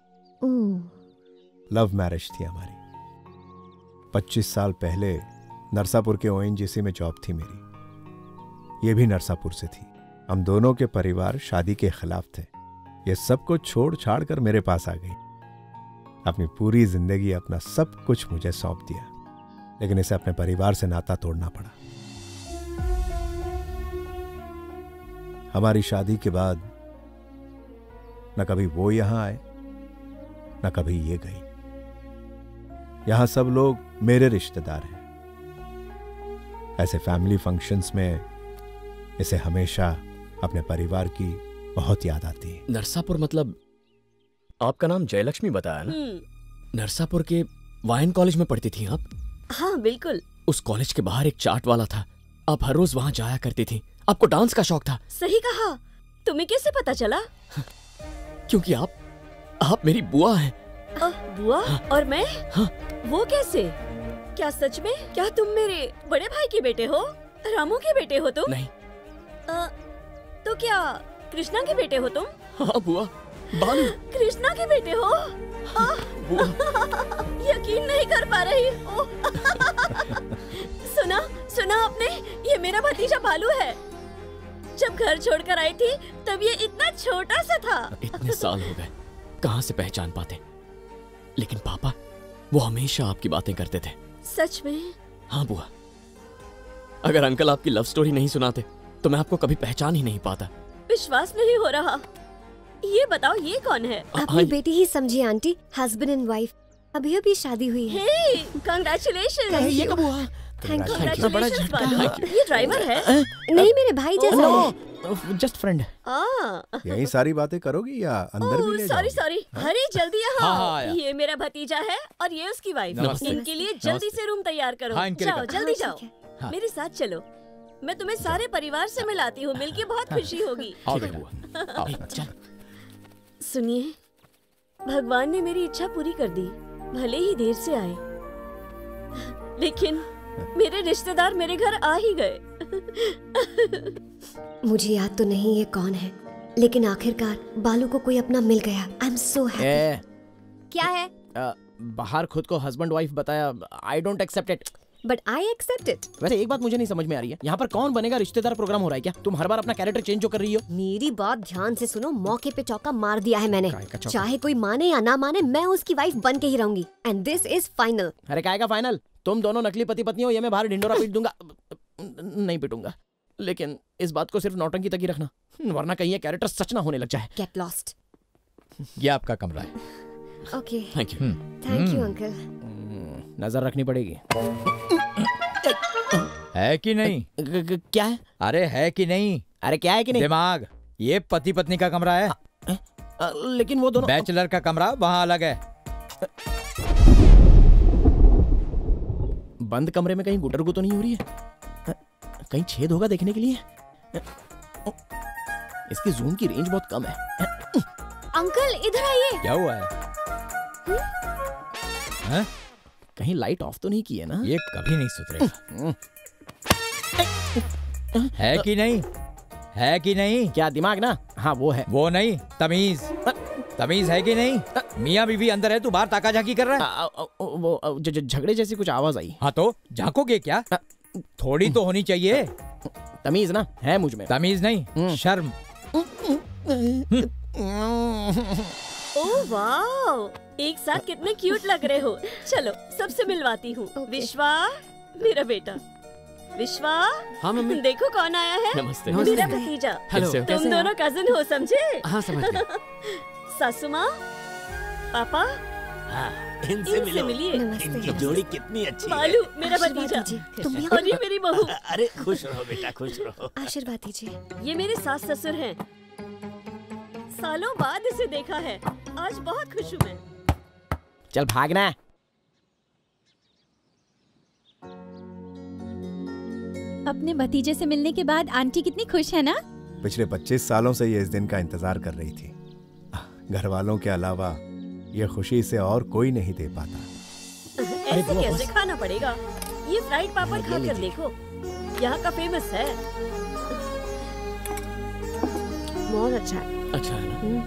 लव मैरिज थी हमारी। पच्चीस साल पहले नरसापुर के ओएनजीसी में जॉब थी मेरी। ये भी नरसापुर से थी। हम दोनों के परिवार शादी के खिलाफ थे। ये सब कुछ छोड़ छाड़ कर मेरे पास आ गई। अपनी पूरी जिंदगी, अपना सब कुछ मुझे सौंप दिया, लेकिन इसे अपने परिवार से नाता तोड़ना पड़ा। हमारी शादी के बाद न कभी वो यहां आए, न कभी ये गई। यहां सब लोग मेरे रिश्तेदार हैं। ऐसे फैमिली फंक्शंस में इसे हमेशा अपने परिवार की बहुत याद आती है। नरसापुर मतलब आपका नाम जयलक्ष्मी बताया ना? नरसापुर के वाइन कॉलेज में पढ़ती थी आप? हाँ बिल्कुल। उस कॉलेज के बाहर एक चाट वाला था, आप हर रोज वहां जाया करती थी। आपको डांस का शौक था। सही कहा। तुम्हें कैसे पता चला? क्योंकि आप आप मेरी बुआ हैं। आ, बुआ? और मैं? हाँ। वो कैसे? क्या सच में? क्या तुम मेरे बड़े भाई के बेटे हो? रामू के बेटे हो तुम? नहीं। आ, तो क्या कृष्णा के बेटे हो तुम? हाँ बुआ, बालू। कृष्णा के बेटे हो? आ, यकीन नहीं कर पा रही हूँ। सुना सुना आपने? ये मेरा भतीजा बालू है। जब घर छोड़कर आई थी तब ये इतना छोटा सा था। इतने साल हो गए, कहाँ से पहचान पाते। लेकिन पापा वो हमेशा आपकी बातें करते थे। सच में? हाँ बुआ, अगर अंकल आपकी लव स्टोरी नहीं सुनाते तो मैं आपको कभी पहचान ही नहीं पाता। विश्वास नहीं हो रहा। ये बताओ ये कौन है? अपनी बेटी ही समझिए आंटी, हस्बैंड एंड वाइफ, अभी अभी शादी हुई है। Hey, congratulation. ये कब हुआ? Thank you. कांग्रेचुलेशन बालू। ये ड्राइवर है? नहीं, मेरे भाई जैसा है। Just friend. यही सारी बातें करोगी या अंदर भी ले सॉरी जाओगी? सॉरी, अरे जल्दी हाँ, हाँ, यहाँ। आया। ये मेरा भतीजा है और ये उसकी वाइफ। नमस्ते। इनके लिए जल्दी से रूम तैयार करो। हाँ, इनके लिए जाओ कर- जल्दी हाँ, जाओ, ठीक हाँ। मेरे साथ चलो। मैं तुम्हें सारे परिवार से मिलाती हूँ, मिलके बहुत खुशी होगी। आओ बेटा, आओ, चल। सुनिए, भगवान ने मेरी इच्छा पूरी कर दी, भले ही देर से आए, लेकिन मेरे रिश्तेदार मेरे घर आ ही गए। मुझे याद तो नहीं ये कौन है, लेकिन आखिरकार बालू को कोई अपना मिल गया। I am so happy. क्या है? आ, बाहर खुद को हस्बैंड वाइफ बताया। I don't accept it. But I accept it. वैसे एक बात मुझे नहीं समझ में आ रही है, यहाँ पर कौन बनेगा रिश्तेदार प्रोग्राम हो रहा है क्या? तुम हर बार अपना कैरेक्टर चेंज जो कर रही हो। मेरी बात ध्यान से सुनो, मौके पे चौका मार दिया है मैंने। काय का चौका? चाहे कोई माने या ना माने, मैं उसकी वाइफ बन के ही रहूंगी। And this is final. अरे काय का फाइनल? तुम दोनों नकली पति पत्नी हो, ये मैं बाहर ढिंडोरा पीट दूंगा। नहीं पीटूंगा, लेकिन इस बात को सिर्फ नौटंकी तक ही रखना, वरना कहीं ये कैरेक्टर सच ना होने लग जाए। Get lost. ये आपका कमरा है। Okay, thank you. Thank you uncle. नजर रखनी पड़ेगी। है कि नहीं? क्या है? अरे है कि नहीं? अरे क्या है कि नहीं? दिमाग। ये पति पत्नी का कमरा है। आ, आ, लेकिन वो दोनों बैचलर का कमरा वहाँ अलग है। बंद कमरे में कहीं गुटर गु तो नहीं हो रही है? कहीं छेद होगा देखने के लिए? इसकी जूम की रेंज बहुत कम है। अंकल इधर आइए। क्या हुआ है? है? कहीं लाइट ऑफ तो नहीं की है ना? ये कभी नहीं सुधरेगा। है कि नहीं? है कि नहीं? क्या दिमाग ना? हाँ वो है। वो नहीं, तमीज। तमीज है कि नहीं? मियाँ बीवी अंदर है, तू बाहर ताका झाकी कर रहा है। वो झगड़े जैसी कुछ आवाज आई। हाँ तो झांकोगे क्या? थोड़ी तो होनी चाहिए। तमीज ना है मुझ में। तमीज नहीं, शर्म। ओह वाओ, एक साथ कितने क्यूट लग रहे हो। चलो सबसे मिलवाती हूँ। विश्वा, मेरा बेटा। विश्वा। हाँ मम्मी। देखो कौन आया है। नमस्ते। मेरा भतीजा। हेलो। तुम दोनों कजिन हो, समझे? हाँ समझ गया। सासू माँ, पापा, हाँ, इनसे इनसे मिलिए। इनकी जोड़ी कितनी अच्छी है। बालू मेरा भतीजा, और ये मेरी बहू। अरे खुश रहो बेटा, खुश रहो। आशीर्वाद दीजिए। ये मेरे सास ससुर हैं। सालों बाद इसे देखा है, आज बहुत खुश हूँ मैं। चल भागना। अपने भतीजे से मिलने के बाद आंटी कितनी खुश है ना? पिछले पच्चीस सालों से ये इस दिन का इंतजार कर रही थी। घर वालों के अलावा ये खुशी से और कोई नहीं दे पाता। ऐसे कैसे खाना पड़ेगा? ये फ्राइड पापड़ खा कर देखो, यहाँ का फेमस है। बहुत अच्छा है। अच्छा है ना?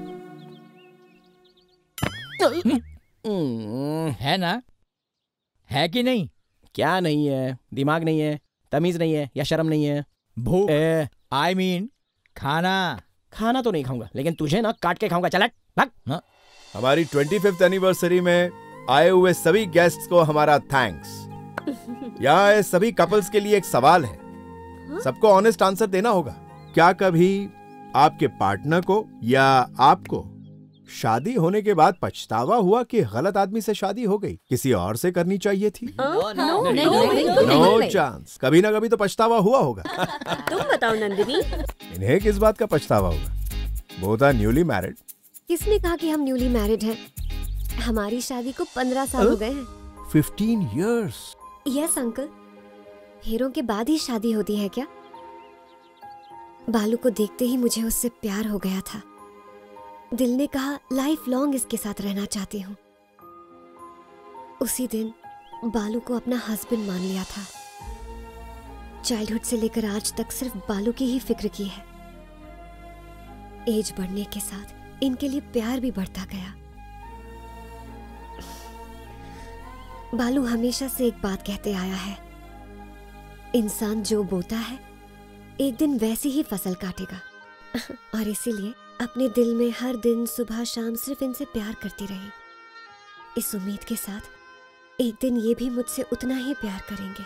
है ना? है कि नहीं? क्या नहीं है? दिमाग नहीं है, तमीज नहीं है, या शर्म नहीं है? भूख। आई मीन खाना। खाना तो नहीं खाऊंगा, लेकिन तुझे ना काट के खाऊंगा। चल हट। हाँ? हमारी ट्वेंटी फिफ्थ एनिवर्सरी में आए हुए सभी गेस्ट्स को हमारा थैंक्स। यहाँ आए सभी कपल्स के लिए एक सवाल है, सबको ऑनेस्ट आंसर देना होगा। क्या कभी आपके पार्टनर को या आपको शादी होने के बाद पछतावा हुआ कि गलत आदमी से शादी हो गई, किसी और से करनी चाहिए थी? No chance. कभी ना कभी तो पछतावा हुआ होगा। तुम बताओ नंदिनी। इन्हें किस बात का पछतावा होगा? Both are newly married. किसने कहा कि हम न्यूली मैरिड हैं? हमारी शादी को पंद्रह साल हो गए हैं। Fifteen years. Yes uncle. हीरों के बाद ही शादी होती है क्या? बालू को देखते ही मुझे उससे प्यार हो गया था। दिल ने कहा लाइफ लॉन्ग इसके साथ रहना चाहती हूँ। उसी दिन बालू को अपना हस्बैंड मान लिया था। चाइल्डहुड से लेकर आज तक सिर्फ बालू की ही फिक्र की है। एज बढ़ने के साथ इनके लिए प्यार भी बढ़ता गया। बालू हमेशा से एक बात कहते आया है, इंसान जो बोता है एक दिन वैसी ही फसल काटेगा। और इसीलिए अपने दिल में हर दिन सुबह शाम सिर्फ इनसे प्यार करती रही, इस उम्मीद के साथ एक दिन ये भी मुझसे उतना ही प्यार करेंगे।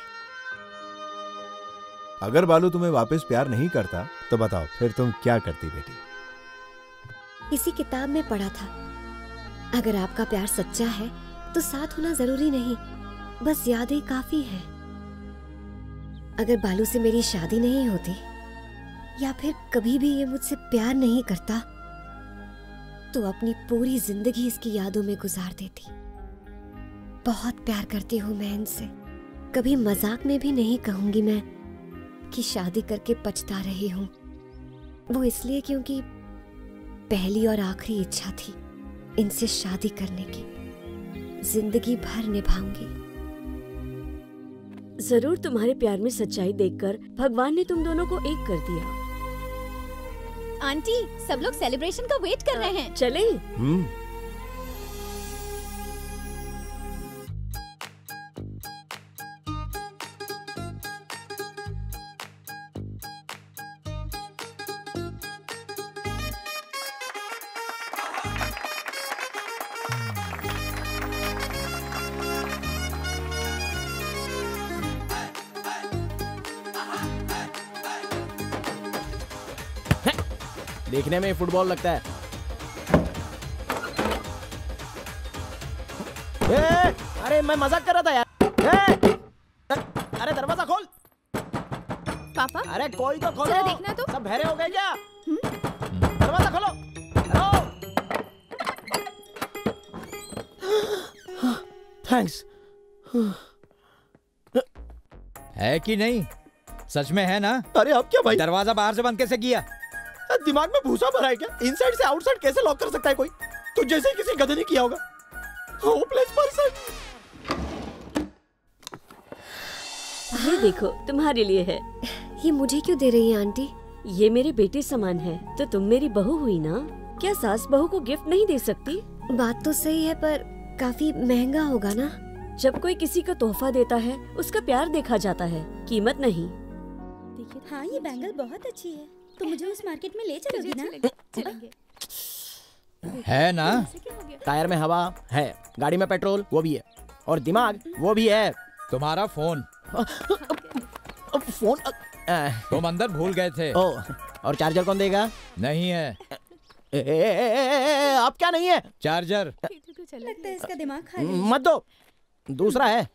अगर बालू तुम्हें वापस प्यार नहीं करता तो बताओ फिर तुम क्या करती बेटी? किसी किताब में पढ़ा था, अगर आपका प्यार सच्चा है तो साथ होना जरूरी नहीं, बस यादें काफी है। अगर बालू से मेरी शादी नहीं होती या फिर कभी भी ये मुझसे प्यार नहीं करता तो अपनी पूरी जिंदगी इसकी यादों में गुजार देती। बहुत प्यार करती हूँ मैं इनसे। कभी मजाक में भी नहीं कहूंगी मैं कि शादी करके पछता रही हूँ। वो इसलिए क्योंकि पहली और आखिरी इच्छा थी इनसे शादी करने की, जिंदगी भर निभाऊंगी। जरूर तुम्हारे प्यार में सच्चाई देखकर भगवान ने तुम दोनों को एक कर दिया। आंटी, सब लोग सेलिब्रेशन का वेट कर रहे हैं। चले। हम्म। देखने में फुटबॉल लगता है। ए, अरे मैं मजाक कर रहा था यार। ए, अरे दरवाजा खोल। पापा, अरे कोई तो खोलो। जरा देखना तो। सब बहरे हो गए क्या? दरवाजा खोलो। हेलो। थैंक्स। है कि नहीं? सच में है ना? अरे अब क्या भाई? दरवाजा बाहर से बंद कैसे किया? दिमाग में भूसा भरा है क्या? इनसाइड से आउटसाइड कैसे लॉक कर सकता है कोई? तो जैसे ही किसी गधे ने किया होगा। Hopeless person. ये देखो, तुम्हारे लिए है। ये मुझे क्यों दे रही है आंटी? ये मेरे बेटे समान है, तो तुम मेरी बहू हुई ना। क्या सास बहू को गिफ्ट नहीं दे सकती? बात तो सही है, पर काफी महंगा होगा ना। जब कोई किसी को तोहफा देता है उसका प्यार देखा जाता है, कीमत नहीं। हाँ, ये बैंगल बहुत अच्छी है। तो मुझे उस मार्केट में ले चलोगी ना? चलेंगे। है ना? टायर में हवा है, गाड़ी में पेट्रोल वो भी है, और दिमाग वो भी है। तुम्हारा फोन फोन तुम अंदर भूल गए थे। ओ, और चार्जर कौन देगा? नहीं है। ए, ए, ए, ए, ए, आप क्या नहीं है? चार्जर लगता है इसका दिमाग खाली है। मत दो, दूसरा है।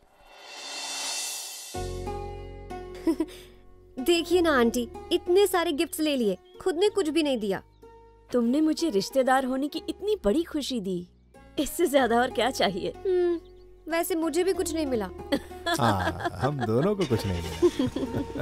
देखिए ना आंटी, इतने सारे गिफ्ट्स ले लिए, खुद ने कुछ भी नहीं दिया। तुमने मुझे रिश्तेदार होने की इतनी बड़ी खुशी दी, इससे ज्यादा और क्या चाहिए? वैसे मुझे भी कुछ नहीं मिला। हाँ, हम दोनों को कुछ नहीं मिला।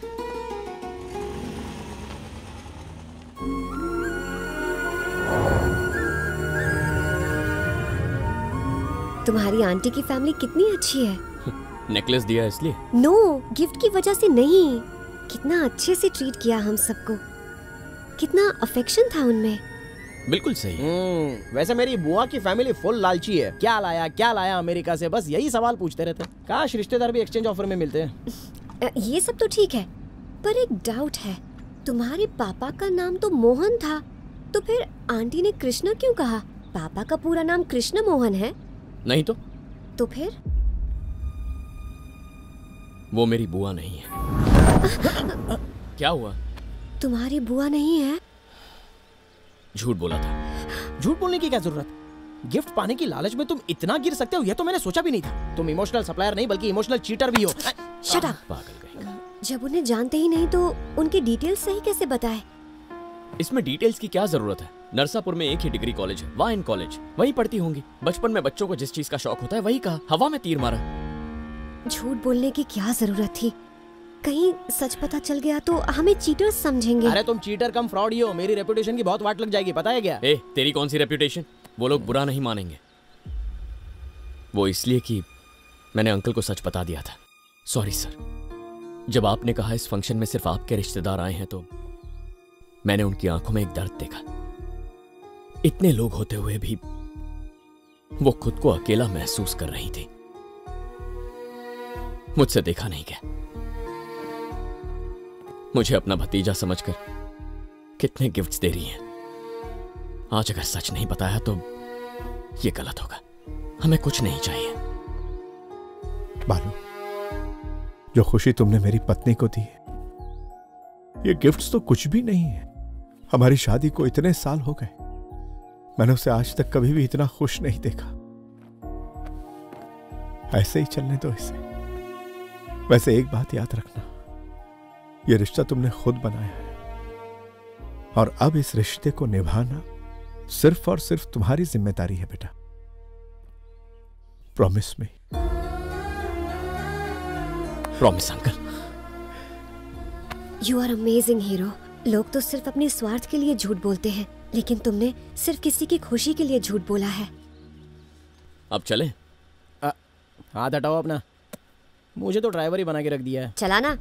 तुम्हारी आंटी की फैमिली कितनी अच्छी है। नेकलेस दिया इसलिए? नो, गिफ्ट की वजह से नहीं। कितना अच्छे से ट्रीट किया हम सबको, कितना अफेक्शन था उनमें। बिल्कुल सही। वैसे मेरी बुआ की फैमिली फुल लालची है। क्या लाया क्या लाया अमेरिका से, बस यही सवाल पूछते रहते। काश रिश्तेदार भी एक्सचेंज ऑफर में मिलते हैं। ये सब तो ठीक है, पर एक डाउट है। तुम्हारे पापा का नाम तो मोहन था, तो फिर आंटी ने कृष्णा क्यों कहा? पापा का पूरा नाम कृष्ण मोहन है। नहीं तो? तो फिर? वो मेरी बुआ नहीं है। क्या हुआ? तुम्हारी बुआ नहीं है? झूठ बोला था। झूठ बोलने की क्या जरूरत? गिफ्ट पाने की लालच में तुम इतना गिर सकते हो, यह तो मैंने सोचा भी नहीं था। तुम इमोशनल सप्लायर नहीं बल्कि इमोशनल चीटर भी हो। Shut up. जब उन्हें जानते ही नहीं तो उनकी डिटेल्स सही कैसे बताए? इसमें डिटेल्स की क्या जरूरत है? नरसापुर में एक ही डिग्री कॉलेज है, वाइन कॉलेज, वहीं पढ़ती होंगी। बचपन में बच्चों को जिस चीज का शौक होता है वही कहा, हवा में तीर मारा। झूठ बोलने की क्या जरूरत थी? कहीं सच पता चल गया तो हमें चीटर्स समझेंगे। अरे तुम चीटर कम फ्रॉड ही हो, मेरी रेपुटेशन की बहुत वाट लग जाएगी, पता है क्या? ए, तेरी कौन सी रेपुटेशन? वो लोग बुरा नहीं मानेंगे। वो इसलिए कि मैंने अंकल को सच बता दिया था। Sorry sir. जब आपने कहा इस फंक्शन में सिर्फ आपके रिश्तेदार आए हैं तो मैंने उनकी आंखों में एक दर्द देखा। इतने लोग होते हुए भी वो खुद को अकेला महसूस कर रही थी। मुझसे देखा नहीं गया। मुझे अपना भतीजा समझकर कितने गिफ्ट्स दे रही हैं। आज अगर सच नहीं बताया तो ये गलत होगा। हमें कुछ नहीं चाहिए। बालू, जो खुशी तुमने मेरी पत्नी को दी है, ये गिफ्ट्स तो कुछ भी नहीं है। हमारी शादी को इतने साल हो गए, मैंने उसे आज तक कभी भी इतना खुश नहीं देखा। ऐसे ही चलने दो इसे। वैसे एक बात याद रखना, यह रिश्ता तुमने खुद बनाया है और अब इस रिश्ते को निभाना सिर्फ और सिर्फ तुम्हारी जिम्मेदारी है बेटा। Promise me. Promise uncle. You are amazing hero. लोग तो सिर्फ अपने स्वार्थ के लिए झूठ बोलते हैं, लेकिन तुमने सिर्फ किसी की खुशी के लिए झूठ बोला है। अब चलें? हाथ हटाओ अपना। मुझे तो ड्राइवर ही बना के रख दिया है। चला ना।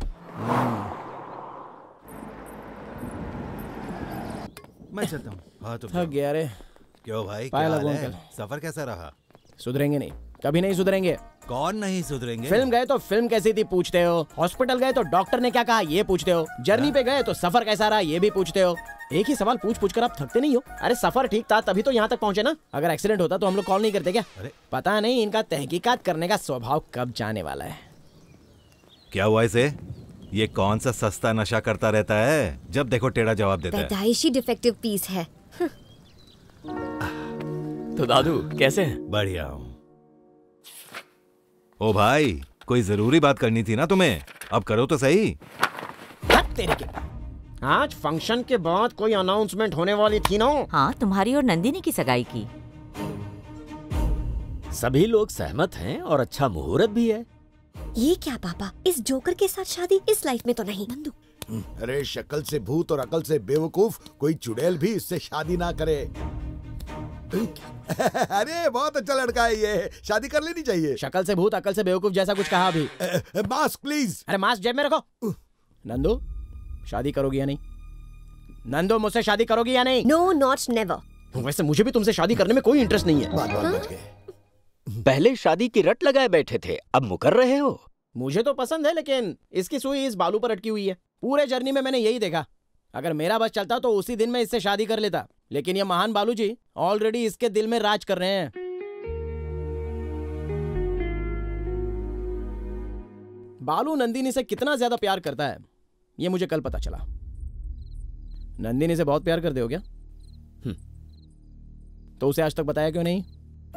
मैं चलता हूँ। हाँ तो थक गया रे। क्यों भाई, पाया क्या लगो हाल है? अंकल। सफर कैसा रहा? सुधरेंगे नहीं, कभी नहीं सुधरेंगे। कौन नहीं सुधरेंगे? फिल्म गए तो फिल्म कैसी थी पूछते हो, हॉस्पिटल गए तो डॉक्टर ने क्या कहा ये पूछते हो, जर्नी पे गए तो सफर कैसा रहा ये भी पूछते हो। एक ही सवाल पूछ पूछ कर आप थकते नहीं हो? अरे सफर ठीक था तभी तो यहाँ तक पहुँचे ना। अगर एक्सीडेंट होता तो हम लोग कॉल नहीं करते क्या? अरे पता नहीं इनका तहकीकात करने का स्वभाव कब जाने वाला है। क्या हुआ इसे? ये कौन सा सस्ता नशा करता रहता है, जब देखो टेढ़ा जवाब देता है। पैदाइशी डिफेक्टिव पीस है। तो दादू कैसे हैं? बढ़िया हूँ। ओ भाई, कोई जरूरी बात करनी थी ना तुम्हें, अब करो तो सही। तेरे के आज फंक्शन के बाद कोई अनाउंसमेंट होने वाली थी ना? हाँ, तुम्हारी और नंदिनी की सगाई की। सभी लोग सहमत हैं और अच्छा मुहूर्त भी है। ये क्या पापा, इस जोकर के साथ शादी इस लाइफ में तो नहीं। नंदू, अरे शक्ल से भूत और अकल से बेवकूफ कोई चुड़ैल भी इससे शादी ना करे। अरे बहुत अच्छा लड़का है ये, शादी कर लेनी चाहिए। शक्ल से भूत अकल से बेवकूफ जैसा कुछ कहा अभी। Mask please. अरे मास्क जेब में रखो। नंदू शादी करोगी या नहीं? नंदू मुझसे शादी करोगी या नहीं? No not never. वैसे मुझे भी तुमसे शादी करने में कोई इंटरेस्ट नहीं है। बात बात बच गए। पहले शादी की रट लगाए बैठे थे, अब मुकर रहे हो। मुझे तो पसंद है, लेकिन इसकी सुई इस बालू पर अटकी हुई है। पूरे जर्नी में मैंने यही देखा। अगर मेरा बस चलता तो उसी दिन मैं इससे शादी कर लेता, लेकिन ये महान बालू जी ऑलरेडी इसके दिल में राज कर रहे हैं। बालू नंदिनी से कितना ज्यादा प्यार करता है ये मुझे कल पता चला। नंदिनी से बहुत प्यार करते हो क्या? तो उसे आज तक बताया क्यों नहीं?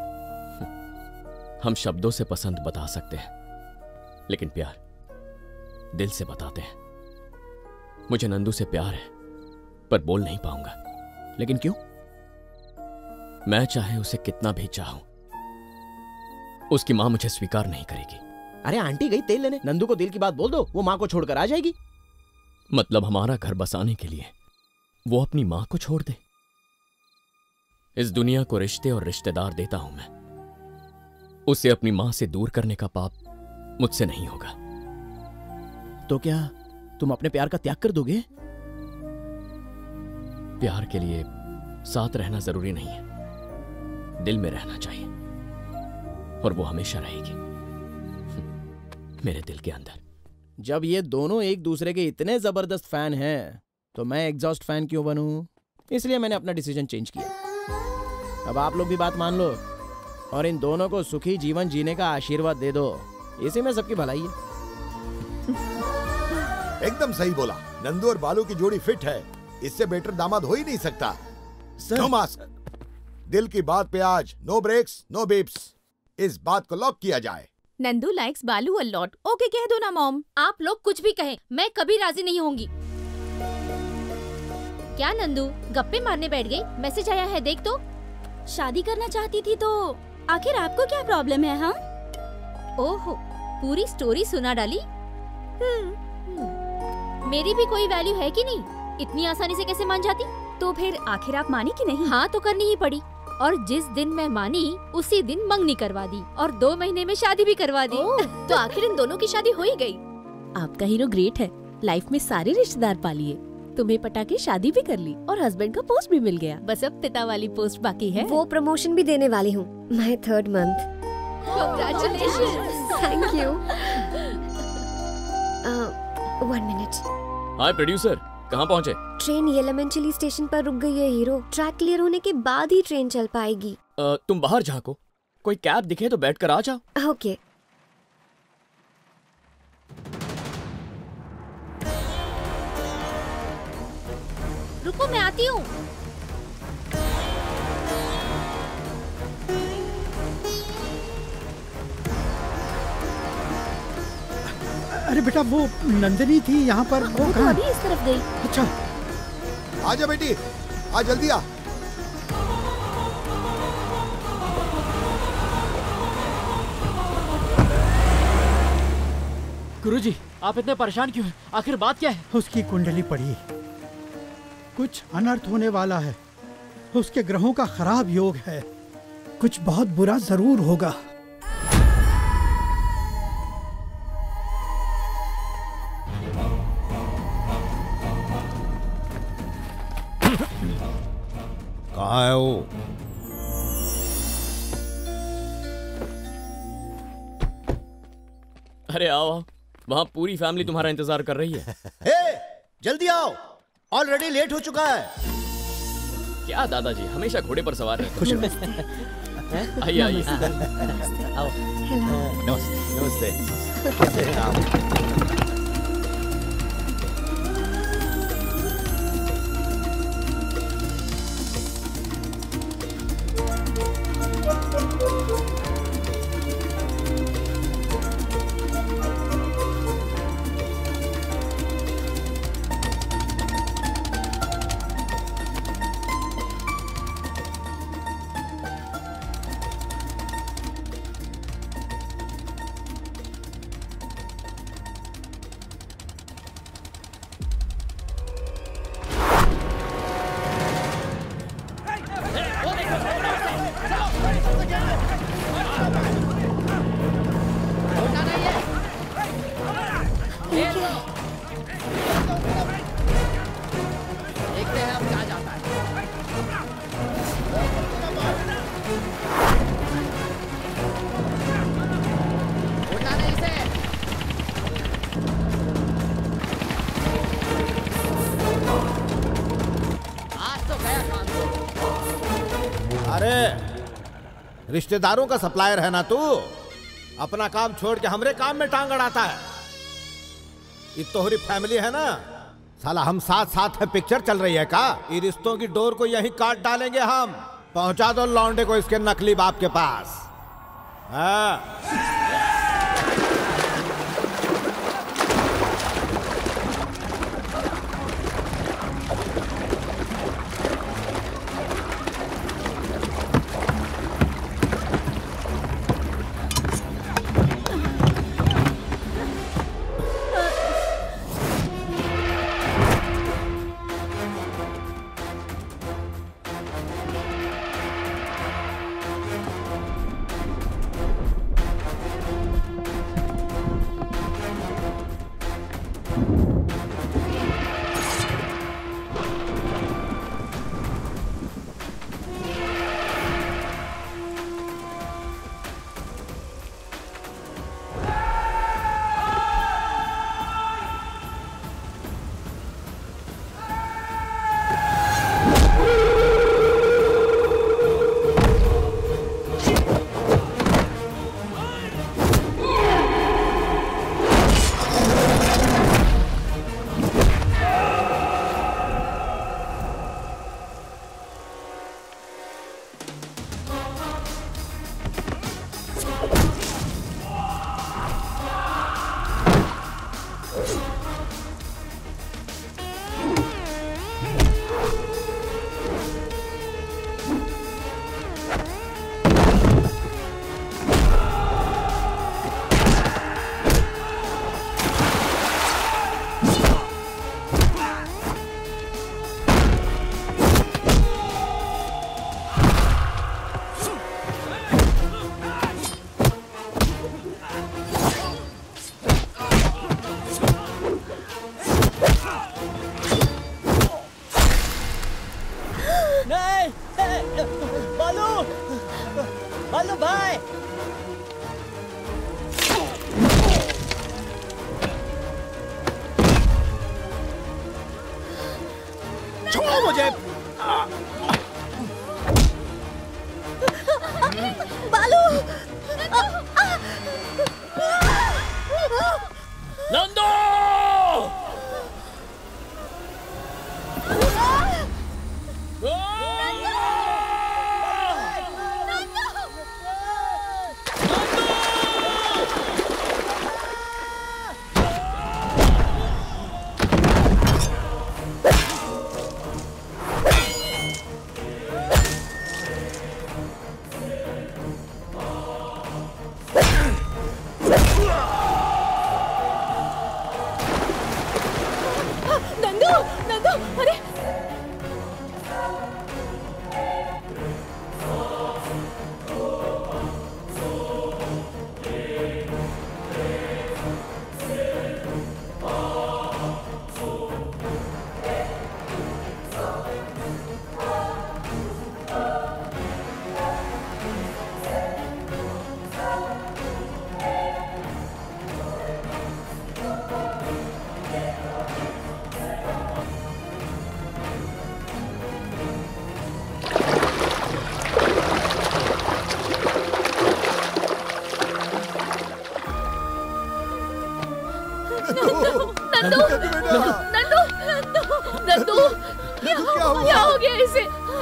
हम शब्दों से पसंद बता सकते हैं, लेकिन प्यार दिल से बताते हैं। मुझे नंदू से प्यार है, पर बोल नहीं पाऊंगा। लेकिन क्यों? मैं चाहे उसे कितना भी चाहूं, उसकी मां मुझे स्वीकार नहीं करेगी। अरे आंटी गई तेल लेने, नंदू को दिल की बात बोल दो, वो मां को छोड़कर आ जाएगी। मतलब हमारा घर बसाने के लिए वो अपनी मां को छोड़ दे? इस दुनिया को रिश्ते और रिश्तेदार देता हूं मैं, उसे अपनी मां से दूर करने का पाप मुझसे नहीं होगा। तो क्या तुम अपने प्यार का त्याग कर दोगे? प्यार के लिए साथ रहना जरूरी नहीं है, दिल में रहना चाहिए, और वो हमेशा रहेगी मेरे दिल के अंदर। जब ये दोनों एक दूसरे के इतने जबरदस्त फैन हैं, तो मैं एग्जॉस्ट फैन क्यों बनूं? इसलिए मैंने अपना डिसीजन चेंज किया। अब आप लोग भी बात मान लो और इन दोनों को सुखी जीवन जीने का आशीर्वाद दे दो। इसी में सबकी भलाई है। एकदम सही बोला। नंदू और बालू की जोड़ी फिट है, इससे बेटर दामाद हो ही नहीं सकता। No mask. दिल की बात पे आज नो ब्रेक्स नो बीप्स। इस बात को लॉक किया जाए। नंदू लाइक्स बालू अ लॉट। ओके कह दो ना मॉम। आप लोग कुछ भी कहें, मैं कभी राजी नहीं होंगी। क्या नंदू गप्पे मारने बैठ गई? मैसेज आया है देख तो। शादी करना चाहती थी तो आखिर आपको क्या प्रॉब्लम है? हम ओहो, पूरी स्टोरी सुना डाली। मेरी भी कोई वैल्यू है कि नहीं? इतनी आसानी से कैसे मान जाती? तो फिर आखिर आप मानी कि नहीं? हाँ तो करनी ही पड़ी, और जिस दिन मैं मानी उसी दिन मंगनी करवा दी और दो महीने में शादी भी करवा दी। तो आखिर इन दोनों की शादी हो ही गई। आपका हीरो ग्रेट है, लाइफ में सारे रिश्तेदार पा लिए, तुम्हें पटा के शादी भी कर ली और हस्बैंड का पोस्ट भी मिल गया। बस अब पिता वाली पोस्ट बाकी है। वो प्रमोशन भी देने वाली हूँ मैं third month. Congratulations. Thank you. One minute. Hi producer, कहाँ पहुँचे? ट्रेन येलमेंचिली स्टेशन पर रुक गई है हीरो। ट्रैक क्लियर होने के बाद ही ट्रेन चल पाएगी। आ, तुम बाहर झांको, कोई कैब दिखे तो बैठकर आ जाओ। ओके। रुको मैं आती हूँ। अरे बेटा वो नंदिनी थी यहाँ पर। वो वो तो कहाँ? अभी इस तरफ गई। अच्छा आजा बेटी, आ जल्दी आ। गुरुजी, आप इतने परेशान क्यों हैं? आखिर बात क्या है? उसकी कुंडली पड़ी, कुछ अनर्थ होने वाला है। उसके ग्रहों का खराब योग है, कुछ बहुत बुरा जरूर होगा। कहाँ है वो? अरे आओ आओ, वहाँ पूरी फैमिली तुम्हारा इंतजार कर रही है। हे, जल्दी आओ, ऑलरेडी लेट हो चुका है। क्या दादाजी हमेशा घोड़े पर सवार रहते खुश हैं। आइए आइए। आओ। नमस्ते नमस्ते। कैसे हैं आप? रिश्तेदारों का सप्लायर है ना तू? अपना काम छोड़ के हमरे काम में टांग अड़ाता है। ये तोहरी फैमिली है ना? साला हम साथ साथ है, पिक्चर चल रही है का? ये रिश्तों की डोर को यहीं काट डालेंगे हम। पहुंचा दो लौंडे को इसके नकली बाप के पास। हाँ।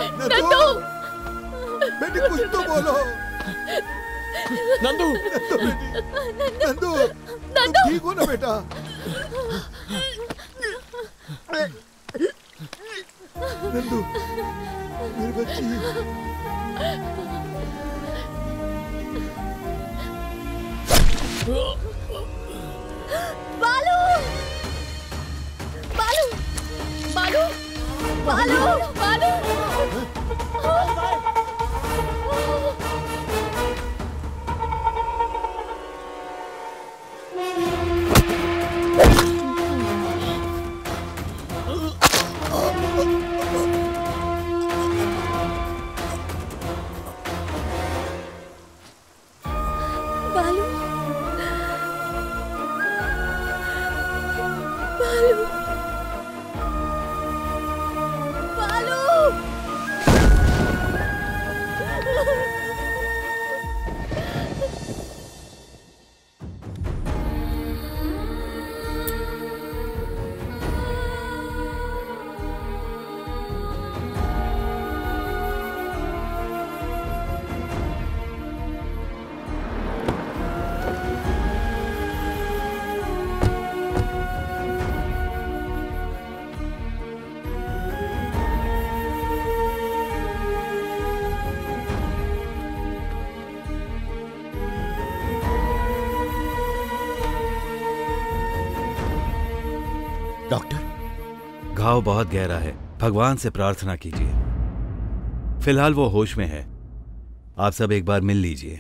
नंदू बेटी कुछ तो बोलो। नंदू नंदू नंदू ठीक हो ना बेटा? नंदू मेरी बच्ची। बालू बालू बालू बालू बालू डॉक्टर, घाव बहुत गहरा है, भगवान से प्रार्थना कीजिए। फिलहाल वो होश में है, आप सब एक बार मिल लीजिए।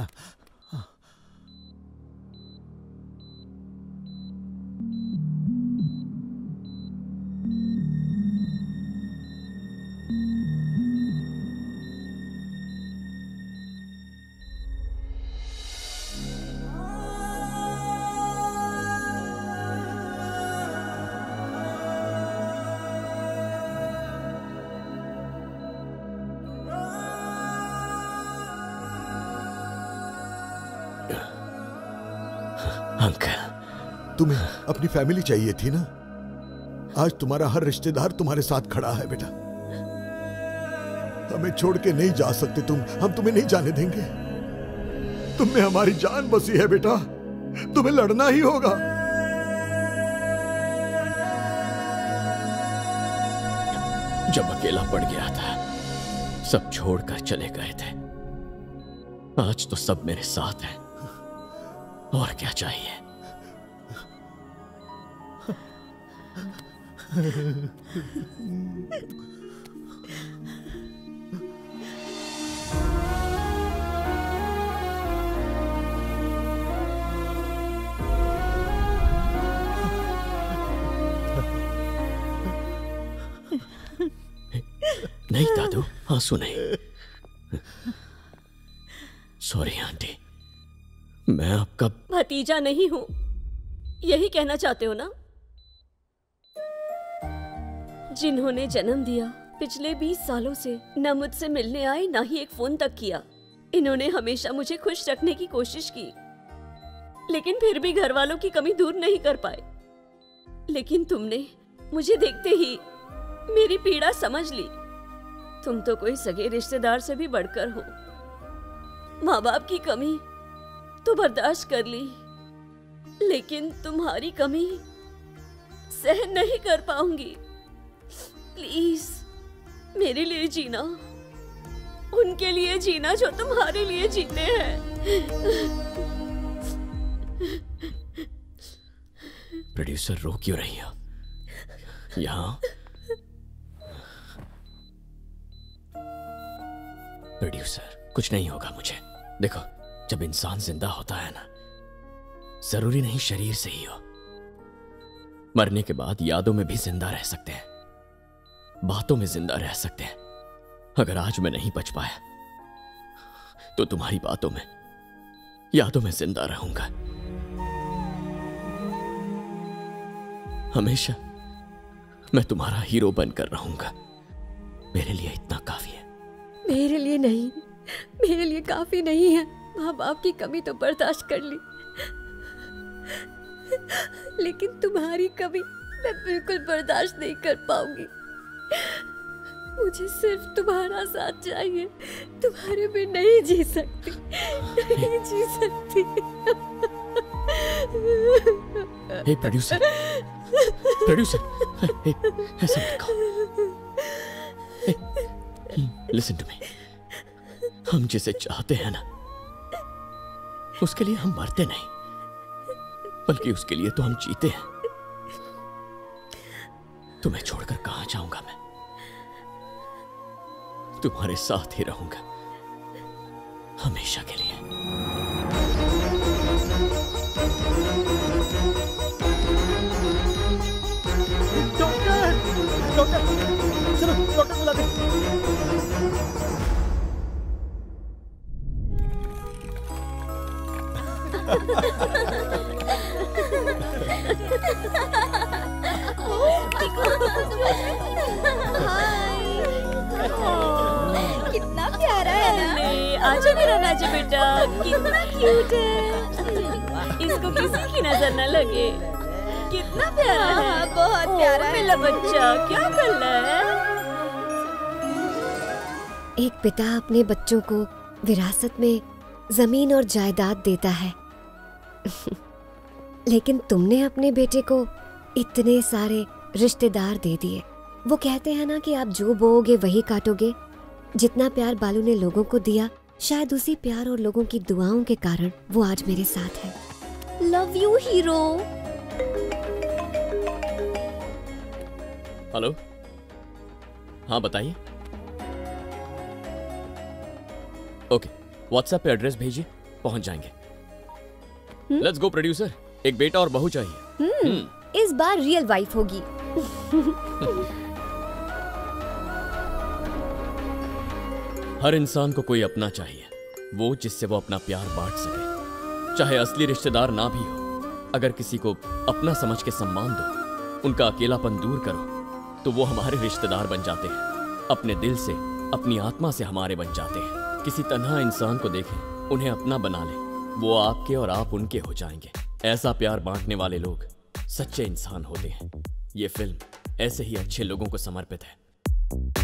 तुम्हें अपनी फैमिली चाहिए थी ना? आज तुम्हारा हर रिश्तेदार तुम्हारे साथ खड़ा है बेटा। हमें छोड़ के नहीं जा सकते तुम, हम तुम्हें नहीं जाने देंगे। तुम में हमारी जान बसी है बेटा, तुम्हें लड़ना ही होगा। जब अकेला पड़ गया था, सब छोड़कर चले गए थे। आज तो सब मेरे साथ हैं, और क्या चाहिए? नहीं दादू, आंसू नहीं। सॉरी आंटी, मैं आपका भतीजा नहीं हूं, यही कहना चाहते हो ना? जिन्होंने जन्म दिया, पिछले बीस सालों से न मुझसे मिलने आए, ना ही एक फोन तक किया। इन्होंने हमेशा मुझे खुश रखने की कोशिश की, लेकिन फिर भी घर वालों की कमी दूर नहीं कर पाए। लेकिन तुमने मुझे देखते ही मेरी पीड़ा समझ ली। तुम तो कोई सगे रिश्तेदार से भी बढ़कर हो। माँ बाप की कमी तो बर्दाश्त कर ली, लेकिन तुम्हारी कमी सहन नहीं कर पाऊंगी। प्लीज मेरे लिए जीना, उनके लिए जीना जो तुम्हारे लिए जीते हैं। प्रोड्यूसर, रो क्यों रही हो? यहाँ प्रोड्यूसर, कुछ नहीं होगा मुझे। देखो, जब इंसान जिंदा होता है ना, जरूरी नहीं शरीर से ही हो। मरने के बाद यादों में भी जिंदा रह सकते हैं, बातों में जिंदा रह सकते हैं। अगर आज मैं नहीं बच पाया तो तुम्हारी बातों में, यादों में जिंदा रहूंगा। हमेशा मैं तुम्हारा हीरो बनकर रहूंगा। मेरे लिए इतना काफी है। मेरे लिए नहीं, मेरे लिए काफी नहीं है। माँ बाप की कमी तो बर्दाश्त कर ली, लेकिन तुम्हारी कमी मैं बिल्कुल बर्दाश्त नहीं कर पाऊंगी। मुझे सिर्फ तुम्हारा साथ चाहिए। तुम्हारे बिन नहीं जी सकती, नहीं जी सकती। हे प्रोड्यूसर, प्रोड्यूसर, हे, ऐसे मत कहो। लिसन टू मी, हम जिसे चाहते हैं ना, उसके लिए हम मरते नहीं, बल्कि उसके लिए तो हम जीते हैं। तुम्हें छोड़कर कहां जाऊंगा मैं? तुम्हारे साथ ही रहूंगा हमेशा के लिए। डॉक्टर, डॉक्टर, चलो डॉक्टर बुला दे। कितना प्यारा है ना। आजा मेरा राजा बेटा, कितना क्यूट है। इसको किसी की नजर न लगे। कितना प्यारा है, बहुत प्यारा है मेरा बच्चा। क्या कर रहा है? एक पिता अपने बच्चों को विरासत में जमीन और जायदाद देता है लेकिन तुमने अपने बेटे को इतने सारे रिश्तेदार दे दिए। वो कहते हैं ना कि आप जो बोओगे वही काटोगे। जितना प्यार बालू ने लोगों को दिया, शायद उसी प्यार और लोगों की दुआओं के कारण वो आज मेरे साथ है। Love you hero. हेलो, हाँ बताइए। ओके, व्हाट्सएप पे एड्रेस भेजिए, पहुंच जाएंगे। लेट्स गो प्रोड्यूसर, एक बेटा और बहू चाहिए। हम्म, इस बार रियल वाइफ होगी। हर इंसान को कोई अपना चाहिए, वो जिससे वो अपना प्यार बांट सके, चाहे असली रिश्तेदार ना भी हो। अगर किसी को अपना समझ के सम्मान दो, उनका अकेलापन दूर करो, तो वो हमारे रिश्तेदार बन जाते हैं। अपने दिल से, अपनी आत्मा से हमारे बन जाते हैं। किसी तन्हा इंसान को देखें, उन्हें अपना बना लें, वो आपके और आप उनके हो जाएंगे। ऐसा प्यार बांटने वाले लोग सच्चे इंसान होते हैं। ये फिल्म ऐसे ही अच्छे लोगों को समर्पित है।